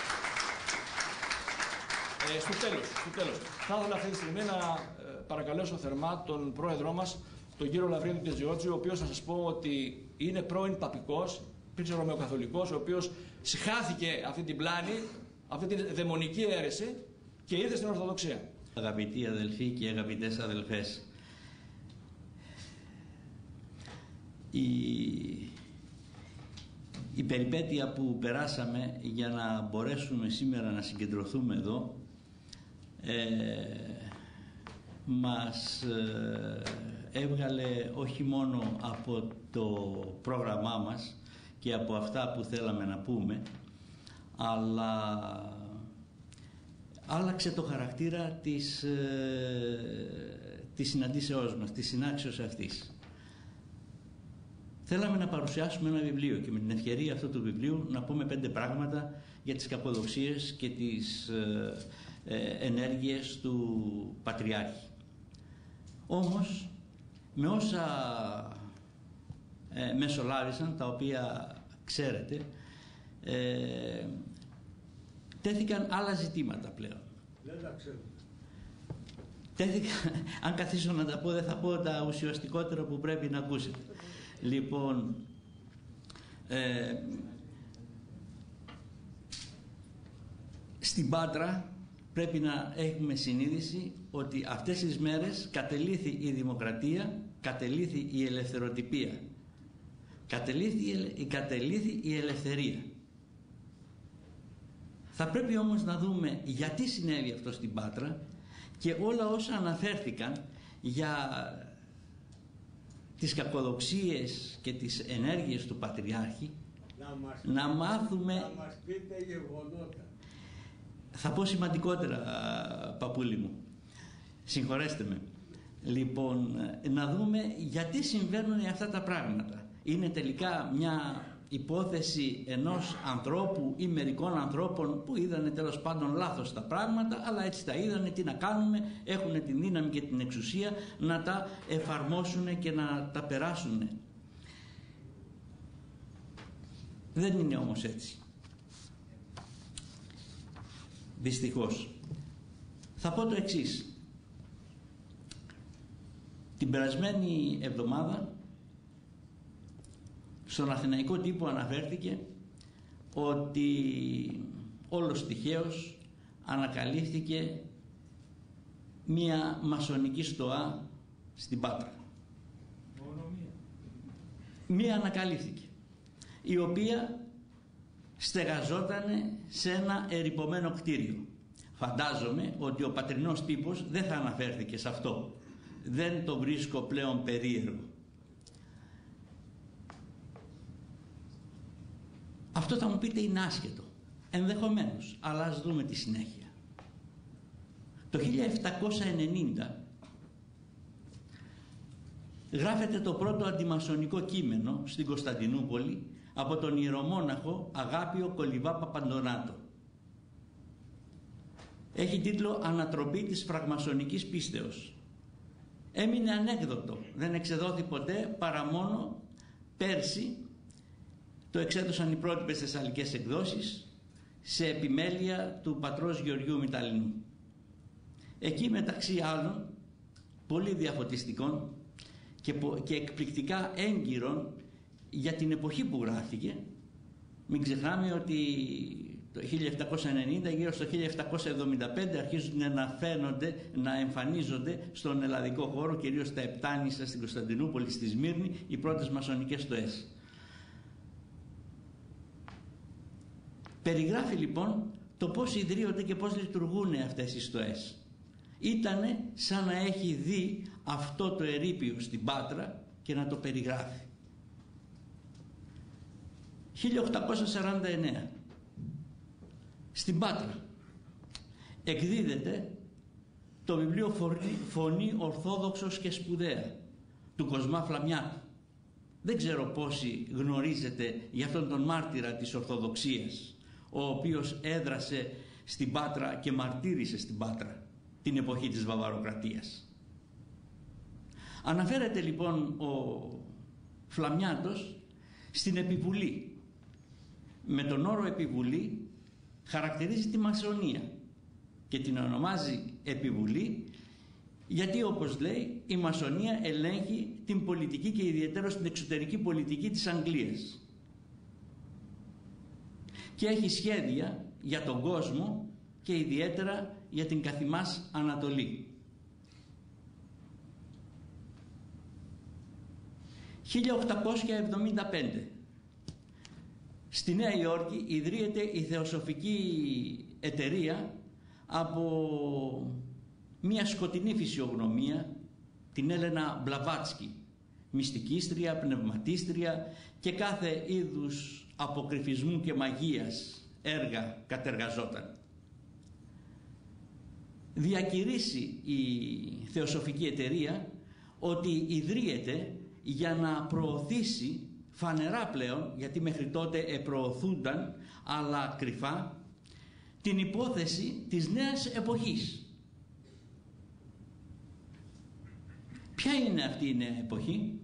Στο τέλος. Θα ήθελα αυτή τη στιγμή να παρακαλέσω θερμά τον πρόεδρό μας, τον κύριο Λαβρίδη Τεζιώτζη, ο οποίος να σας πω ότι είναι πρώην παπικός, πίσω ρωμαιοκαθολικός, ο οποίος συχάθηκε αυτή την πλάνη, αυτή τη δαιμονική αίρεση και ήρθε στην Ορθοδοξία. Αγαπητοί αδελφοί και αγαπητές αδελφές, η περιπέτεια που περάσαμε για να μπορέσουμε σήμερα να συγκεντρωθούμε εδώ μας έβγαλε όχι μόνο από το πρόγραμμά μας και από αυτά που θέλαμε να πούμε, αλλά άλλαξε το χαρακτήρα της συναντήσεώς μας, της συνάξεως αυτής. Θέλαμε να παρουσιάσουμε ένα βιβλίο και με την ευκαιρία αυτού του βιβλίου να πούμε 5 πράγματα για τις καποδοξίες και τις ενέργειες του Πατριάρχη. Όμως, με όσα μεσολάβησαν, τα οποία ξέρετε, τέθηκαν άλλα ζητήματα πλέον. Δεν τα ξέρουμε. Αν καθίσω να τα πω, δεν θα πω τα ουσιαστικότερα που πρέπει να ακούσετε. Λοιπόν, στην Πάτρα πρέπει να έχουμε συνείδηση ότι αυτές τις μέρες κατελήθη η κατελήθη η ελευθεροτυπία, κατελήθη η ελευθερία. Θα πρέπει όμως να δούμε γιατί συνέβη αυτό στην Πάτρα και όλα όσα αναφέρθηκαν για τις κακοδοξίες και τις ενέργειες του Πατριάρχη, να μάθουμε. Να μας πείτε γεγονότα. Θα πω σημαντικότερα, παππούλη μου. Συγχωρέστε με. Λοιπόν, να δούμε γιατί συμβαίνουν αυτά τα πράγματα. Είναι τελικά μια υπόθεση ενός ανθρώπου ή μερικών ανθρώπων που είδανε τέλος πάντων λάθος τα πράγματα, αλλά έτσι τα είδανε, τι να κάνουμε, έχουν την δύναμη και την εξουσία να τα εφαρμόσουν και να τα περάσουν. Δεν είναι όμως έτσι. Δυστυχώς. Θα πω το εξής. Την περασμένη εβδομάδα στον Αθηναϊκό τύπο αναφέρθηκε ότι όλος τυχαίως ανακαλύφθηκε μία μασονική στοά στην Πάτρα. Μία ανακαλύφθηκε, η οποία στεγαζόταν σε ένα ερειπωμένο κτίριο. Φαντάζομαι ότι ο πατρινός τύπος δεν θα αναφέρθηκε σε αυτό. Δεν το βρίσκω πλέον περίεργο. Αυτό θα μου πείτε είναι άσχετο. Ενδεχομένως, αλλά ας δούμε τη συνέχεια. Το 1790 γράφεται το πρώτο αντιμασονικό κείμενο στην Κωνσταντινούπολη από τον ιερομόναχο Αγάπιο Κολιβά Παπαντονάτο. Έχει τίτλο «Ανατροπή της φραγμασονικής πίστεως». Έμεινε ανέκδοτο, δεν εξεδόθη ποτέ παρά μόνο πέρσι. Το εξέδωσαν οι πρότυπες θεσσαλικές εκδόσεις σε επιμέλεια του πατρός Γεωργίου Μηταλινού. Εκεί μεταξύ άλλων πολύ διαφωτιστικών και εκπληκτικά έγκυρων για την εποχή που γράφηκε. Μην ξεχνάμε ότι το 1790 γύρω στο 1775 αρχίζουν να εμφανίζονται στον ελλαδικό χώρο, κυρίως στα Επτάνησα, στην Κωνσταντινούπολη, στη Σμύρνη, οι πρώτες μασονικές στοές. Περιγράφει λοιπόν το πώς ιδρύονται και πώς λειτουργούν αυτές οι στοές. Ήτανε σαν να έχει δει αυτό το ερείπιο στην Πάτρα και να το περιγράφει. 1849 στην Πάτρα εκδίδεται το βιβλίο «Φωνή Ορθόδοξος και Σπουδαία» του Κοσμά Φλαμιάτου. Δεν ξέρω πόσοι γνωρίζετε για αυτόν τον μάρτυρα της Ορθοδοξίας, ο οποίος έδρασε στην Πάτρα και μαρτύρησε στην Πάτρα την εποχή της Βαβαροκρατίας. Αναφέρεται λοιπόν ο Φλαμιάτος στην επιβουλή. Με τον όρο επιβουλή χαρακτηρίζει τη μασονία και την ονομάζει επιβουλή γιατί, όπως λέει, η μασονία ελέγχει την πολιτική και ιδιαίτερα την εξωτερική πολιτική της Αγγλίας και έχει σχέδια για τον κόσμο και ιδιαίτερα για την καθημάς Ανατολή. 1875 στη Νέα Υόρκη ιδρύεται η Θεοσοφική Εταιρεία από μια σκοτεινή φυσιογνωμία, την Έλενα Μπλαβάτσκι, μυστικίστρια, πνευματίστρια και κάθε είδους αποκρυφισμού και μαγείας έργα κατεργαζόταν. Διακηρύσει η Θεοσοφική Εταιρεία ότι ιδρύεται για να προωθήσει φανερά πλέον, γιατί μέχρι τότε προωθούνταν αλλά κρυφά, την υπόθεση της νέας εποχής. Ποια είναι αυτή η νέα εποχή?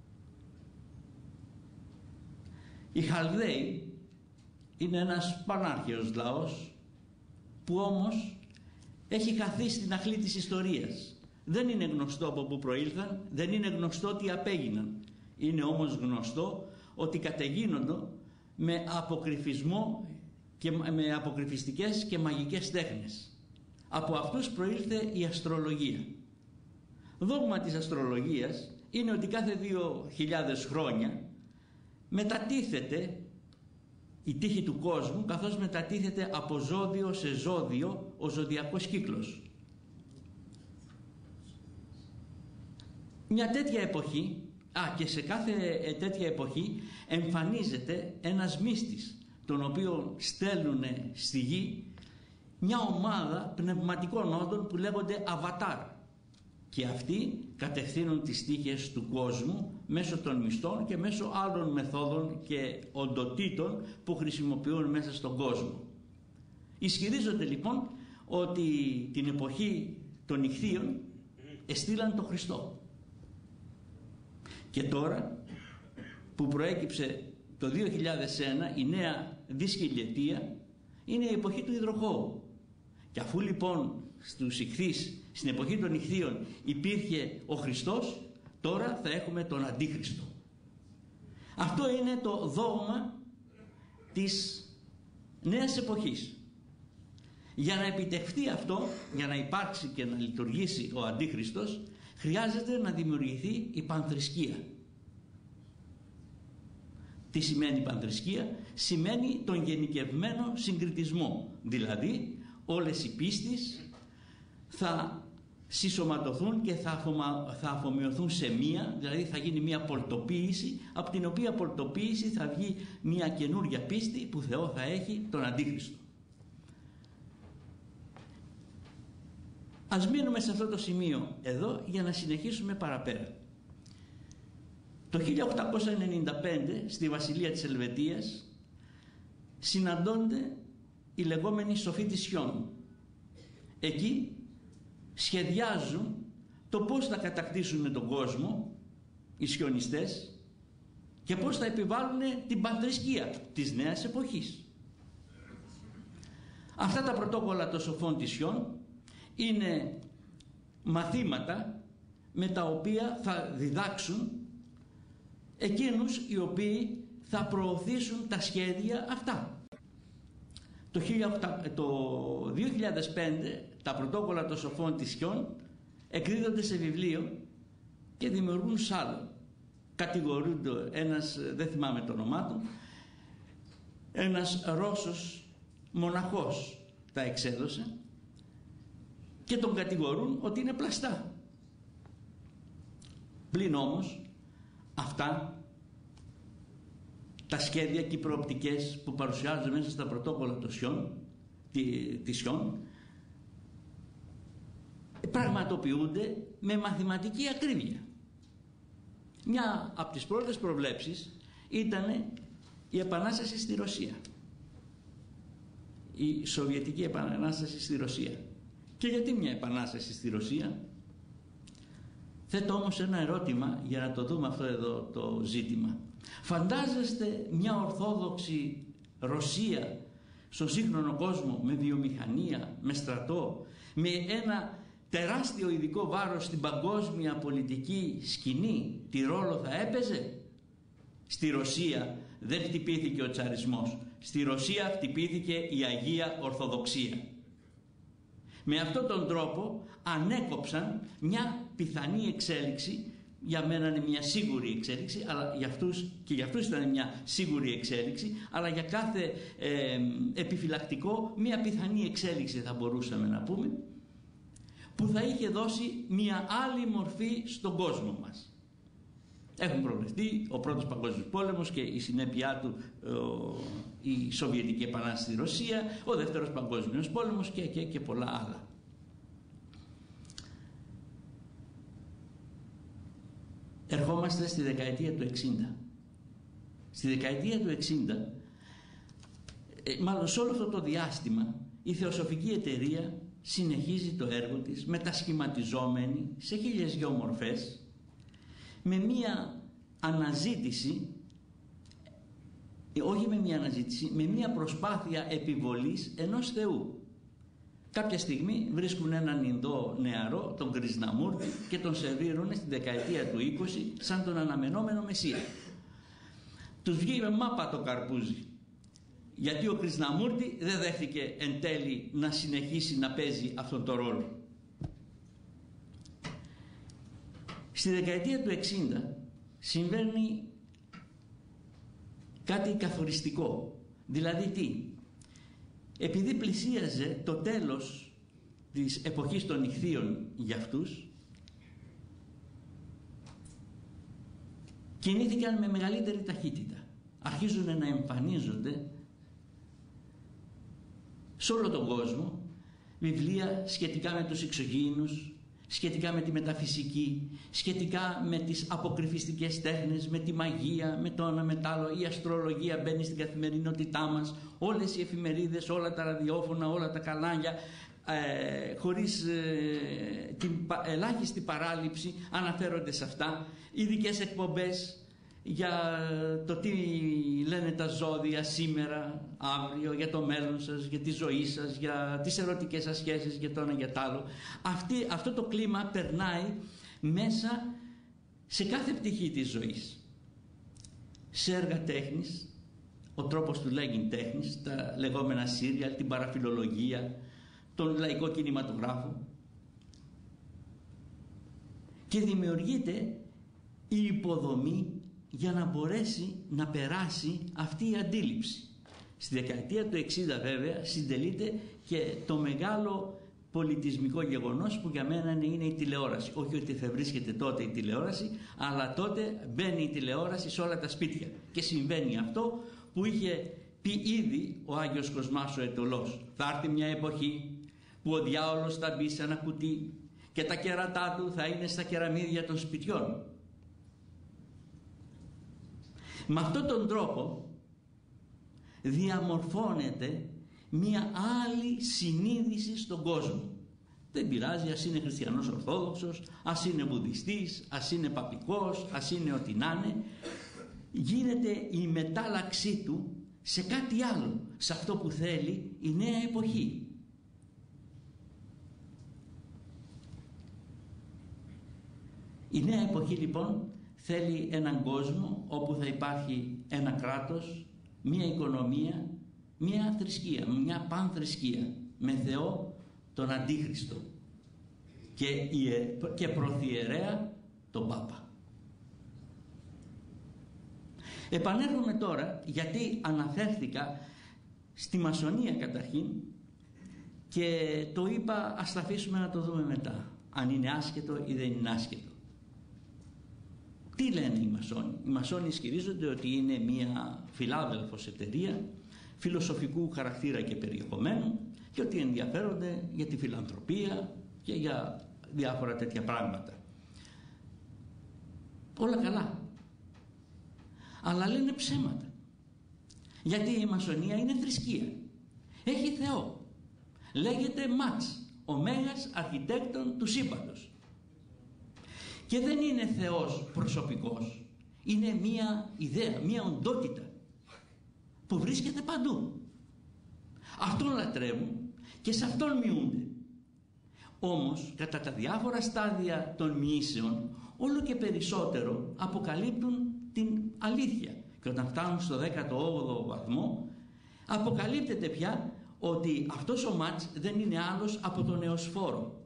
Οι Χαλδαίοι είναι ένας πανάρχαιος λαός που όμως έχει χαθεί στην αχλή της ιστορίας. Δεν είναι γνωστό από πού προήλθαν, δεν είναι γνωστό τι απέγιναν. Είναι όμως γνωστό ότι κατεγίνονται με αποκρυφισμό και με αποκρυφιστικές και μαγικές τέχνες. Από αυτούς προήλθε η αστρολογία. Δόγμα της αστρολογίας είναι ότι κάθε 2.000 χρόνια μετατίθεται η τύχη του κόσμου, καθώς μετατίθεται από ζώδιο σε ζώδιο ο ζωδιακός κύκλος. Μια τέτοια εποχή, και σε κάθε τέτοια εποχή εμφανίζεται ένας μύστης, τον οποίο στέλνουν στη γη μια ομάδα πνευματικών όντων που λέγονται αβατάρ, και αυτοί κατευθύνουν τις τύχες του κόσμου μέσω των μυστών και μέσω άλλων μεθόδων και οντοτήτων που χρησιμοποιούν μέσα στον κόσμο. Ισχυρίζονται λοιπόν ότι την εποχή των Ιχθύων εστήλαν τον Χριστό. Και τώρα που προέκυψε το 2001 η νέα δισχιλιετία, είναι η εποχή του υδροχώου. Και αφού λοιπόν στους Ιχθύς, στην εποχή των Ιχθύων υπήρχε ο Χριστός, τώρα θα έχουμε τον Αντίχριστο. Αυτό είναι το δόγμα της νέας εποχής. Για να επιτευχθεί αυτό, για να υπάρξει και να λειτουργήσει ο Αντίχριστος, χρειάζεται να δημιουργηθεί η πανθρησκεία. Τι σημαίνει πανθρησκεία? Σημαίνει τον γενικευμένο συγκριτισμό, δηλαδή όλες οι πίστεις θα συσσωματωθούν και θα αφομοιωθούν σε μία, δηλαδή θα γίνει μία πολτοποίηση, από την οποία πολτοποίηση θα βγει μία καινούργια πίστη που Θεό θα έχει, τον Αντίχριστο. Ας μείνουμε σε αυτό το σημείο εδώ για να συνεχίσουμε παραπέρα. Το 1895 στη Βασιλεία της Ελβετίας συναντώνται οι λεγόμενοι σοφοί της Σιών. Εκεί σχεδιάζουν το πώς θα κατακτήσουν τον κόσμο οι σιωνιστές και πώς θα επιβάλλουν την πανθρησκεία της νέας εποχής. Αυτά τα πρωτόκολλα των σοφών της Σιών είναι μαθήματα με τα οποία θα διδάξουν εκείνους οι οποίοι θα προωθήσουν τα σχέδια αυτά. Το 2005 τα πρωτόκολλα των σοφών της Σιών εκδίδονται σε βιβλίο και δημιουργούν σάλο. Κατηγορούνται ένας, δεν θυμάμαι το όνομά του, ένας Ρώσος μοναχός τα εξέδωσε και τον κατηγορούν ότι είναι πλαστά. Πλην όμως αυτά τα σχέδια και οι προοπτικές που παρουσιάζονται μέσα στα πρωτόκολλα των Σιών πραγματοποιούνται με μαθηματική ακρίβεια. Μια από τις πρώτες προβλέψεις ήταν η επανάσταση στη Ρωσία, η Σοβιετική επανάσταση στη Ρωσία. Και γιατί μια επανάσταση στη Ρωσία? Θέτω όμως ένα ερώτημα για να το δούμε αυτό εδώ το ζήτημα. Φαντάζεστε μια ορθόδοξη Ρωσία στον σύγχρονο κόσμο με βιομηχανία, με στρατό, με ένα τεράστιο ειδικό βάρος στην παγκόσμια πολιτική σκηνή? Τι ρόλο θα έπαιζε? Στη Ρωσία δεν χτυπήθηκε ο τσαρισμός. Στη Ρωσία χτυπήθηκε η Αγία Ορθοδοξία. Με αυτόν τον τρόπο ανέκοψαν μια πιθανή εξέλιξη. Για μένα είναι μια σίγουρη εξέλιξη, αλλά για αυτούς ήταν μια σίγουρη εξέλιξη, αλλά για κάθε επιφυλακτικό μια πιθανή εξέλιξη θα μπορούσαμε να πούμε, που θα είχε δώσει μια άλλη μορφή στον κόσμο μας. Έχουν προβλεφθεί ο Πρώτος Παγκόσμιος Πόλεμος και η συνέπειά του η Σοβιετική Επανάσταση στη Ρωσία, ο Δεύτερος Παγκόσμιος Πόλεμος και πολλά άλλα. Ερχόμαστε στη δεκαετία του 60. Στη δεκαετία του 60, μάλλον σε όλο αυτό το διάστημα, η Θεοσοφική Εταιρεία συνεχίζει το έργο της μετασχηματιζόμενη σε 1002 μορφές, με μία αναζήτηση, όχι με μία αναζήτηση, με μία προσπάθεια επιβολής ενός Θεού. Κάποια στιγμή βρίσκουν έναν Ινδό νεαρό, τον Κρισμναμούρτη, και τον σερβίρουν στη δεκαετία του 20 σαν τον αναμενόμενο Μεσσία. Τους βγήκε με μάπα το καρπούζι, γιατί ο Κρισμναμούρτη δεν δέχτηκε εν τέλει να συνεχίσει να παίζει αυτόν τον ρόλο. Στη δεκαετία του 60 συμβαίνει κάτι καθοριστικό. Δηλαδή τι? Επειδή πλησίαζε το τέλος της εποχής των Ιχθύων για αυτούς, κινήθηκαν με μεγαλύτερη ταχύτητα. Αρχίζουν να εμφανίζονται σε όλο τον κόσμο βιβλία σχετικά με τους εξωγήινους, σχετικά με τη μεταφυσική, σχετικά με τις αποκρυφιστικές τέχνες, με τη μαγεία, με το ένα με το άλλο. Η αστρολογία μπαίνει στην καθημερινότητά μας, όλες οι εφημερίδες, όλα τα ραδιόφωνα, όλα τα κανάλια, χωρίς την ελάχιστη παράληψη αναφέρονται σε αυτά. Ειδικές εκπομπές για το τι λένε τα ζώδια σήμερα, αύριο, για το μέλλον σας, για τη ζωή σας, για τις ερωτικές σας σχέσεις, για το ένα για το άλλο. Αυτό το κλίμα περνάει μέσα σε κάθε πτυχή της ζωής. Σε έργα τέχνης, ο τρόπος του λέγειν τέχνης, τα λεγόμενα σύριαλ, την παραφιλολογία, τον λαϊκό κινηματογράφο, και δημιουργείται η υποδομή για να μπορέσει να περάσει αυτή η αντίληψη. Στη δεκαετία του 60 βέβαια συντελείται και το μεγάλο πολιτισμικό γεγονός που για μένα είναι η τηλεόραση. Όχι ότι θα βρίσκεται τότε η τηλεόραση, αλλά τότε μπαίνει η τηλεόραση σε όλα τα σπίτια. Και συμβαίνει αυτό που είχε πει ήδη ο Άγιος Κοσμάς ο Αιτωλός. Θα έρθει μια εποχή που ο διάολος θα μπει σε ένα κουτί και τα κέρατά του θα είναι στα κεραμίδια των σπιτιών. Με αυτόν τον τρόπο διαμορφώνεται μια άλλη συνείδηση στον κόσμο. Δεν πειράζει, ας είναι χριστιανός ορθόδοξος, ας είναι βουδιστής, ας είναι παπικός, ας είναι ό,τι να είναι. Γίνεται η μετάλλαξή του σε κάτι άλλο, σε αυτό που θέλει η νέα εποχή. Η νέα εποχή λοιπόν θέλει έναν κόσμο όπου θα υπάρχει ένα κράτος, μια οικονομία, μια θρησκεία, μια πανθρησκεία με Θεό τον Αντίχριστο και πρωθιερέα τον Πάπα. Επανέρχομαι τώρα γιατί αναφέρθηκα στη μασονία καταρχήν και το είπα ας τα αφήσουμε να το δούμε μετά, αν είναι άσχετο ή δεν είναι άσχετο. Τι λένε οι μασόνοι? Οι μασόνοι ισχυρίζονται ότι είναι μια φιλάδελφος εταιρεία φιλοσοφικού χαρακτήρα και περιεχομένου και ότι ενδιαφέρονται για τη φιλανθρωπία και για διάφορα τέτοια πράγματα. Όλα καλά. Αλλά λένε ψέματα. Γιατί η μασονία είναι θρησκεία. Έχει Θεό. Λέγεται Μάτς, ο μέγας αρχιτέκτον του σύμπαντος. Και δεν είναι Θεός προσωπικός. Είναι μία ιδέα, μία οντότητα που βρίσκεται παντού. Αυτόν λατρεύουν και σε αυτόν μοιούνται. Όμως κατά τα διάφορα στάδια των μοιήσεων όλο και περισσότερο αποκαλύπτουν την αλήθεια. Και όταν φτάνουν στο 18ο βαθμό αποκαλύπτεται πια ότι αυτός ο Μάτς δεν είναι άλλος από τον Εωσφόρο.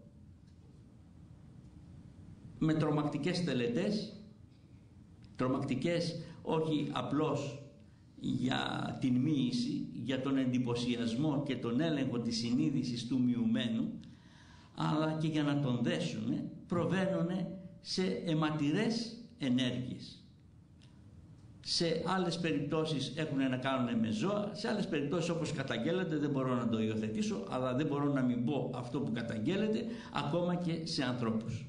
Με τρομακτικές τελετές, τρομακτικές όχι απλώς για την μοίηση, για τον εντυπωσιασμό και τον έλεγχο της συνείδησης του μοιουμένου, αλλά και για να τον δέσουν προβαίνουν σε αιματηρές ενέργειες. Σε άλλες περιπτώσεις έχουν να κάνουν με ζώα, σε άλλες περιπτώσεις όπως καταγγέλλεται, δεν μπορώ να το υιοθετήσω, αλλά δεν μπορώ να μην πω αυτό που καταγγέλλεται, ακόμα και σε ανθρώπους.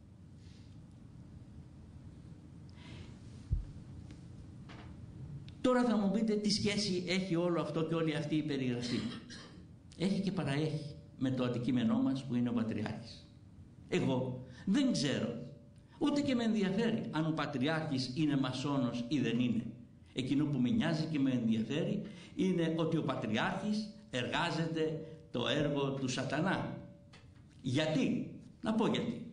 Τώρα θα μου πείτε τι σχέση έχει όλο αυτό και όλη αυτή η περιγραφή. Έχει και παραέχει με το αντικείμενό μας που είναι ο Πατριάρχης. Εγώ δεν ξέρω, ούτε και με ενδιαφέρει αν ο Πατριάρχης είναι μασόνος ή δεν είναι. Εκείνο που με νοιάζει και με ενδιαφέρει είναι ότι ο Πατριάρχης εργάζεται το έργο του σατανά. Γιατί? Να πω γιατί.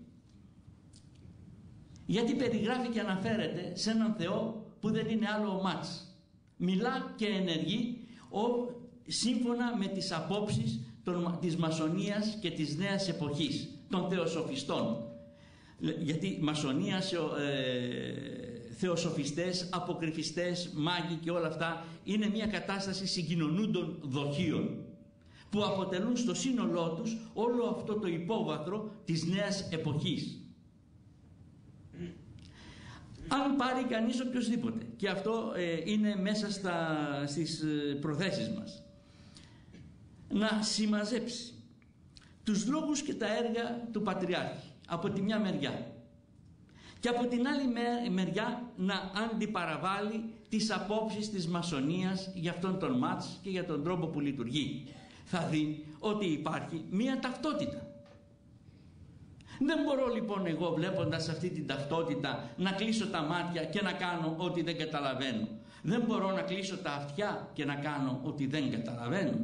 Γιατί περιγράφει και αναφέρεται σε έναν Θεό που δεν είναι άλλο ο Μάτς. Μιλά και ενεργεί σύμφωνα με τις απόψεις της μασονίας και της νέας εποχής, των θεοσοφιστών. Γιατί μασονία, θεοσοφιστές, αποκρυφιστές, μάγοι και όλα αυτά είναι μια κατάσταση συγκοινωνούντων δοχείων που αποτελούν στο σύνολό τους όλο αυτό το υπόβαθρο της νέας εποχής. Αν πάρει κανείς οποιοσδήποτε, και αυτό είναι μέσα στις προθέσεις μας, να συμμαζέψει τους λόγους και τα έργα του Πατριάρχη από τη μια μεριά και από την άλλη μεριά να αντιπαραβάλει τις απόψεις της μασονίας για αυτόν τον Μάτς και για τον τρόπο που λειτουργεί, θα δει ότι υπάρχει μία ταυτότητα. Δεν μπορώ λοιπόν εγώ, βλέποντας αυτή την ταυτότητα, να κλείσω τα μάτια και να κάνω ότι δεν καταλαβαίνω. Δεν μπορώ να κλείσω τα αυτιά και να κάνω ότι δεν καταλαβαίνω.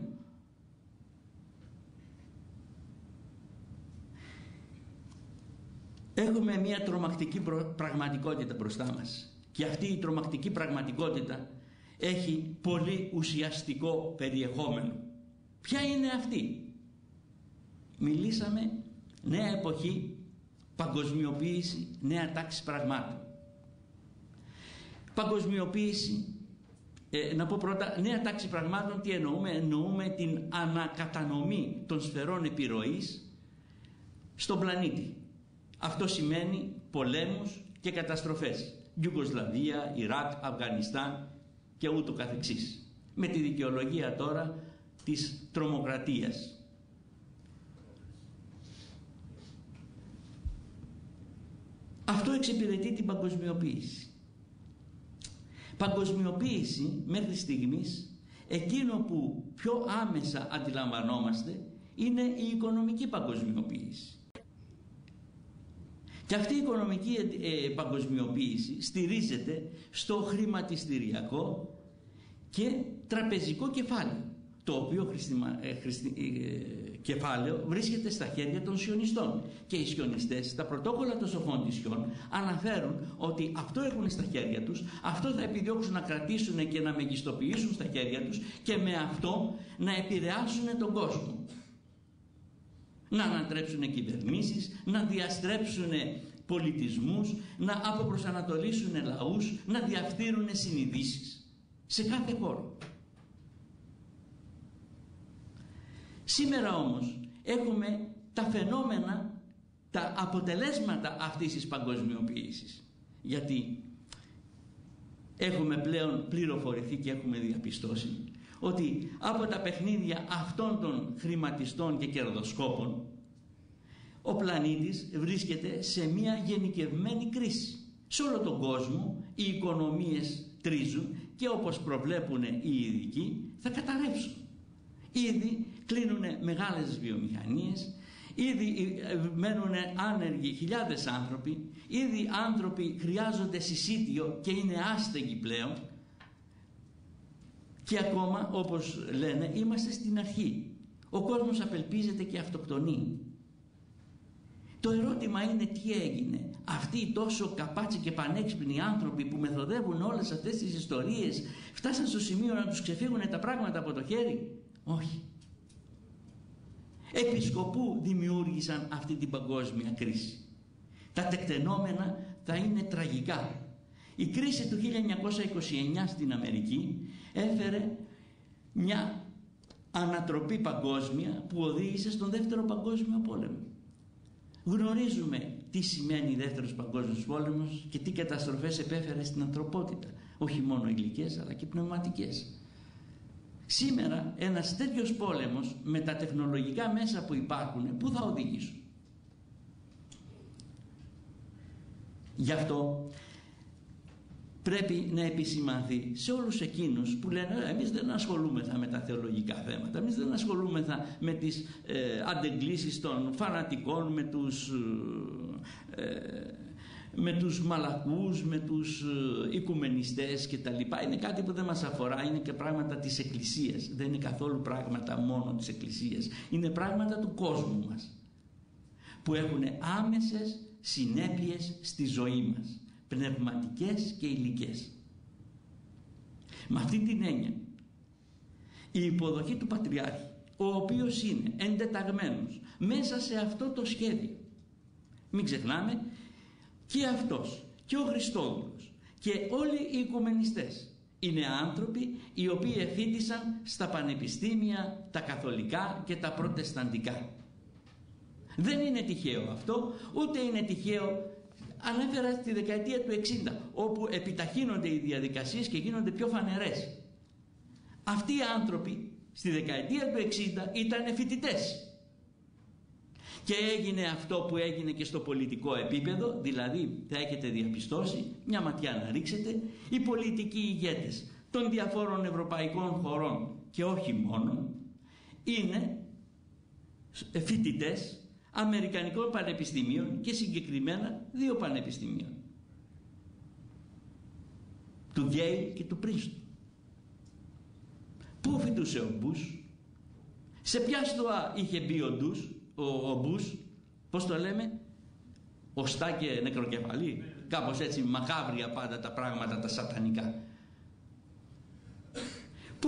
Έχουμε μια τρομακτική πραγματικότητα μπροστά μας και αυτή η τρομακτική πραγματικότητα έχει πολύ ουσιαστικό περιεχόμενο. Ποια είναι αυτή? Μιλήσαμε νέα εποχή, παγκοσμιοποίηση, νέα τάξη πραγμάτων. Παγκοσμιοποίηση, να πω πρώτα, νέα τάξη πραγμάτων τι εννοούμε? Εννοούμε την ανακατανομή των σφαιρών επιρροής στον πλανήτη. Αυτό σημαίνει πολέμους και καταστροφές. Ιουγκοσλαβία, Ιράκ, Αφγανιστάν και ούτω καθεξής. Με τη δικαιολογία τώρα της τρομοκρατίας. Αυτό εξυπηρετεί την παγκοσμιοποίηση. Παγκοσμιοποίηση μέχρι στιγμής, εκείνο που πιο άμεσα αντιλαμβανόμαστε είναι η οικονομική παγκοσμιοποίηση. Και αυτή η οικονομική παγκοσμιοποίηση στηρίζεται στο χρηματιστηριακό και τραπεζικό κεφάλαιο, το οποίο κεφάλαιο βρίσκεται στα χέρια των σιωνιστών. Και οι σιωνιστές στα πρωτόκολλα των σοφών της Σιών αναφέρουν ότι αυτό έχουν στα χέρια τους, αυτό θα επιδιώξουν να κρατήσουν και να μεγιστοποιήσουν στα χέρια τους και με αυτό να επηρεάσουν τον κόσμο. Να ανατρέψουν κυβερνήσεις, να διαστρέψουν πολιτισμούς, να αποπροσανατολίσουν λαούς, να διαφθείρουν συνειδήσεις σε κάθε χώρο. Σήμερα όμως έχουμε τα φαινόμενα, τα αποτελέσματα αυτής της παγκοσμιοποίησης. Γιατί έχουμε πλέον πληροφορηθεί και έχουμε διαπιστώσει ότι από τα παιχνίδια αυτών των χρηματιστών και κερδοσκόπων ο πλανήτης βρίσκεται σε μια γενικευμένη κρίση. Σε όλο τον κόσμο οι οικονομίες τρίζουν και όπως προβλέπουν οι ειδικοί θα καταρρεύσουν. Ήδη κλείνουν μεγάλες βιομηχανίες, ήδη μένουν άνεργοι χιλιάδες άνθρωποι, ήδη άνθρωποι χρειάζονται συσίτιο και είναι άστεγοι πλέον. Και ακόμα, όπως λένε, είμαστε στην αρχή. Ο κόσμος απελπίζεται και αυτοκτονεί. Το ερώτημα είναι τι έγινε. Αυτοί οι τόσο καπάτσι και πανέξυπνοι άνθρωποι που μεθοδεύουν όλες αυτές τις ιστορίες φτάσαν στο σημείο να τους ξεφύγουν τα πράγματα από το χέρι? Όχι. Επί σκοπού δημιούργησαν αυτή την παγκόσμια κρίση. Τα τεκτενόμενα θα είναι τραγικά. Η κρίση του 1929 στην Αμερική έφερε μια ανατροπή παγκόσμια που οδήγησε στον Δεύτερο Παγκόσμιο Πόλεμο. Γνωρίζουμε τι σημαίνει Δεύτερος Παγκόσμιος Πόλεμος και τι καταστροφές επέφερε στην ανθρωπότητα, όχι μόνο υλικές αλλά και πνευματικές. Σήμερα ένας τέτοιος πόλεμος με τα τεχνολογικά μέσα που υπάρχουν, πού θα οδηγήσουν? Γι' αυτό πρέπει να επισημανθεί σε όλους εκείνους που λένε εμείς δεν ασχολούμεθα με τα θεολογικά θέματα, εμείς δεν ασχολούμεθα με τις αντεγκλήσεις των φανατικών, με τους μαλακούς, με τους οικουμενιστές και τα λοιπά. Είναι κάτι που δεν μας αφορά, είναι και πράγματα της Εκκλησίας, δεν είναι καθόλου πράγματα μόνο της Εκκλησίας, είναι πράγματα του κόσμου μας που έχουν άμεσες συνέπειες στη ζωή μας, πνευματικές και υλικές. Με αυτή την έννοια η υποδοχή του Πατριάρχη, ο οποίος είναι εντεταγμένος μέσα σε αυτό το σχέδιο, μην ξεχνάμε, και αυτός και ο Χριστόδουλος και όλοι οι οικουμενιστές είναι άνθρωποι οι οποίοι εφοίτησαν στα πανεπιστήμια τα καθολικά και τα προτεσταντικά. Δεν είναι τυχαίο αυτό, ούτε είναι τυχαίο. Ανέφερα στη δεκαετία του 60, όπου επιταχύνονται οι διαδικασίες και γίνονται πιο φανερές. Αυτοί οι άνθρωποι στη δεκαετία του 60 ήταν φοιτητές. Και έγινε αυτό που έγινε και στο πολιτικό επίπεδο, δηλαδή θα έχετε διαπιστώσει, μια ματιά να ρίξετε, οι πολιτικοί ηγέτες των διαφόρων ευρωπαϊκών χωρών και όχι μόνο, είναι φοιτητές αμερικανικών πανεπιστημίων και συγκεκριμένα δύο πανεπιστημίων, του Γκέιλ και του Πρίνστον. Πού φοιτούσε ο Μπούς? Σε ποια στοά είχε μπει ο Μπούς? Πώς το λέμε? Οστά και νεκροκεφαλή, κάπως έτσι, μακάβρια πάντα τα πράγματα τα σατανικά. Πού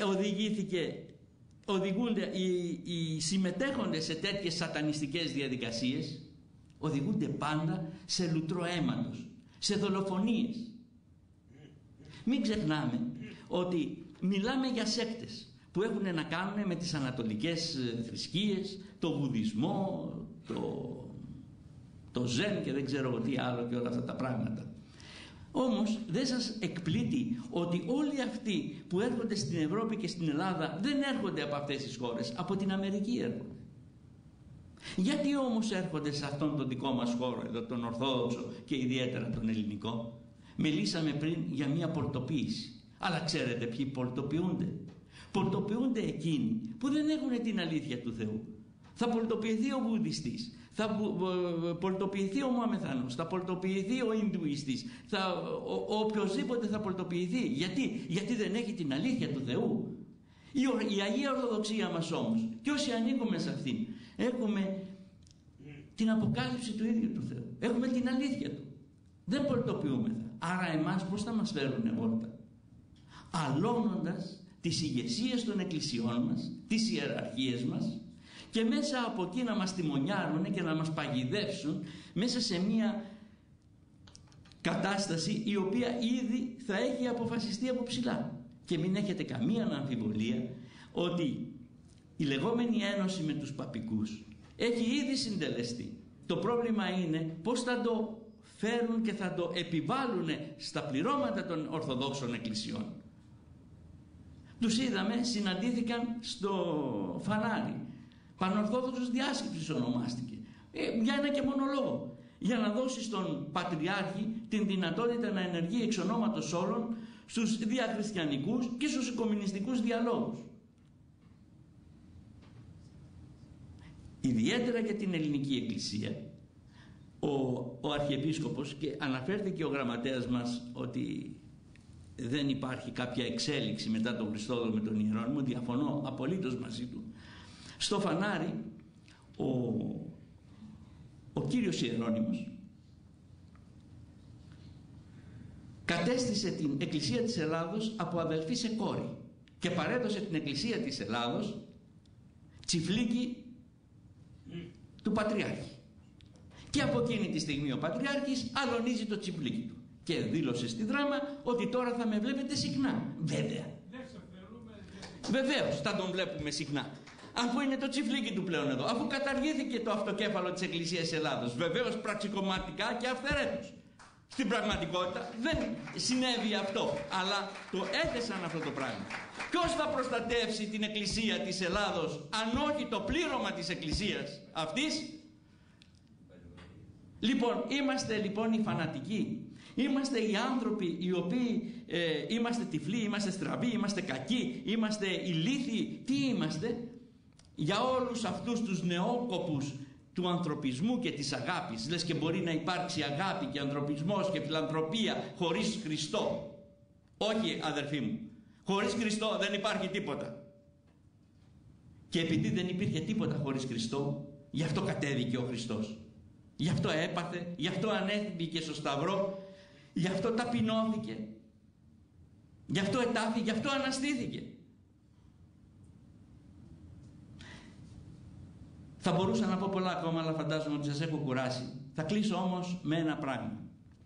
οδηγούνται οι συμμετέχοντες σε τέτοιες σατανιστικές διαδικασίες? Οδηγούνται πάντα σε λουτρό αίματος, σε δολοφονίες. Μην ξεχνάμε ότι μιλάμε για σέκτες που έχουν να κάνουν με τις ανατολικές θρησκείες, το βουδισμό, το ζεν και δεν ξέρω τι άλλο και όλα αυτά τα πράγματα. Όμως δεν σας εκπλήττει ότι όλοι αυτοί που έρχονται στην Ευρώπη και στην Ελλάδα δεν έρχονται από αυτές τις χώρες, από την Αμερική έρχονται. Γιατί όμως έρχονται σε αυτόν τον δικό μας χώρο εδώ, τον Ορθόδοξο και ιδιαίτερα τον ελληνικό? Μιλήσαμε πριν για μια πορτοποίηση. Αλλά ξέρετε ποιοι πορτοποιούνται? Πορτοποιούνται εκείνοι που δεν έχουν την αλήθεια του Θεού. Θα πορτοποιηθεί ο Βουδιστής, θα πορτοποιηθεί ο Μωαμεθανός, θα πορτοποιηθεί ο Ινδουιστής, ο οποιοσδήποτε θα πορτοποιηθεί. Γιατί δεν έχει την αλήθεια του Θεού. Η Αγία Ορθοδοξία μας όμως, και όσοι ανήκουμε σε αυτήν, έχουμε την αποκάλυψη του ίδιου του Θεού. Έχουμε την αλήθεια του. Δεν πορτοποιούμεθα. Άρα εμάς πώς θα μας φέρουνε βόλτα? Αλώνοντας τις ηγεσίες των εκκλησιών μας, τις ιεραρχίες μας, και μέσα από εκεί να μας τιμονιάρουν και να μας παγιδεύσουν μέσα σε μια κατάσταση η οποία ήδη θα έχει αποφασιστεί από ψηλά. Και μην έχετε καμία αμφιβολία ότι η λεγόμενη ένωση με τους παπικούς έχει ήδη συντελεστεί. Το πρόβλημα είναι πώς θα το φέρουν και θα το επιβάλλουν στα πληρώματα των Ορθοδόξων εκκλησιών. Τους είδαμε, συναντήθηκαν στο Φανάρι. Πανορθόδοξος διάσκεψης ονομάστηκε. Για ένα και μόνο λόγο. Για να δώσει στον Πατριάρχη την δυνατότητα να ενεργεί εξ ονόματος όλων στους διαχριστιανικούς και στους οικομηνιστικούς διαλόγους. Ιδιαίτερα για την ελληνική εκκλησία, ο Αρχιεπίσκοπος, και αναφέρθηκε ο γραμματέας μας ότι δεν υπάρχει κάποια εξέλιξη μετά τον Χριστόδουλο με τον Ιερώνυμο, διαφωνώ απολύτως μαζί του. Στο Φανάρι ο κύριος Ιερώνυμος κατέστησε την Εκκλησία της Ελλάδος από αδελφή σε κόρη και παρέδωσε την Εκκλησία της Ελλάδος τσιφλίκι του Πατριάρχη. Και από εκείνη τη στιγμή ο Πατριάρχης αλωνίζει το τσιφλίκι του και δήλωσε στη Δράμα ότι τώρα θα με βλέπετε συχνά. Βεβαίως θα τον βλέπουμε συχνά, αφού είναι το τσιφλίκι του πλέον εδώ, αφού καταργήθηκε το αυτοκέφαλο της Εκκλησίας Ελλάδος. Βεβαίως πραξικομματικά και αυθαιρέτως. Στην πραγματικότητα δεν συνέβη αυτό, αλλά το έθεσαν αυτό το πράγμα. Ποιος θα προστατεύσει την Εκκλησία της Ελλάδος αν όχι το πλήρωμα της Εκκλησίας αυτής? Λοιπόν, είμαστε λοιπόν οι φανατικοί. Είμαστε οι άνθρωποι οι οποίοι είμαστε τυφλοί, είμαστε στραβοί, είμαστε κακοί, είμαστε ηλίθιοι. Τι είμαστε? Για όλους αυτούς τους νεόκοπους του ανθρωπισμού και της αγάπης. Λες και μπορεί να υπάρξει αγάπη και ανθρωπισμός και φιλανθρωπία χωρίς Χριστό? Όχι, αδερφοί μου. Χωρίς Χριστό δεν υπάρχει τίποτα. Και επειδή δεν υπήρχε τίποτα χωρίς Χριστό, γι' αυτό κατέβηκε ο Χριστός. Γι' αυτό έπαθε, γι' αυτό ανέβηκε στο Σταυρό, γι' αυτό ταπεινώθηκε, γι' αυτό ετάφη, γι' αυτό αναστήθηκε. Θα μπορούσα να πω πολλά ακόμα, αλλά φαντάζομαι ότι σας έχω κουράσει. Θα κλείσω όμως με ένα πράγμα.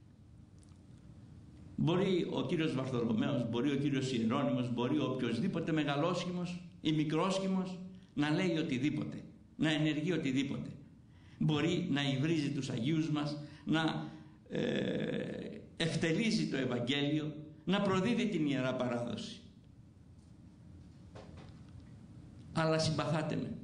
Μπορεί ο κύριος Βαρθολομαίος, μπορεί ο κύριος Ιερώνυμος, μπορεί ο οποιοσδήποτε μεγαλόσχημος ή μικρόσχημος να λέει οτιδήποτε, να ενεργεί οτιδήποτε. Μπορεί να υβρίζει τους Αγίους μας, να ευτελίζει το Ευαγγέλιο, να προδίδει την Ιερά Παράδοση. Αλλά συμπαθάτε με.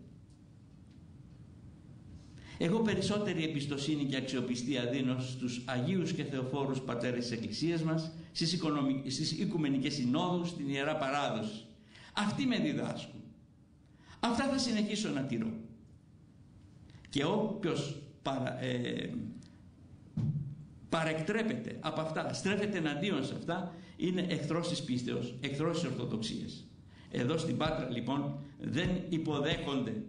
Εγώ περισσότερη εμπιστοσύνη και αξιοπιστία δίνω στους Αγίους και Θεοφόρους Πατέρες της Εκκλησίας μας, στις Οικουμενικές Συνόδους, στην Ιερά Παράδοση. Αυτοί με διδάσκουν. Αυτά θα συνεχίσω να τηρώ. Και όποιος παρεκτρέπεται από αυτά, στρέφεται εναντίον σε αυτά, είναι εχθρός της πίστεως, εχθρός της Ορθοδοξίας. Εδώ στην Πάτρα λοιπόν δεν υποδέχονται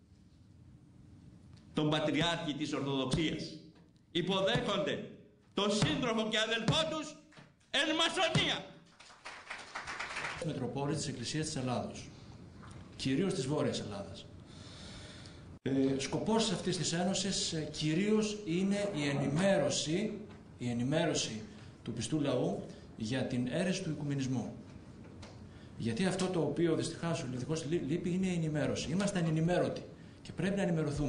τον Πατριάρχη της Ορθοδοξίας. Υποδέχονται τον σύντροφο και αδελφό τους εν μασονία. Μητροπόλης της Εκκλησίας της Ελλάδος, κυρίως της Βόρειας Ελλάδας. Σκοπός αυτής της Ένωσης κυρίως είναι η ενημέρωση του πιστού λαού για την αίρεση του οικουμενισμού. Γιατί αυτό το οποίο δυστυχώς λείπει είναι η ενημέρωση. Είμαστε ανενημέρωτοι και πρέπει να ενημερωθούμε.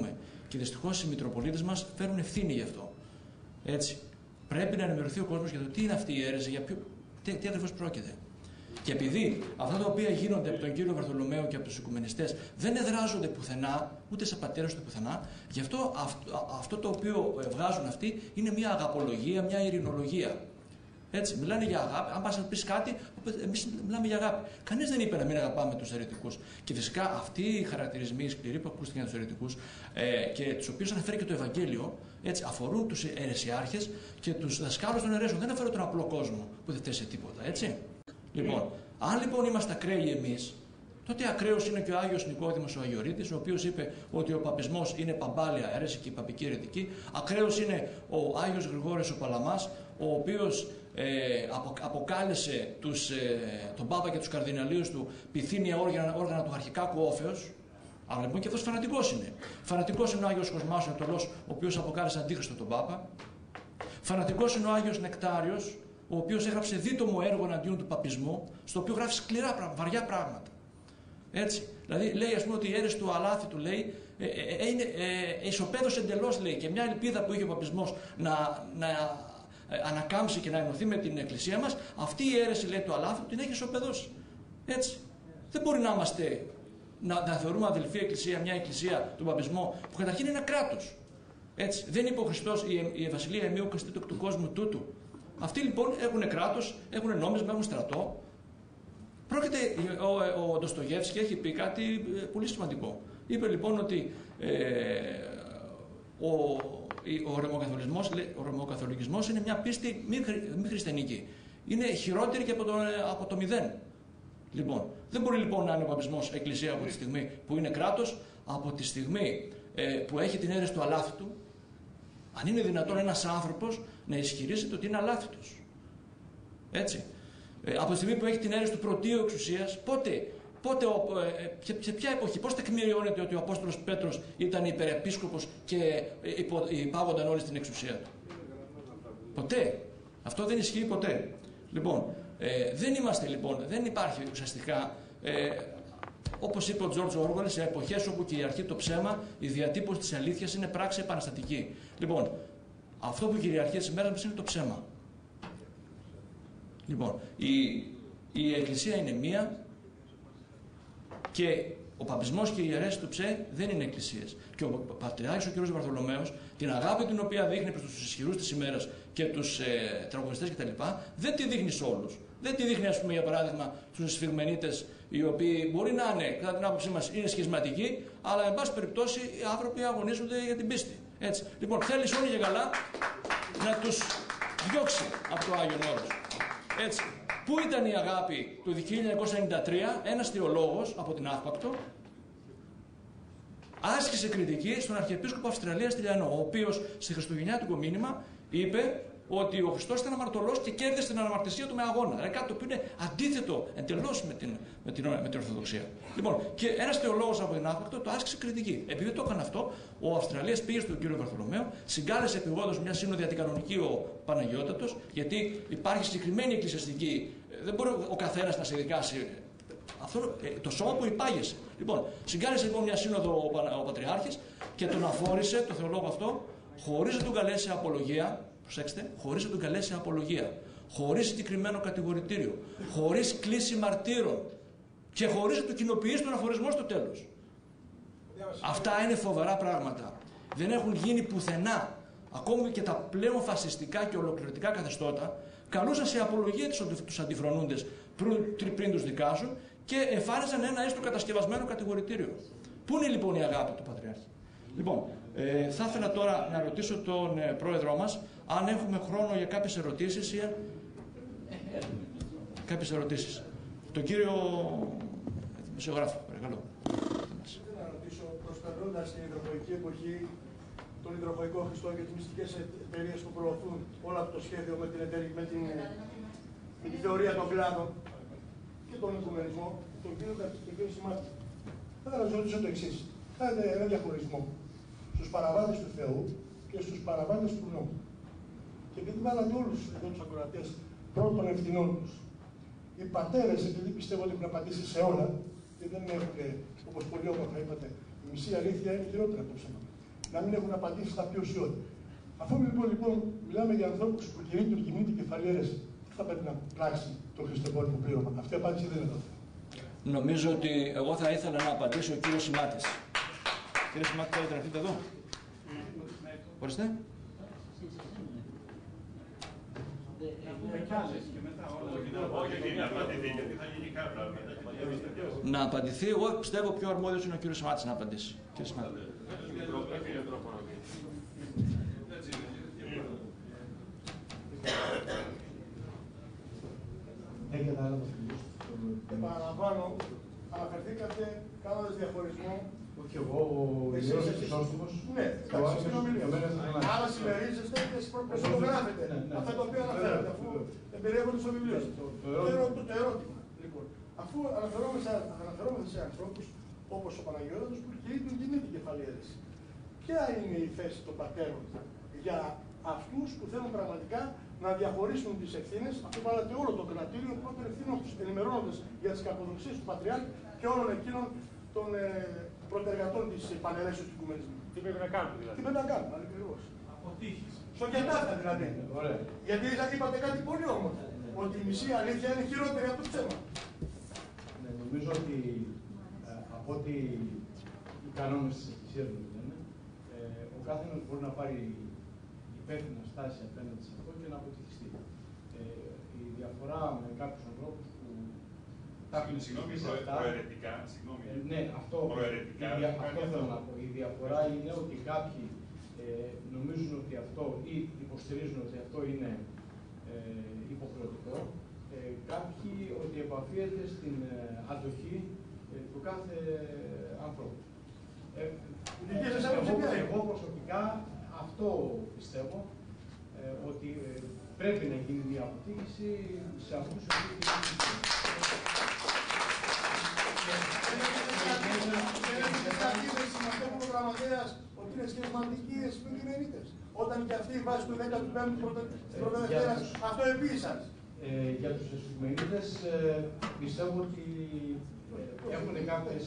Και δυστυχώς οι Μητροπολίτες μας φέρουν ευθύνη γι' αυτό. Έτσι. Πρέπει να ενημερωθεί ο κόσμος για το τι είναι αυτή η αίρεση, για τι ακριβώς πρόκειται. Και επειδή αυτά τα οποία γίνονται από τον κύριο Βαρθολομαίο και από τους οικουμενιστές δεν εδράζονται πουθενά, ούτε σε πατέρες ούτε πουθενά, γι' αυτό αυτό το οποίο βγάζουν αυτοί είναι μια αγαπολογία, μια ειρηνολογία. Έτσι, μιλάνε για αγάπη. Αν πας να πεις κάτι, εμείς μιλάμε για αγάπη. Κανείς δεν είπε να μην αγαπάμε τους αιρετικούς. Και φυσικά αυτοί οι χαρακτηρισμοί σκληροί που ακούστηκαν για τους αιρετικούς και τους οποίους αναφέρει και το Ευαγγέλιο, έτσι, αφορούν τους αιρεσιάρχες και τους δασκάλους των αιρέσεων. Δεν αφορούν τον απλό κόσμο που δεν φταίει σε τίποτα. Έτσι. Λοιπόν, αν λοιπόν είμαστε ακραίοι εμείς, τότε ακραίος είναι και ο Άγιος Νικόδημος ο Αγιορείτης, ο οποίος είπε ότι ο παπισμός είναι παμπάλια αίρεση και παπική αιρετική. Ακραίος είναι ο Άγιος Γρηγόρης ο Παλαμάς, ο οποίος αποκάλεσε τον Πάπα και τους καρδιναλίους του πυθύνια όργανα του αρχικάκου όφεως. Αλλά λοιπόν και αυτός φανατικός είναι. Φανατικός είναι ο Άγιος Κοσμάς ο Ετωλός, ο οποίος αποκάλεσε αντίχριστο τον Πάπα. Φανατικός είναι ο Άγιος Νεκτάριος, ο οποίος έγραψε δίτομο έργο εναντίον του παπισμού, στο οποίο γράφει σκληρά, βαριά πράγματα. Έτσι. Δηλαδή λέει, ας πούμε, ότι η αίρεση του αλάθητου, λέει, ισοπαίδωσε εντελώς, λέει, και μια ελπίδα που είχε ο παπισμός να ανακάμψει και να ενωθεί με την Εκκλησία μας, αυτή η αίρεση, λέει, του αλάθητου την έχει ισοπαιδώσει. Έτσι. Δεν μπορεί να είμαστε, να θεωρούμε αδελφή Εκκλησία, μια Εκκλησία του παπισμού, που καταρχήν είναι ένα κράτος. Έτσι. Δεν είπε ο Χριστός, η Βασιλεία εμείου καστήτω του κόσμου τούτου. Αυτοί λοιπόν έχουν κράτος, έχουν νόμισμα, έχουν στρατό. Πρόκειται, ο Ντοστογεύσκη έχει πει κάτι πολύ σημαντικό. Είπε λοιπόν ότι ο ρωμαιοκαθολικισμός είναι μια πίστη μη χριστιανική. Είναι χειρότερη και από το μηδέν. Λοιπόν, δεν μπορεί λοιπόν να είναι ο παπισμός εκκλησία από τη στιγμή που είναι κράτος, από τη στιγμή που έχει την αίρεση του αλάθητου. Αν είναι δυνατόν ένας άνθρωπος να ισχυρίζεται ότι είναι αλάθητος. Έτσι. Από τη στιγμή που έχει την αίρεση του πρωτείου εξουσίας, σε ποια εποχή, πώς τεκμηριώνεται ότι ο Απόστολος Πέτρος ήταν υπερεπίσκοπος και υπάγονταν όλοι στην εξουσία του. Ποτέ. Αυτό δεν ισχύει ποτέ. Λοιπόν, δεν υπάρχει ουσιαστικά, όπως είπε ο Τζόρτζ Όργουελ, σε εποχές όπου κυριαρχεί το ψέμα, η διατύπωση της αλήθειας είναι πράξη επαναστατική. Λοιπόν, αυτό που κυριαρχεί τις μέρες μας είναι το ψέμα. Λοιπόν, η Εκκλησία είναι μία και ο παπισμός και η αιρέσεις του ΨΕ δεν είναι εκκλησίες. Και ο Πατριάρχης ο κ. Βαρθολομαίος, την αγάπη την οποία δείχνει προς τους ισχυρούς της ημέρας και τους τραγουδιστές κτλ., δεν τη δείχνει σε όλους. Δεν τη δείχνει, ας πούμε, για παράδειγμα, στους σφιγμενίτες, οι οποίοι μπορεί να είναι, κατά την άποψή μας, είναι σχισματικοί, αλλά εν πάση περιπτώσει οι άνθρωποι αγωνίζονται για την πίστη. Έτσι. Λοιπόν, θέλει όλοι και καλά να τους διώξει από το Άγιον Όρος. Έτσι. Πού ήταν η αγάπη του 1993, ένας θεολόγος από την Αύπακτο άσκησε κριτική στον Αρχιεπίσκοπο Αυστραλίας Τηλιανό, ο οποίος στη χριστουγεννιάτικο μήνυμα είπε ότι ο Χριστός ήταν αμαρτωλός και κέρδισε την αναμαρτησία του με αγώνα. Δηλαδή κάτι το οποίο είναι αντίθετο εντελώς με την Ορθοδοξία. Λοιπόν, και ένας θεολόγος από την Αύπακτο το άσκησε κριτική. Επειδή το έκανε αυτό, ο Αυστραλίας πήγε στον κύριο Βαρθολομαίο, συγκάλεσε επειγόντως μια σύνοδο αντικανονική ο Παναγιώτατος, γιατί υπάρχει συγκεκριμένη εκκλησιαστική. Δεν μπορεί ο καθένας να σε δικάσει αυτό, το σώμα που υπάγεσαι. Λοιπόν, συγκάλεσε λοιπόν μια σύνοδο ο Πατριάρχης και τον αφόρησε, το θεολόγο αυτό, χωρίς να τον καλέσει απολογία. Προσέξτε, χωρίς να τον καλέσει απολογία, χωρίς συγκεκριμένο κατηγορητήριο, χωρίς κλίση μαρτύρων και χωρίς να του κοινοποιήσει τον αφορισμό στο τέλος. Αυτά είναι φοβερά πράγματα. Δεν έχουν γίνει πουθενά. Ακόμη και τα πλέον φασιστικά και ολοκληρωτικά καθεστώτα καλούσαν σε απολογία τους αντιφρονούντες πριν τους δικάσουν και εμφάνιζαν ένα έστω κατασκευασμένο κατηγορητήριο. Πού είναι λοιπόν η αγάπη του Πατριάρχη? Λοιπόν, θα ήθελα τώρα να ρωτήσω τον πρόεδρό μας αν έχουμε χρόνο για κάποιες ερωτήσεις ή κάποιες ερωτήσεις. Τον κύριο δημοσιογράφο, παρακαλώ. Θέλω να ρωτήσω, προσπερνώντας την υδροχοϊκή εποχή, τον υδροχοϊκό Χριστό και τις μυστικές εταιρείες που προωθούν όλο αυτό το σχέδιο με τη θεωρία των κλάδων και τον οικουμενισμό, τον κύριο Σημάτη. Θα ήθελα να σας ρωτήσω το εξής. Κάνετε ένα διαχωρισμό στους παραβάτες του Θεού και στους παραβάτες του νόμου. Και επειδή βάλατε όλους εδώ τους ακροατές πρώτων ευθυνών τους, οι πατέρες, επειδή πιστεύω ότι έχουν απαντήσει σε όλα, και δεν έχουν, όπως πολύ όμορφα είπατε, η μισή αλήθεια είναι χειρότερα από το ψέμα. να μην έχουν απαντήσει στα πιο ουσιώδη. Αφού λοιπόν μιλάμε για ανθρώπους που κηρύττουν γυμνή κεφαλιέρες, τι θα πρέπει να πράξει το χριστεπόλεμο πλήρωμα? Αυτή η απάντηση δεν είναι εδώ. Νομίζω ότι εγώ θα ήθελα να απαντήσει ο κύριος Σιμάτης. Κύριε Σιμάτη, θέλετε να έρθετε εδώ? Ορίστε. Να απαντηθεί, εγώ πιστεύω πιο αρμόδιος είναι ο κύριος Σιμάτης να απαντήσει. Κύριε Σιμάτη. Επαναλαμβάνω, αναφερθήκατε κάνοντας διαχωρισμό. Όχι εγώ, ο Ιερός Χρυσόστομος. Ναι, εντάξει, άρα συμμερίζεστε και προσωπογράφετε αυτά τα οποία αναφέρατε, αφού εμπεριέχονται στο βιβλίο σας. Το ερώτημα, λοιπόν, αφού αναφερόμαστε σε ανθρώπους όπως ο Παναγιώτος που κηρύττουν γυμνή κεφαλιέρεση, ποια είναι η θέση των πατέρων για αυτούς που θέλουν πραγματικά να διαχωρίσουν τις ευθύνες, αυτό βάλατε όλο το κρατήριο πρώτων ευθύνων τους, ενημερώνοντας για τις κακοδοξίες του Πατριάρχη και όλων εκείνων των πρωτεργατών της πανερέσεως του οικουμενισμού. Τι πρέπει να κάνουμε δηλαδή? Τι πρέπει να κάνουμε, ακριβώς. Αποτύχεις. Στο κεντάφτα δηλαδή. Γιατί είπατε κάτι πολύ όμορφο, ότι η μισή αλήθεια είναι χειρότερη από το ψέμα. Ναι, νομίζω ότι από ό,τι οι κανόνες της Εκκλησίας μου λένε, ο καθένας μπορεί να πάρει υπεύθυνα στάση απέναντι σε αυτό και να αποτυχιστεί. Η διαφορά με κάποιους ανθρώπους που Συγγνώμη, προαιρετικά. Ναι, αυτό θέλω να πω. Η διαφορά είναι ότι κάποιοι νομίζουν ότι αυτό ή υποστηρίζουν ότι αυτό είναι υποχρεωτικό, κάποιοι ότι επαφίεται στην αντοχή του κάθε ανθρώπου. Εγώ προσωπικά αυτό πιστεύω, ότι πρέπει να γίνει μια αποτίμηση σε αυτούς οι οποίοι ότι είναι σχηματικοί οι επικοινωνίτες. Όταν και αυτοί βάσει του 15ου πρωτοδευτέρας αυτό επίησαν. Για τους εσφυγμενίτες πιστεύω ότι έχουν κάποιες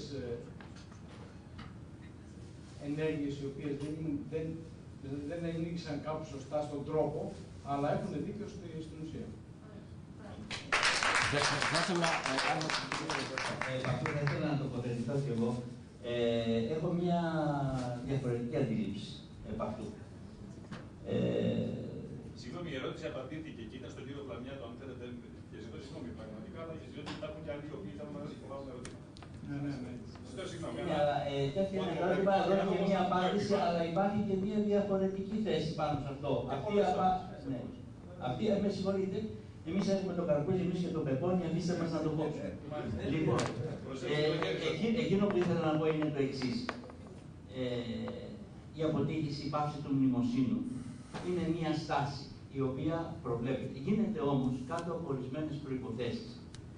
ενέργειες οι οποίες δεν ενήξαν κάπου σωστά στον τρόπο, αλλά έχουν δίκιο στην ουσία. Θα ήθελα να τοποθετηθώ κι εγώ. Έχω μια διαφορετική αντίληψη επ' αυτού. Συγγνώμη, η ερώτηση απαντήθηκε και ήταν στον κύριο Πλαμιάτο, αν θέλετε. Και ζητώ συγγνώμη πραγματικά, αλλά και ζητώ ότι υπάρχουν και άλλοι οι οποίοι θέλουν να υποβάλουν ερωτήματα. Ναι. Ζητώ συγγνώμη. Τέτοια ερώτημα δόθηκε μια απάντηση, αλλά υπάρχει και μια διαφορετική θέση πάνω σε αυτό. Αυτή, με συγχωρείτε, εμείς έχουμε το καρπούζι, εμείς και το πεπόνι, αφήστε μας να το κόψουμε. Λοιπόν, εκείνο που ήθελα να πω είναι το εξής. Η αποτύχηση, η πάυση του μνημοσύνου είναι μια στάση η οποία προβλέπεται. Γίνεται όμως κάτω από ορισμένες προϋποθέσεις.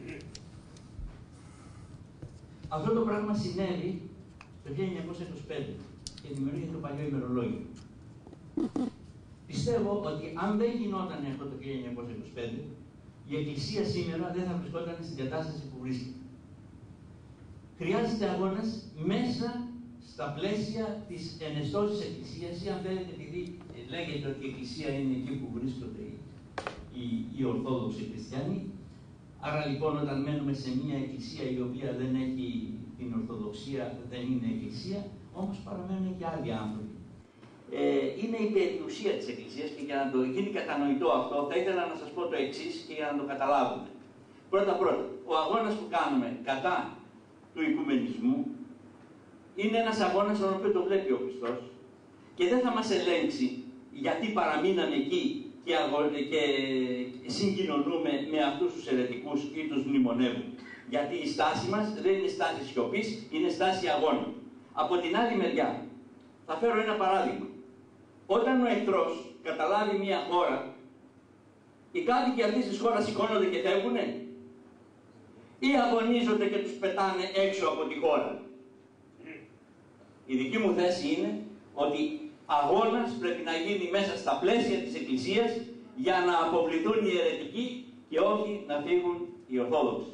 Αυτό το πράγμα συνέβη το 1925 και δημιουργήθηκε το παλιό ημερολόγιο. Πιστεύω ότι αν δεν γινόταν αυτό το 1925, η Εκκλησία σήμερα δεν θα βρισκόταν στην κατάσταση που βρίσκεται. Χρειάζεται αγώνας μέσα στα πλαίσια της ενεστώσης Εκκλησίας, ή αν θέλετε, επειδή λέγεται ότι η Εκκλησία είναι εκεί που βρίσκονται οι Ορθόδοξοι Χριστιανοί. Άρα λοιπόν, όταν μένουμε σε μια Εκκλησία η οποία δεν έχει την Ορθοδοξία, δεν είναι Εκκλησία, όμως παραμένουν και άλλοι άνθρωποι. Είναι η περιουσία της Εκκλησίας και για να το γίνει κατανοητό αυτό, θα ήθελα να σας πω το εξής και για να το καταλάβουμε. Πρώτα, ο αγώνας που κάνουμε κατά του οικουμενισμού είναι ένας αγώνας τον οποίο το βλέπει ο Χριστός και δεν θα μας ελέγξει γιατί παραμείναμε εκεί και συγκοινωνούμε με αυτούς τους αιρετικούς ή τους μνημονεύουμε. Γιατί η στάση μας δεν είναι στάση σιωπής, είναι στάση αγώνα. Από την άλλη μεριά, θα φέρω ένα παράδειγμα. Όταν ο εχθρός καταλάβει μια χώρα, οι κάτοικοι αυτής της χώρας σηκώνονται και φεύγουνε ή αγωνίζονται και τους πετάνε έξω από τη χώρα. Η δική μου θέση είναι ότι αγώνας πρέπει να γίνει μέσα στα πλαίσια της Εκκλησίας για να αποβληθούν οι αιρετικοί και όχι να φύγουν οι Ορθόδοξοι.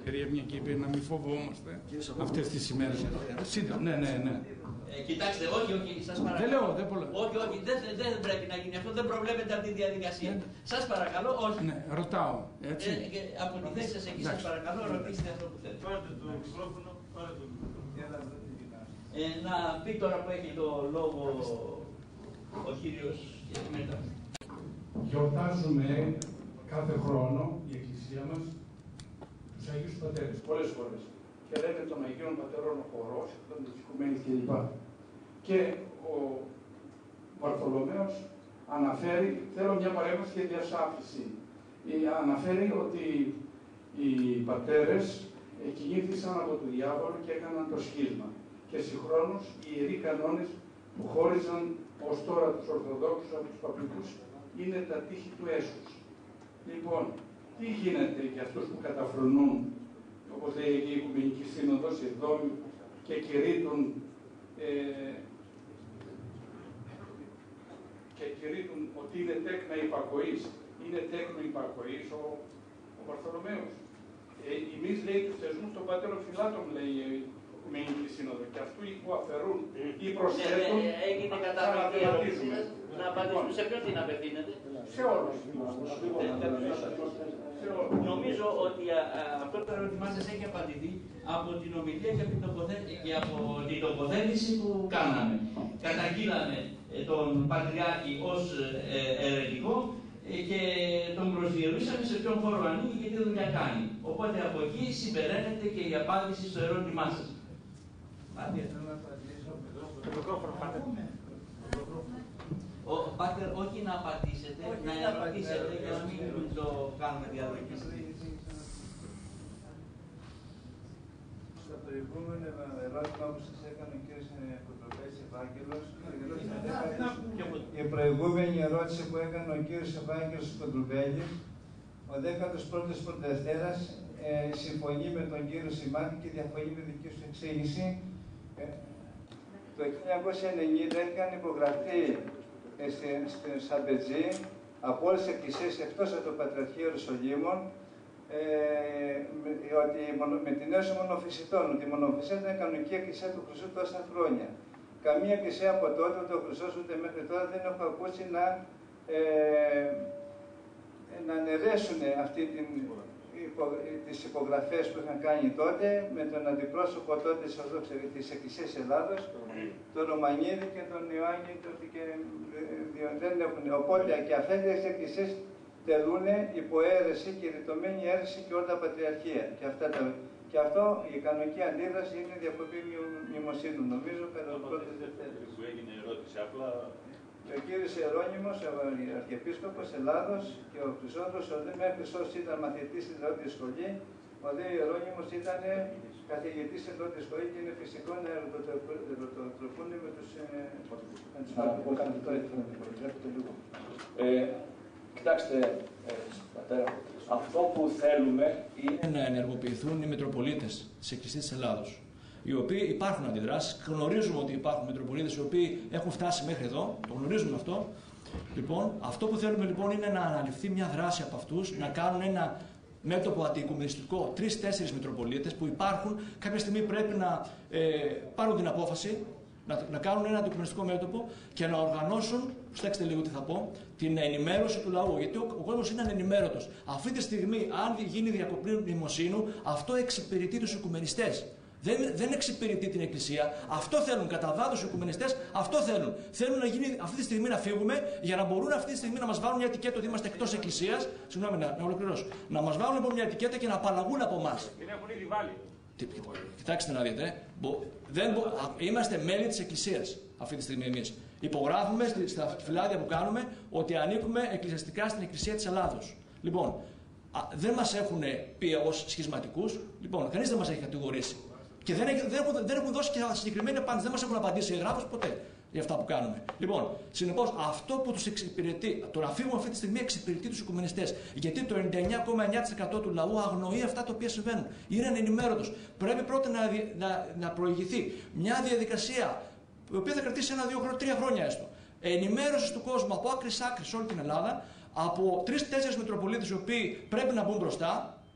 περιέμια και είπε να μην φοβόμαστε αυτές τις ημέρες. Ναι. Κοιτάξτε, όχι, σας παρακαλώ. Δεν λέω, δεν πολλά. Όχι, δεν πρέπει να γίνει αυτό, δεν προβλέπεται από τη διαδικασία. Σας παρακαλώ, όχι. Ναι, ρωτάω, έτσι. Από τη θέση σας εκεί, σας παρακαλώ, ρωτήστε αυτό που θέλετε. Πάρτε το μικρόφωνο, πάρτε το μικρόφωνο. Να πει τώρα που έχει το λόγο ο κύριος και μετά. Γιορτάζουμε κάθε χρόνο η Εκκλησία μας τους Αγίους Πατέρες, πολλές φορές. Και λέμε των Αγίων Πατέρων ο χορός, των Οικουμένης κλπ. Και ο Βαρθολομαίος αναφέρει, θέλω μια παρέμβαση και διασάφηση. Αναφέρει ότι οι πατέρες κινήθησαν από τον διάβολο και έκαναν το σχίσμα. Και συγχρόνως οι ιεροί κανόνες που χώριζαν ως τώρα τους Ορθοδόξους από τους Παπλικούς είναι τα τείχη του έσους. Λοιπόν, τι γίνεται για αυτούς που καταφρονούν, όπως λέει η Οικουμενική Σύνοδος, εδώ και κηρύττουν ότι είναι τέκνα υπακοής. Είναι τέκνο υπακοής ο Βαρθολομαίος. Εμείς, λέει, τους θεσμούς των πατέρων φυλάτων, λέει η Οικουμενική Σύνοδο, και αυτού που αφαιρούν ή προσθέτουν. Έγινε κατανοητή ερώτηση. Να απαντήσουμε σε ποιον την απευθύνεται. Σε όλους. Νομίζω ότι αυτό το ερώτημά σας έχει απαντηθεί από την ομιλία και από την τοποθέτηση που κάναμε. Καταγγείλαμε τον Πατριάρχη ως αιρετικό και τον προσδιορίσαμε σε ποιον χώρο ανήκει και τι δουλειά κάνει. Οπότε από εκεί συμπεραίνεται και η απάντηση στο ερώτημά σας. Πάτερ, όχι να απαντήσετε, να ερωτήσετε για να μην το κάνουμε διαδοχή. Στο προηγούμενο ερώτημα που σας έκανε ο κ. Κοντροπέης Ευάγγελος, η προηγούμενη ερώτηση που έκανε ο κ. Ευάγγελος Κοντροπέλης, ο 11ος Πρωτοδευτέρας συμφωνεί με τον κύριο Σιμάτη και διαφωνεί με δική σου εξήγηση. Το 1990 είχαν υπογραφεί στην Σαμπετζή από όλες τις εκκλησίες εκτός από το Πατριαρχείο Ιερουσαλήμων ότι με την ένωση μονοφυσιτών, ότι η μονοφυσία ήταν η κανονική εκκλησία του Χριστού τόσα χρόνια. Καμία εκκλησία από τότε, ούτε ο Χριστός ούτε μέχρι τώρα δεν έχω ακούσει να αναιρέσουν αυτή τις υπογραφές που είχαν κάνει τότε με τον αντιπρόσωπο τότε της Εκκλησίας Ελλάδος, τον Ρωμανίδη και τον Ιωάννη, δεν έχουν. Οπότε και αυτές τις εκκλησίες τελούν υπό αίρεση και ρητωμένη αίρεση και όλα τα πατριαρχία. Και αυτό η κανονική αντίδραση είναι διακοπή μνημοσύνου. Νομίζω κατά το πρώτο Δευτέρας. Που έγινε ερώτηση απλά. Και ο κύριος Ιερώνυμος, ο Αρχιεπίσκοπος Ελλάδος και ο Χρυσόδρος, ο δε Χρυσός ήταν μαθητής στην πρώτη σχολή, ο δε Ιερώνυμος ήταν καθηγητής στην πρώτη σχολή και είναι φυσικό να ερωτοτροπούν με τους Κοιτάξτε, πατέρα, αυτό που θέλουμε είναι να ενεργοποιηθούν οι Μητροπολίτες της Εκκλησίας της Ελλάδος. Οι οποίοι υπάρχουν αντιδράσεις, γνωρίζουμε ότι υπάρχουν Μητροπολίτες οι οποίοι έχουν φτάσει μέχρι εδώ, το γνωρίζουμε αυτό. Λοιπόν, αυτό που θέλουμε λοιπόν είναι να αναλυφθεί μια δράση από αυτούς, να κάνουν ένα μέτωπο αντιοικουμενιστικό, 3-4 Μητροπολίτες που υπάρχουν, κάποια στιγμή πρέπει να πάρουν την απόφαση, να κάνουν ένα αντιοικουμενιστικό μέτωπο και να οργανώσουν, προσέξτε λίγο τι θα πω, την ενημέρωση του λαού. Γιατί ο κόσμος είναι ανενημέρωτος. Αυτή τη στιγμή, αν γίνει διακοπή μνημοσύνου, αυτό εξυπηρετεί τους οικουμενιστές. Δεν εξυπηρετεί την Εκκλησία. Αυτό θέλουν. Κατά βάθος οι οικουμενιστές αυτό θέλουν. Θέλουν να γίνει αυτή τη στιγμή να φύγουμε για να μπορούν αυτή τη στιγμή να μας βάλουν μια ετικέτα ότι είμαστε εκτός Εκκλησίας. Συγγνώμη, να ολοκληρώσω. Να μας βάλουν λοιπόν μια ετικέτα και να απαλλαγούν από εμάς. Την έχουν ήδη βάλει. Κοιτάξτε να δείτε. Είμαστε μέλη της Εκκλησίας αυτή τη στιγμή εμείς. Υπογράφουμε στα φυλάδια που κάνουμε ότι ανήκουμε εκκλησιαστικά στην Εκκλησία της Ελλάδος. Λοιπόν, δεν μας έχουν πει ως σχισματικούς. Λοιπόν, κανείς δεν μας έχει κατηγορήσει. Και δεν έχουν δώσει και συγκεκριμένη απάντηση. Δεν μας έχουν απαντήσει εγγράφως ποτέ για αυτά που κάνουμε. Λοιπόν, συνεπώς, αυτό που τους εξυπηρετεί, το να φύγουμε αυτή τη στιγμή εξυπηρετεί τους οικουμενιστές. Γιατί το 99,9% του λαού αγνοεί αυτά τα οποία συμβαίνουν. Είναι ανενημέρωτος. Πρέπει πρώτα να προηγηθεί μια διαδικασία, η οποία θα κρατήσει 1-2-3 χρόνια έστω. Ενημέρωση του κόσμου από άκρη σ' άκρη σε όλη την Ελλάδα, από 3-4 Μητροπολίτες οι οποίοι πρέπει να μπουν μπροστά.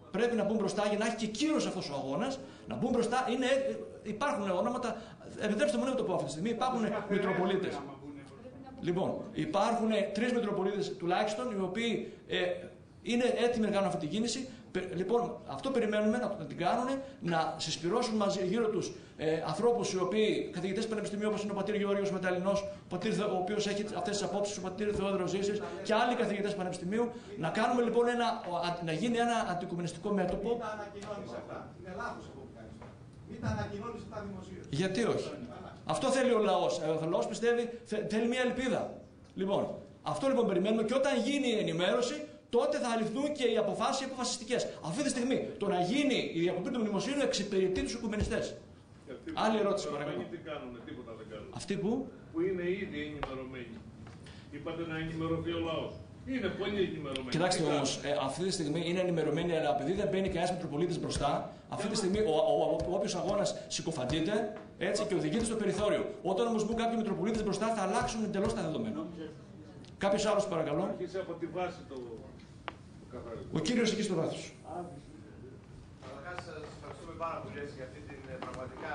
πρέπει να μπουν μπροστά για να έχει και κύρος αυτός ο αγώνας. Να μπουν μπροστά. Υπάρχουν ονόματα. Επιτρέψτε μου να το πω αυτή τη στιγμή. Υπάρχουν Μητροπολίτες. Λοιπόν, υπάρχουν 3 Μητροπολίτες τουλάχιστον οι οποίοι είναι έτοιμοι να κάνουν αυτή την κίνηση. Λοιπόν, αυτό περιμένουμε να την κάνουν, να συσπυρώσουν μαζί γύρω τους ανθρώπους οι οποίοι, καθηγητές πανεπιστημίου όπως είναι ο πατήρ Γεώργιος Μεταλλινός, ο οποίος έχει αυτές τις απόψεις, ο πατήρ Θεόδωρος Ζήσης και άλλοι καθηγητές πανεπιστημίου, να κάνουμε λοιπόν να γίνει ένα αντικομμουνιστικό μέτωπο. Μην τα ανακοινώνεις αυτά. Είναι λάθος αυτό που κάνεις. Μην τα ανακοινώνεις αυτά δημοσίως. Γιατί όχι. Αυτό θέλει ο λαός. Ο λαός πιστεύει, θέλει μια ελπίδα. Λοιπόν, αυτό λοιπόν περιμένουμε και όταν γίνει η ενημέρωση, τότε θα ληφθούν και οι αποφάσεις αποφασιστικές. Αυτή τη στιγμή το να γίνει η διακοπή του μνημοσύνου εξυπηρετεί τους οικουμενιστές. Άλλη ερώτηση παρακαλώ. Τι κάνουν, τίποτα δεν κάνουν. Αυτοί που είναι ήδη ενημερωμένοι. Είπατε να ενημερωθεί ο λαός. Είναι πολύ ενημερωμένοι. Κοιτάξτε όμως, αυτή τη στιγμή είναι ενημερωμένοι, αλλά επειδή δεν μπαίνει κανένας Μητροπολίτης μπροστά, αυτή τη στιγμή όποιος αγώνας συκοφαντείται έτσι, και οδηγείται στο περιθώριο. Όταν όμως μπουν κάποιοι Μητροπολίτες μπροστά, θα αλλάξουν εντελώς τα δεδομένα. Κάποιος άλλος παρακαλώ. Αρχίσει από τη βάση το καθαρισμό. Ο κύριος εκεί στο βάθος. Καταρχάς, σας ευχαριστούμε πάρα πολύ για αυτή την πραγματικά.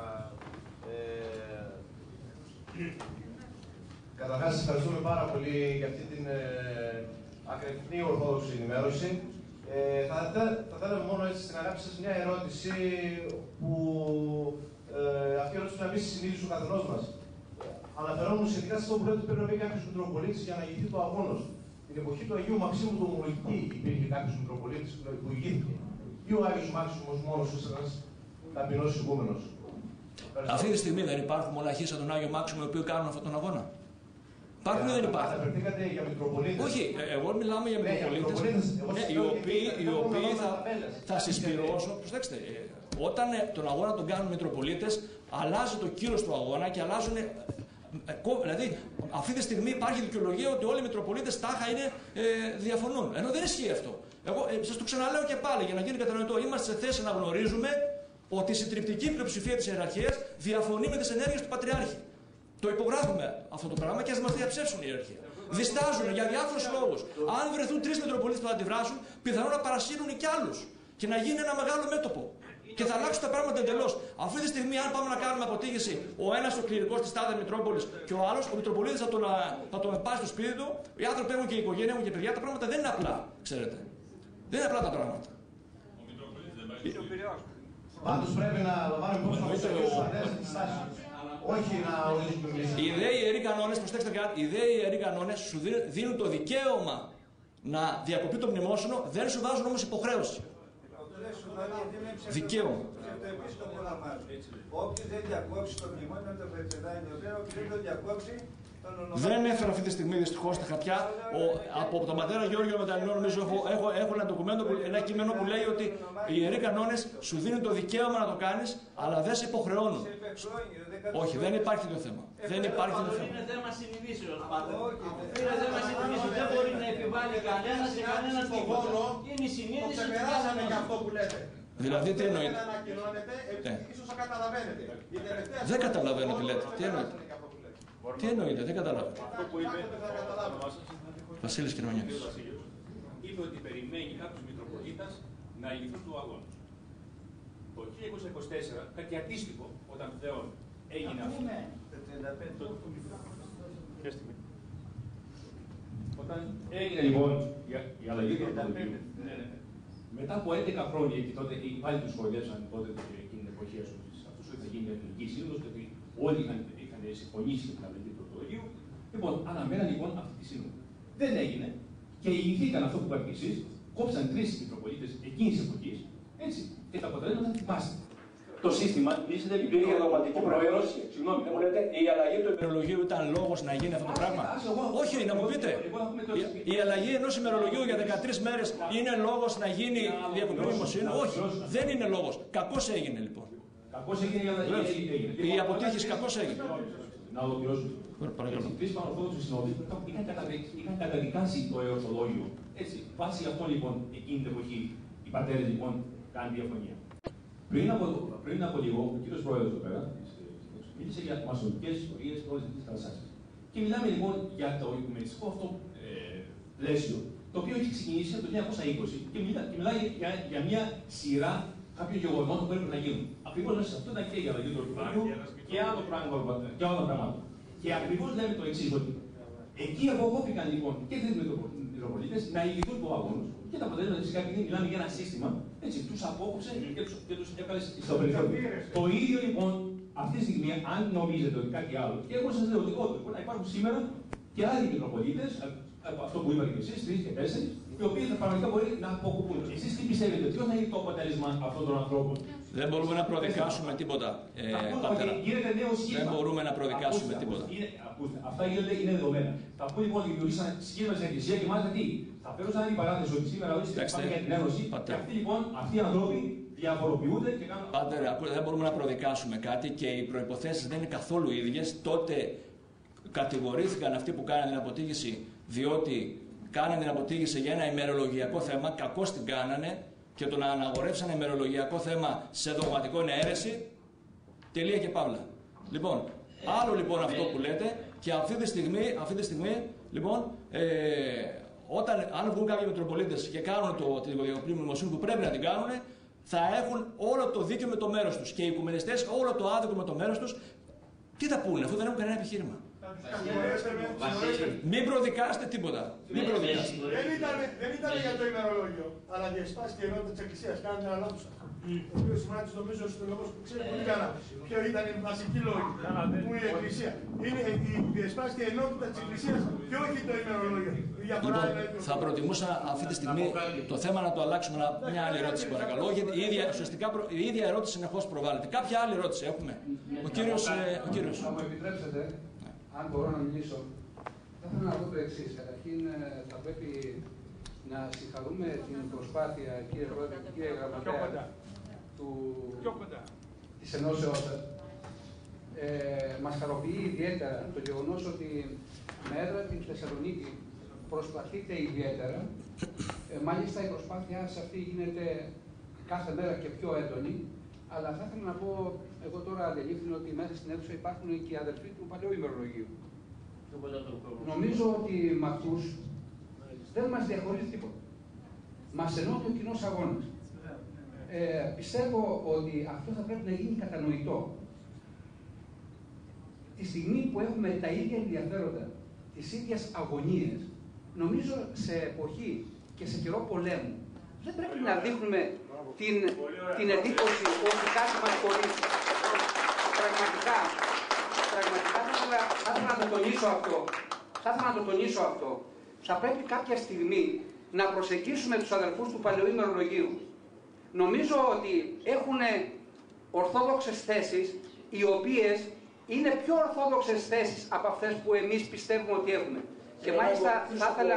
Καταρχάς, σας ευχαριστούμε πάρα πολύ για αυτή την ακρεφνή ορθόδοξη ενημέρωση. Θα θέλαμε μόνο έτσι στην αγάπη σας μια ερώτηση που αυτή η ερώτηση να μην συνείδησε ο καθενός μας. Αναφερόμουν σχετικά σε αυτό που λέτε ότι πρέπει να μπει κάποιος Μητροπολίτης για να ηγηθεί το αγώνος. Την εποχή του Αγίου Μαξίμου του Ομολογητή υπήρχε κάποιος Μητροπολίτης που ηγήθηκε. Ή ο Άγιος Μάξιμος μόνος ως ένας ταπεινός ηγούμενος. Αυτή τη στιγμή δεν υπάρχουν μοναχοί σαν τον Άγιο Μάξιμο οι οποίοι κάνουν αυτόν τον αγώνα. Υπάρχουν ή δεν υπάρχουν? Αναφερθήκατε για Μητροπολίτες. Όχι, εγώ μιλάμε για Μητροπολίτες οι οποίοι θα συσπυρώσουν. Προσέξτε, όταν τον αγώνα τον κάνουν Μητροπολίτες, αλλάζει το κύρος του αγώνα και αλλάζουν. Δηλαδή, αυτή τη στιγμή υπάρχει δικαιολογία ότι όλοι οι Μητροπολίτες τάχα διαφωνούν. Ενώ δεν ισχύει αυτό. Εγώ σας το ξαναλέω και πάλι για να γίνει κατανοητό. Είμαστε σε θέση να γνωρίζουμε ότι η συντριπτική πλειοψηφία της ιεραρχίας διαφωνεί με τις ενέργειες του Πατριάρχη. Το υπογράφουμε αυτό το πράγμα και ας μας διαψεύσουν η ιεραρχία. Διστάζουν για διάφορους λόγους. Αν βρεθούν 3 Μητροπολίτες που θα αντιδράσουν, πιθανόν να παρασύρουν και άλλους. Και να γίνει ένα μεγάλο μέτωπο. Και θα αλλάξουν τα πράγματα εντελώς. Αυτή τη στιγμή, αν πάμε να κάνουμε αποτίμηση, ο ένας ο κληρικός της τάδε Μητρόπολης και ο άλλος, ο Μητροπολίτης θα τον πάει στο σπίτι του, οι άνθρωποι έχουν και οικογένεια, έχουν και παιδιά, τα πράγματα δεν είναι απλά, ξέρετε. Δεν είναι απλά τα πράγματα. Πάντως πρέπει να λαμβάνουμε υπόψη μας τις στάσεις. Όχι να ορίζουμε εμείς. Οι ιδέοι ιεροί κανόνες, προσέξτε κάτι, οι ιδέοι ιεροί κανόνες σου δίνουν το δικαίωμα να διακοπεί το μνημόσυνο, δεν σου βάζουν όμως υποχρέωση. Δικαίωμα. Όποιος δεν διακόψει το μνημόνιο το περτσετάει το πέρα, όποιος δεν το διακόψει. Δεν έφερα αυτή τη στιγμή δυστυχώς τα χαρτιά. Από τον πατέρα Γεώργιο Μεταλλινό, νομίζω έχω ένα κείμενο που λέει ότι οι ιεροί κανόνες σου δίνουν το δικαίωμα να το κάνεις, αλλά δεν σε υποχρεώνουν. Όχι, δεν υπάρχει το θέμα. Δεν υπάρχει το θέμα. Είναι θέμα συνειδήσεως πάντα. Είναι θέμα συνειδήσεως. Δεν μπορεί να επιβάλλει κανένα σε κανέναν τίποτα. Είναι η συνείδηση του ξεπεράσαμε και αυτό που λέτε. Δηλαδή τι εννοείται? Δεν ανακοινώνετε, ίσως θα καταλαβαίνετε. Δεν καταλαβαίνω τι λέτε. Τι εννοείται? Τι εννοείται, δεν καταλάβω. Αυτό που είπε, Βασίλης Κυρμανιάκης. είπε ότι περιμένει κάποιος Μητροπολίτας να ηγηθούν του αγώνα. Το 1924, κάτι αντίστοιχο, όταν πλέον έγινε αυτό. Όταν έγινε λοιπόν η αλλαγή του Μητροπολιτείου, μετά από 11 χρόνια, και τότε πάλι τους χορηγεύσαν τότε εκείνη την εποχή αυτούς ότι θα γίνει η Εθνική Σύνοδος, γιατί όλοι είχαν συμφωνήσει με την αλλαγή του Μητροπολιτείου. Λοιπόν, αναμέναν λοιπόν αυτή τη σύνοδο. Δεν έγινε και ηγηθήκαν αυτό που είπατε εσείς, κόψαν 3 Μητροπολίτες εκείνης της εποχής, έτσι, και τα αποτελέσματα θυμάστε. Το σύστημα υπήρχε δογματική προαίρεση. Συγγνώμη, δεν μου λέτε, η αλλαγή του ημερολογίου ήταν λόγος να γίνει αυτό το πράγμα? Όχι, να μου πείτε. Η αλλαγή ενός ημερολογίου για 13 μέρες είναι λόγος να γίνει διακοπή μνημοσύνου? Όχι, δεν είναι λόγος. Κακώς έγινε λοιπόν. Κακώς έγινε η αλλαγή. Η αποτύχηση κακώς έγινε. Να ολοκληρώσουμε. Οι τρεις Πανορθόδοξοι συνόδοι είχαν καταδικάσει το εορθολόγιο. Έτσι, βάσει αυτό λοιπόν εκείνη την εποχή οι πατέρες λοιπόν κάνουν διαφωνία. Πριν από λίγο, ο κύριος Πρόεδρος εδώ πέρα μίλησε για μασονικές ιστορίες και όλες τις καταστάσεις. Και μιλάμε λοιπόν για το οικουμενιστικό αυτό πλαίσιο, το το οποίο έχει ξεκινήσει από το 1920 και μιλάει για μια σειρά κάποιων γεγονότων που έπρεπε να γίνουν. Ακριβώς μέσα σε αυτό ήταν και η αλλαγή του ορεικτηρίου και άλλα πράγματα. Και ακριβώς λέμε το εξής, ότι εκεί αποκόπηκαν λοιπόν και τρεις Μητροπολίτες να ηγηθούν του αγώνου και τα αποτελέσματα φυσικά, επειδή μιλάμε για ένα σύστημα, έτσι, τους απόκοψε και τους έβγαλε στο περιθώριο. Το ίδιο λοιπόν αυτή τη στιγμή, αν νομίζετε ότι κάτι άλλο, και εγώ σας λέω ότι όντως μπορεί να υπάρχουν σήμερα και άλλοι Μητροπολίτες, αυτό που είπατε και εσείς, 3 και 4, οι οποίοι πραγματικά μπορεί να αποκοπούν. Εσείς τι πιστεύετε, ποιο θα είναι το αποτέλεσμα αυτών των ανθρώπων? Δεν μπορούμε να προδικάσουμε τίποτα. Δεν μπορούμε να προδικάσουμε τίποτα. Ακούστε, αυτά γίνονται, είναι δεδομένα. Θα πούμε λοιπόν ότι δημιουργήσαν σχήμα στην Εκκλησία και μάλιστα τι. Θα φέρουν σαν την παράθεση ότι σήμερα όλοι συζητάμε για την Ένωση. Και αυτοί λοιπόν, αυτοί οι άνθρωποι διαφοροποιούνται και κάνουν. Πάτερ, δεν μπορούμε να προδικάσουμε κάτι και οι προϋποθέσεις δεν είναι καθόλου ίδιες. Τότε κατηγορήθηκαν αυτοί που κάνανε την αποτίμηση, διότι κάνανε την αποτίμηση για ένα ημερολογιακό θέμα, κακώς την κάνανε και τον αναγορεύσανε ημερολογιακό θέμα σε δογματικό είναι αίρεση. Τελεία και παύλα. Λοιπόν, άλλο λοιπόν αυτό που λέτε και αυτή τη στιγμή λοιπόν, αν βγουν κάποιοι Μητροπολίτες και κάνουν την οικοδιακοπή μνημοσύνη που πρέπει να την κάνουν, θα έχουν όλο το δίκιο με το μέρος τους και οι οικουμενιστές όλο το άδικο με το μέρος τους. Τι θα πούνε, αφού δεν έχουν κανένα επιχείρημα. Μην προδικάσετε τίποτα. Δεν ήταν για το ημερολόγιο, αλλά διασπάστηκε η ενότητα της Εκκλησίας. Κάνετε ένα λάθος. Ο οποίος Σιμράτης νομίζω ότι ο λόγος που ξέρει πολύ καλά ποιο ήταν η βασική λόγη που η Εκκλησία. Είναι η διασπάστηκε η ενότητα της Εκκλησίας και όχι το ημερολόγιο. Λοιπόν, θα προτιμούσα αυτή τη στιγμή το θέμα να το αλλάξουμε. Μια άλλη ερώτηση παρακαλώ, γιατί η ίδια ερώτηση συνεχώς προβάλλεται. Κάποια άλλη ερώτηση έχουμε? Ο κύριος. Θα μου επιτρέψετε, αν μπορώ να μιλήσω, θα ήθελα να πω το εξής. Καταρχήν, θα πρέπει να συγχαρούμε την προσπάθεια, κύριε Πρόεδρε και κύριε Γραμματέα, της ενώσεώς σας. Μας χαροποιεί ιδιαίτερα το γεγονός ότι με έδρα την Θεσσαλονίκη προσπαθείτε ιδιαίτερα. Μάλιστα η προσπάθειά σας αυτή γίνεται κάθε μέρα και πιο έντονη. Αλλά θα ήθελα να πω, εγώ τώρα αντελήφθηνα ότι μέσα στην αίθουσα υπάρχουν και οι αδερφοί του παλαιού ημερολογίου. Νομίζω ότι με αυτούς δεν μας διαχωρίζει τίποτα. Μας ενώνει ο κοινός αγώνας. Πιστεύω ότι αυτό θα πρέπει να γίνει κατανοητό. Τη στιγμή που έχουμε τα ίδια ενδιαφέροντα, τις ίδιες αγωνίες, νομίζω σε εποχή και σε καιρό πολέμου, δεν πρέπει να δείχνουμε την εντύπωση ότι κάτι μας χωρίζει. Πραγματικά θα ήθελα να το τονίσω αυτό. Θα πρέπει κάποια στιγμή να προσεγγίσουμε τους αδελφούς του παλαιού ημερολογίου. Νομίζω ότι έχουν ορθόδοξες θέσεις, οι οποίες είναι πιο ορθόδοξες θέσεις από αυτές που εμείς πιστεύουμε ότι έχουμε. Και μάλιστα θα ήθελα...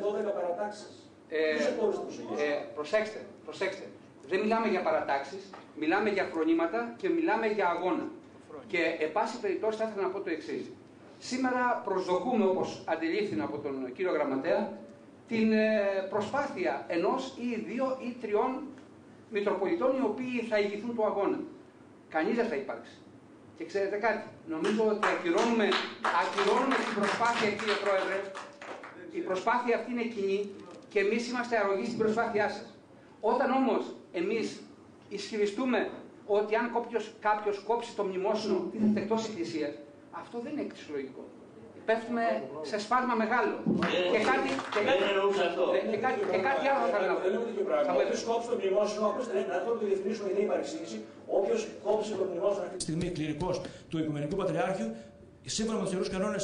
Προσέξτε. Δεν μιλάμε για παρατάξεις, μιλάμε για φρονήματα και μιλάμε για αγώνα. Και εν πάση περιπτώσει θα ήθελα να πω το εξής. Σήμερα προσδοκούμε, όπως αντιλήφθηνα από τον κύριο Γραμματέα, την προσπάθεια ενός ή 2 ή 3 Μητροπολιτών οι οποίοι θα ηγηθούν του αγώνα. Κανείς δεν θα υπάρξει. Και ξέρετε κάτι, νομίζω ότι ακυρώνουμε την προσπάθεια, κύριε Πρόεδρε. Η προσπάθεια αυτή είναι κοινή και εμείς είμαστε αρρωγοί στην προσπάθειά σας. Όταν όμως εμείς ισχυριστούμε ότι αν κάποιος κόψει το μνημόσυνο τίθεται εκτός εκκλησίας, αυτό δεν είναι εξολογικό. Πέφτουμε σε σφάλμα μεγάλο. Και κάτι άλλο θα ήθελα να πω. Όποιος κόψει το μνημόσυνο, να το διευκρινίσουμε γιατί υπάρχει εξήγηση, όποιος κόψει το μνημόσυνο αυτή τη στιγμή κληρικός του Οικουμενικού Πατριάρχιου, σύμφωνα με τους ιερούς κανόνες,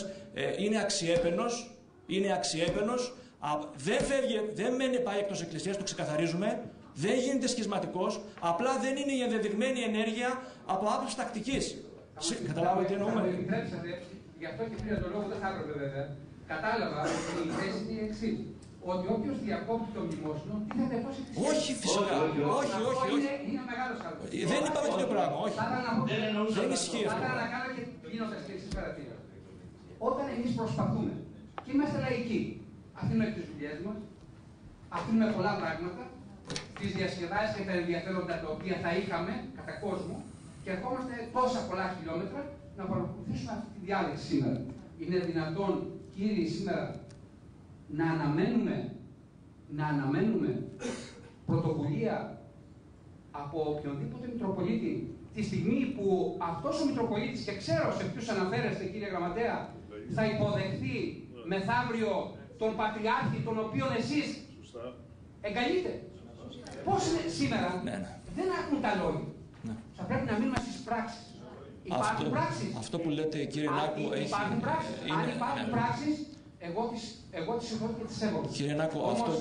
είναι αξιέπαινος, δεν φεύγει, δεν πάει εκτός εκκλησίας, το ξεκαθαρίζουμε, δεν γίνεται σχισματικός, απλά δεν είναι η ενδεδειγμένη ενέργεια από άποψη τακτικής. Καταλάβετε τι εννοούμε? Γι' αυτό και πήρα το λόγο, δεν θα έπρεπε βέβαια. Κατάλαβα ότι η θέση είναι η εξής. Ότι όποιος διακόπτει το μνημόσυνο, τίθεται εκτός εκκλησίας. Όχι, φυσικά. Όχι. Είναι μεγάλος χαρός. Δεν είπαμε τέτοιο πράγμα, όχι. Δεν ισχύει αυτό. Θα ήθελα να κάνω και κλείνοντας την εξής παρατήρηση. Όταν εμείς προσπαθούμε και είμαστε λαϊκοί, αφήνουμε τις δουλειές μας, αφήνουμε πολλά πράγματα, τις διασκεδάσεις και τα ενδιαφέροντα τα οποία θα είχαμε κατά κόσμο και ερχόμαστε τόσα πολλά χιλιόμετρα να παρακολουθήσουμε αυτή τη διάλεξη σήμερα. Είναι δυνατόν, κύριοι, σήμερα να αναμένουμε να αναμένουμε πρωτοβουλία από οποιονδήποτε Μητροπολίτη τη στιγμή που αυτός ο Μητροπολίτης, και ξέρω σε ποιους αναφέρεστε κύριε Γραμματέα, θα υποδεχθεί μεθαύριο τον Πατριάρχη, τον οποίον εσείς εγκαλείτε. Πώς είναι σήμερα, δεν ακούν τα λόγια. Θα πρέπει να μείνουμε στις πράξεις. Υπάρχουν πράξεις. Αυτό που λέτε κύριε Νάκο έχει... Υπάρχουν πράξεις. Αν υπάρχουν πράξεις, εγώ τις συγχωρώ και τις σέβομαι. Κύριε Νάκο, όμως,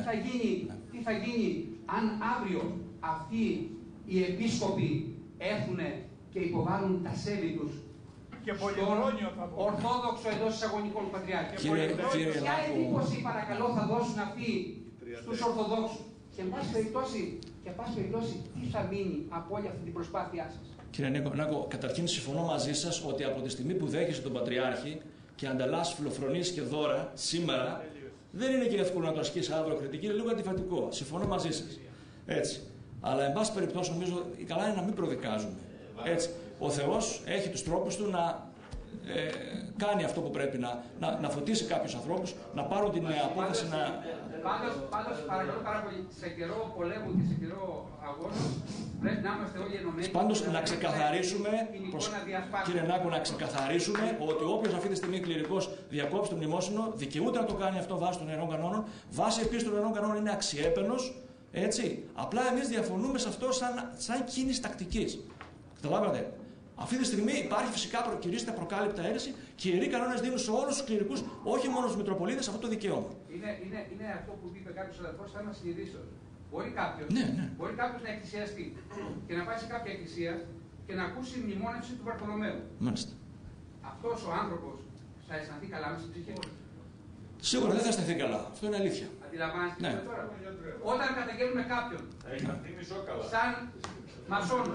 τι θα γίνει αν αύριο αυτοί οι επίσκοποι έρθουν και υποβάλλουν τα σέβη τους στον Ορθόδοξο εντός εισαγωγικών Πατριάρχη. Ποια εντύπωση παρακαλώ θα δώσουν αυτοί στους Ορθοδόξους. Και εν πάση περιπτώσει, τι θα μείνει από όλη αυτή την προσπάθειά σας. Κύριε Νάκο, καταρχήν συμφωνώ μαζί σας ότι από τη στιγμή που δέχεσαι τον Πατριάρχη και ανταλλάσσει φιλοφρονίες και δώρα σήμερα, δεν είναι και εύκολο να το ασκήσει αύριο κριτική, είναι λίγο αντιφατικό. Συμφωνώ μαζί σας. Έτσι. Αλλά, εν πάση περιπτώσει, νομίζω καλά είναι να μην προδικάζουμε. Έτσι. Ο Θεός έχει τους τρόπους του να κάνει αυτό που πρέπει, να φωτίσει κάποιους ανθρώπους, να πάρουν την απόφαση να... Πάντως, παρακαλώ πάρα πολύ, σε καιρό πολέμου και σε καιρό αγώνα, πρέπει να είμαστε όλοι ενωμένοι. Πάντως, να ξεκαθαρίσουμε, κύριε Νάκο, να ξεκαθαρίσουμε ότι όποιος αυτή τη στιγμή κληρικός διακόψει το μνημόσυνο, δικαιούται να το κάνει αυτό βάσει των ιερών κανόνων. Βάσει επίσης των ιερών κανόνων είναι αξιέπαινος. Έτσι. Απλά εμείς διαφωνούμε σε αυτό σαν κίνηση τακτικής. Καταλάβατε. Αυτή τη στιγμή υπάρχει φυσικά κηρύσσεται προκάλυπτα αίρεση και οι ιεροί κανόνες δίνουν σε όλους τους κληρικούς, όχι μόνο στους Μητροπολίτες, αυτό το δικαίωμα. Είναι αυτό που είπε κάποιος αδερφός, θέμα συνειδήσεως. Μπορεί κάποιος να εκκλησιαστεί και να πάει σε κάποια εκκλησία και να ακούσει μνημόνευση του Βαρθολομαίου. Μάλιστα. Αυτός ο άνθρωπος θα αισθανθεί καλά μέσα στην ψυχή του. Σίγουρα δεν θα αισθανθεί καλά. Αυτό είναι αλήθεια. Αντιλαμβάνεστε τώρα. Όταν καταγγέλνουμε κάποιον σαν μασόνο,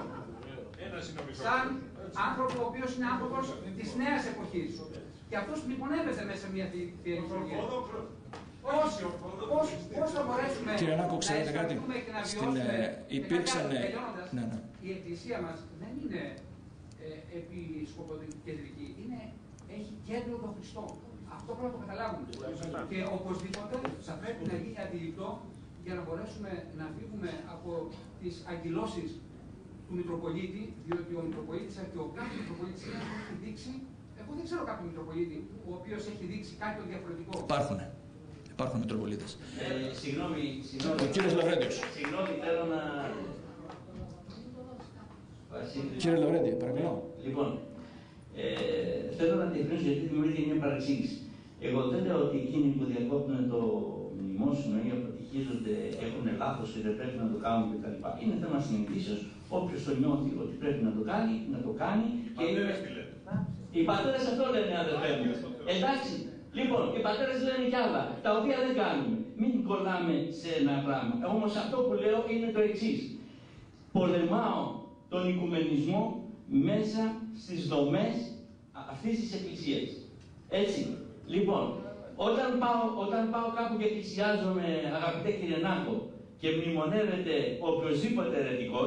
σαν άνθρωπο ο οποίος είναι άνθρωπος της νέας εποχής και αυτός μνημονεύεται μέσα σε μια θεία λειτουργία. Πώς θα μπορέσουμε να αισθανθούμε και να βιώσουμε υπήρξαν... Η Εκκλησία μας δεν είναι επισκοποκεντρική, έχει κέντρο τον Χριστό. Αυτό πρέπει να το καταλάβουμε. Και οπωσδήποτε θα πρέπει να γίνει αντιληπτό για να μπορέσουμε να φύγουμε από τις αγκυλώσεις του Μητροπολίτη, διότι ο Μητροπολίτης και ο κάθε Μητροπολίτης έχει δείξει. Εγώ δεν ξέρω κάποιο Μητροπολίτη ο οποίος έχει δείξει κάτι το διαφορετικό. Υπάρχουν Μητροπολίτες. Συγγνώμη. Ο κύριος Λαυρέντιος. Συγγνώμη, θέλω να... Κύριε Λαυρέντη, παρακαλώ. Λοιπόν, θέλω να διευκρινίσω γιατί δημιουργείται μια παραξήγηση. Εγώ δεν λέω ότι εκείνοι που διακόπτουν το μνημόσυνο ή αποτυχίζονται έχουν λάθος και δεν πρέπει να το κάνουν κτλ. Είναι θέμα συνειδήσεως. Όποιος το νιώθει ότι πρέπει να το κάνει, να το κάνει. Οι πατέρες αυτό λένε, αδερφέ μου. Εντάξει. Λοιπόν, οι πατέρες λένε κι άλλα, τα οποία δεν κάνουμε. Μην κολλάμε σε ένα πράγμα. Όμως αυτό που λέω είναι το εξής. Πολεμάω τον οικουμενισμό μέσα στις δομές αυτής της εκκλησίας. Έτσι. Λοιπόν, όταν πάω κάπου και εκκλησιάζομαι, αγαπητέ κύριε Νάκο, και μνημονεύεται οποιοσδήποτε αιρετικός,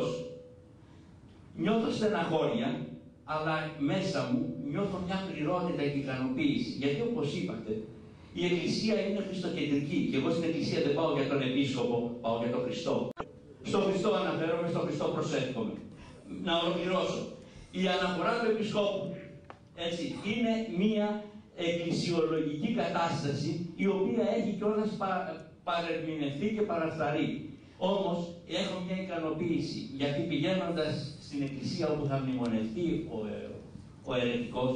νιώθω στεναχώρια, αλλά μέσα μου νιώθω μια πληρότητα και ικανοποίηση. Γιατί όπως είπατε, η Εκκλησία είναι χριστοκεντρική και εγώ στην Εκκλησία δεν πάω για τον Επίσκοπο, πάω για τον Χριστό. Στον Χριστό αναφέρομαι, στον Χριστό προσεύχομαι. Να ολοκληρώσω. Η αναφορά του Επισκόπου, έτσι, είναι μια εκκλησιολογική κατάσταση η οποία έχει κιόλας παρερμηνευτεί και παραφθαρεί. Όμως έχω μια ικανοποίηση, γιατί πηγαίνοντας στην εκκλησία όπου θα μνημονευτεί ο αιρετικός,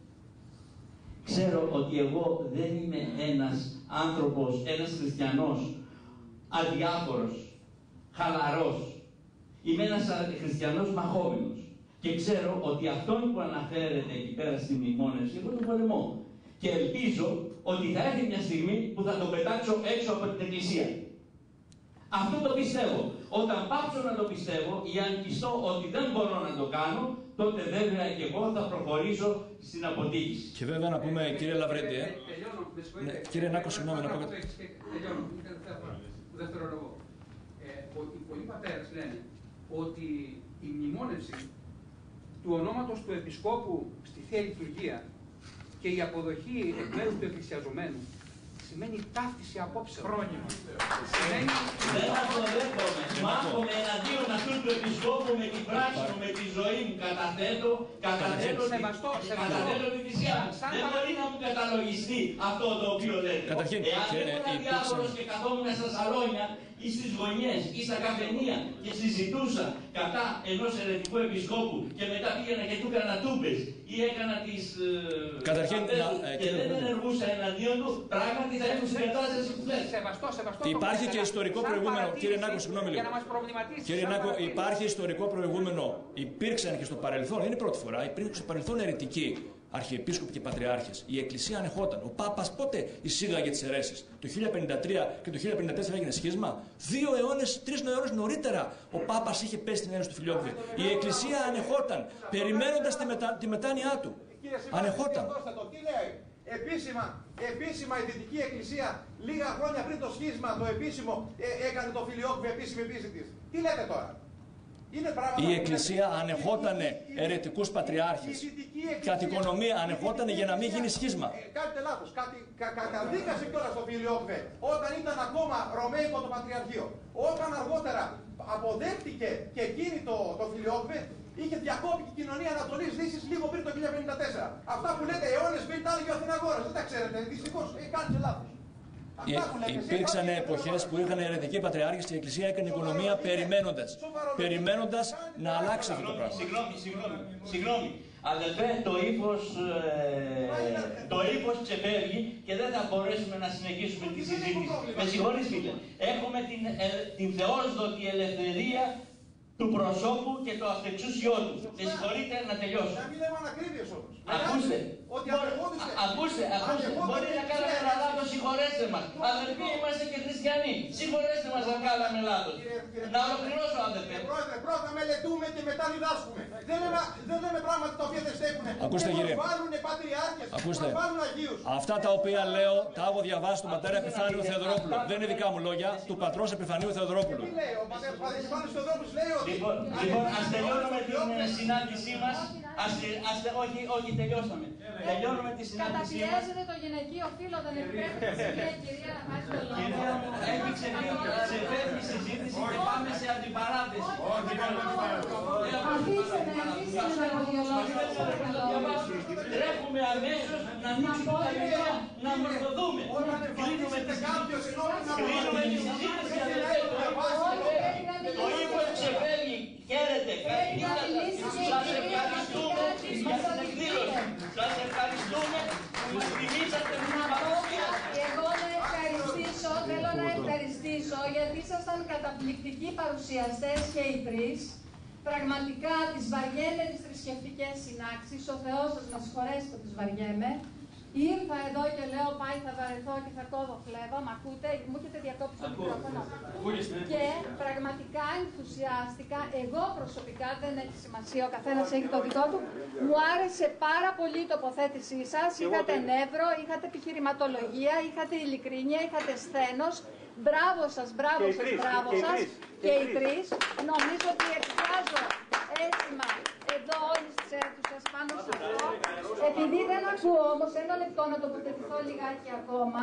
ξέρω ότι εγώ δεν είμαι ένας άνθρωπος, ένας χριστιανός αδιάφορος, χαλαρός. Είμαι ένας χριστιανός μαχόμενος. Και ξέρω ότι αυτόν που αναφέρεται εκεί πέρα στη μνημόνευση, εγώ τον πολεμώ. Και ελπίζω ότι θα έρθει μια στιγμή που θα τον πετάξω έξω από την εκκλησία. Αυτό το πιστεύω. Όταν πάψω να το πιστεύω ή αν πιστώ ότι δεν μπορώ να το κάνω, τότε βέβαια και εγώ θα προχωρήσω στην αποτύχηση. Και βέβαια να πούμε, κύριε Λαυρέντη, κύριε Νάκο, συγγνώμη να πω κάτι. Τελειώνω, που δευτερολογώ. Οι πολλοί πατέρες λένε ότι η μνημόνευση του ονόματος του Επισκόπου στη Θεία Λειτουργία και η αποδοχή εκ μέρους του εκκλησιαζομένου σημαίνει ταύτιση απόψεων. Φρόνημα. Δεν αποδέχομαι. Μάχομαι εναντίον αυτού του επισκόπου με την πράξη μου, με τη ζωή μου. Καταθέτω τη θυσία. Δεν μπορεί να μου καταλογιστεί αυτό το οποίο λέτε. Εάν ήμουν διάβολος και καθόμουν στα σαλόνια ή στις γωνιές ή στα καφενεία και συζητούσα κατά ενός αιρετικού επισκόπου και μετά πήγαινα και του έκανα τούπες ή έκανα τις και δεν ενεργούσα εναντίον του, πράγματι θα ήμουν στην κατάσταση που θες. Υπάρχει και ιστορικό προηγούμενο. Κύριε Νάκο, συγγνώμη λίγο. Κύριε Νάκο, υπάρχει ιστορικό προηγούμενο. Υπήρξαν και στο παρελθόν, δεν είναι η πρώτη φορά, υπήρξαν στο παρελθόν αιρετικοί αρχιεπίσκοποι και πατριάρχες. Η Εκκλησία ανεχόταν. Ο Πάπας πότε εισήγαγε τις αιρέσεις? Το 1053 και το 1054 έγινε σχίσμα. 2 αιώνες, 3 αιώνες νωρίτερα ο Πάπας είχε πέσει την αίρεση του Φιλιόκβη. Η Εκκλησία ανεχόταν, περιμένοντας τη μετάνοιά του. Ανεχόταν. Τι λέει? Επίσημα η Δυτική Εκκλησία λίγα χρόνια πριν το σχίσμα το επίσημο έκανε το Φιλιόκβη επίσημη επίση της. Τι λέτε τώρα? Η Εκκλησία ανεχότανε αιρετικούς πατριάρχες. Κατ' οικονομία ανεχότανε για να μην γίνει σχίσμα. Κάνετε λάθος. Καταδίκασε κιόλας το Φιλιόκβε όταν ήταν ακόμα Ρωμαϊκό το Πατριαρχείο. Όταν αργότερα αποδέχτηκε και εκείνη το Φιλιόκβε, είχε διακόπει η κοινωνία Ανατολής Δύσης λίγο πριν το 1054. Αυτά που λέτε αιώνες πριν τα έλεγε ο Αθηναγόρας. Δεν τα ξέρετε. Δυστυχώς κάνετε λάθος. Υπήρξαν εποχές που είχαν αιρετικοί πατριάρχες και η Εκκλησία έκανε οικονομία περιμένοντας να αλλάξει αυτό το πράγμα. Συγγνώμη. Αδελφέ, το ύφος ξεφεύγει και δεν θα μπορέσουμε να συνεχίσουμε τη συζήτηση. Με συγχωρείς, φίλε. Έχουμε την θεόσδοτη ελευθερία του προσώπου και το αυτεξούσιό του. Με συγχωρείτε να τελειώσω. Να μην λέμε ανακρίβειες όμως. Ακούστε, μπορεί να κάναμε ένα λάθος, συγχωρέστε μας. Αδελφοί, είμαστε και χριστιανοί. Συγχωρέστε μας αν κάναμε λάθος. Να ολοκληρώσω, αδελφέ. Πρόεδρε, πρώτα μελετούμε και μετά διδάσκουμε. Δεν λέμε πράγματα τα οποία δεν στέκουν. Ακούστε, κύριε. Βάλουν πατριάρχες, βάλουν αγίους. Αυτά τα οποία λέω, τα έχω διαβάσει του πατέρα Επιφάνιου Θεοδωρόπουλου. Δεν είναι δικά μου λόγια, του πατρός Επιφανίου Θεοδωρόπουλου. Τι λέει, ο πατέρας Επιφάνιος Θεοδωρόπουλος λέει ότι... Λοιπόν, ας τελειώνουμε την συνάντησή μας. Όχι, τελειώσαμε. Τελειώνουμε τη συνάντησή μας. Καταπιέζεται το γυναικείο φύλλο, δεν επιτρέπεται η κυρία να βάζει το λόγο. Κυρία μου, έχει ξεφεύγει η συζήτηση και πάμε σε αντιπαράθεση. Αφήστε με να πω δύο λόγια. Τρέχουμε αμέσως να ανοίξουμε τα βιβλία, να μορφωθούμε. Κλείνουμε τη συζήτηση, αδελφέ. Το ύφος ξεφεύγει. Χαίρετε, καληνύχτα. Σας ευχαριστούμε για την εκδήλωση. Σας ευχαριστούμε που μας θυμήσατε την παρουσία. Εγώ θέλω να ευχαριστήσω γιατί ήσασταν καταπληκτικοί παρουσιαστές και οι τρεις. Πραγματικά τις βαριέμαι τις θρησκευτικές συνάξεις. Ο Θεός σας να συγχωρέσει που τις βαριέμαι. Ήρθα εδώ και λέω πάει θα βαρεθώ και θα κόβω φλέβα. Μ' ακούτε, μου έχετε διακόψει το μικρόφωνο. Και πραγματικά ενθουσιάστηκα. Εγώ προσωπικά, δεν έχει σημασία, ο καθένας έχει το δικό του. Μου άρεσε πάρα πολύ η τοποθέτησή σας. Είχατε νεύρο, είχατε επιχειρηματολογία, είχατε ειλικρίνεια, είχατε σθένος. Μπράβο σας, μπράβο σας, μπράβο σας. Και οι τρεις. Νομίζω ότι εκφράζω αίσθημα εδώ όλες τις αίθουσες πάνω σε αυτό. Επειδή δεν ακούω όμως, ένα λεπτό να τοποθετηθώ λιγάκι ακόμα,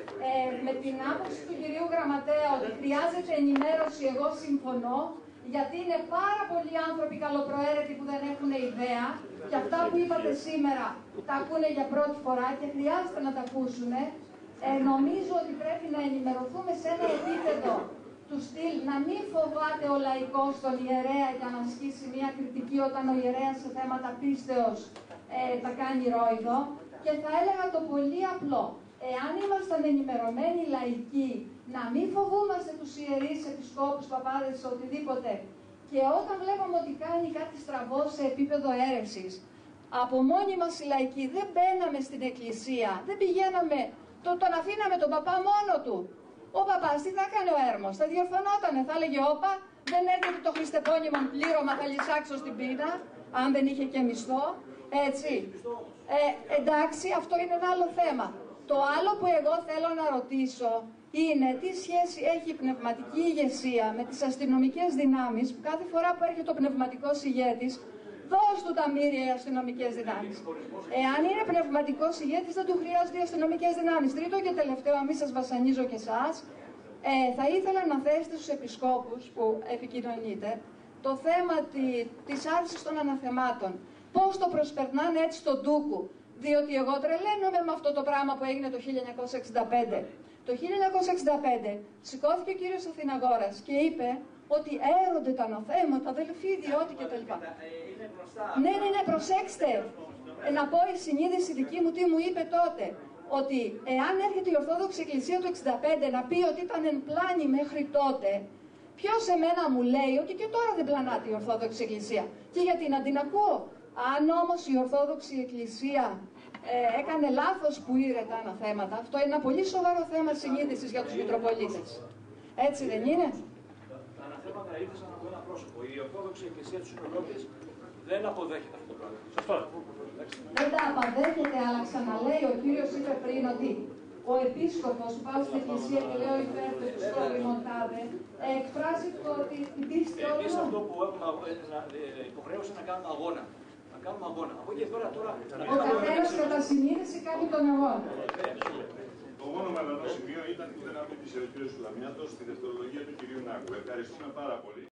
με την άποψη του κυρίου Γραμματέα ότι χρειάζεται ενημέρωση, εγώ συμφωνώ, γιατί είναι πάρα πολλοί άνθρωποι καλοπροαίρετοι που δεν έχουν ιδέα και αυτά που είπατε σήμερα τα ακούνε για πρώτη φορά και χρειάζεται να τα ακούσουν. Νομίζω ότι πρέπει να ενημερωθούμε σε ένα επίπεδο του στυλ να μην φοβάται ο λαϊκός τον ιερέα για να ασκήσει μια κριτική όταν ο ιερέας σε θέματα πίστεως τα κάνει ρόιδο. Και θα έλεγα το πολύ απλό. Εάν ήμασταν ενημερωμένοι λαϊκοί, να μην φοβούμαστε τους ιερείς, επισκόπους, παπάδες, οτιδήποτε. Και όταν βλέπαμε ότι κάνει κάτι στραβό σε επίπεδο έρευσης, από μόνοι μας οι λαϊκοί δεν μπαίναμε στην εκκλησία, δεν πηγαίναμε, τον αφήναμε τον παπά μόνο του. Ο παπάς τι θα έκανε ο Έρμος, θα διορθωνότανε, θα έλεγε όπα, δεν έρχεται το χριστεπώνυμο πλήρωμα, θα λυσάξω στην πείνα, αν δεν είχε και μισθό, έτσι. Εντάξει, αυτό είναι ένα άλλο θέμα. Το άλλο που εγώ θέλω να ρωτήσω είναι τι σχέση έχει η πνευματική ηγεσία με τις αστυνομικές δυνάμεις που κάθε φορά που έρχεται ο πνευματικός ηγέτης Δώσ' του τα μοίρια οι αστυνομικές δυνάμεις. Εάν είναι πνευματικός ηγέτης, δεν του χρειάζονται οι αστυνομικές δυνάμεις. Τρίτο και τελευταίο, αν μην σας βασανίζω και εσάς, θα ήθελα να θέσετε στους επισκόπους που επικοινωνείτε το θέμα της άρσης των αναθεμάτων. Πώς το προσπερνάνε έτσι στον Τούκου. Διότι εγώ τρελαίνομαι με αυτό το πράγμα που έγινε το 1965. Το 1965 σηκώθηκε ο κύριος Αθηναγόρας και είπε ότι έρονται τα αναθέματα, αδελφοί, ιδιώτη κτλ. Ναι, προσέξτε. Να πω η συνείδηση δική μου τι μου είπε τότε. Ότι εάν έρχεται η Ορθόδοξη Εκκλησία του 65 να πει ότι ήταν εν πλάνη μέχρι τότε, ποιος εμένα μου λέει ότι και τώρα δεν πλανάται η Ορθόδοξη Εκκλησία. Και γιατί να την ακούω. Αν όμως η Ορθόδοξη Εκκλησία έκανε λάθος που ήρε τα αναθέματα, αυτό είναι ένα πολύ σοβαρό θέμα συνείδησης για τους Μητροπολίτες. Έτσι δεν είναι? Τα αναθέματα ήρθαν από ένα πρόσωπο. Η Ορθόδοξη Εκκλησία του Συνολό της δεν αποδέχεται αυτό το πράγμα. Σωστό. Δεν τα αποδέχεται, αλλά ξαναλέει, ο κύριος είπε πριν ότι ο επίσκοπος που πάει στην Εκκλησία και λέει υπέρ του Χριστόδημοντάδε, εκφράζει την πίστη όλων. Εμείς αυτό που έχουμε υποχρέωση να κάνουμε αγώνα. Να κάνουμε αγώνα. Από εκεί τώρα. Ο καθένας κατά συνείδηση κάνει τον αγώνα. Το μόνο μελανό σημείο ήταν που δεν άκουγε τη κ. Σουλαμιάτος στη δευτερολογία του κ. Νάκου. Ευχαριστούμε πάρα πολύ.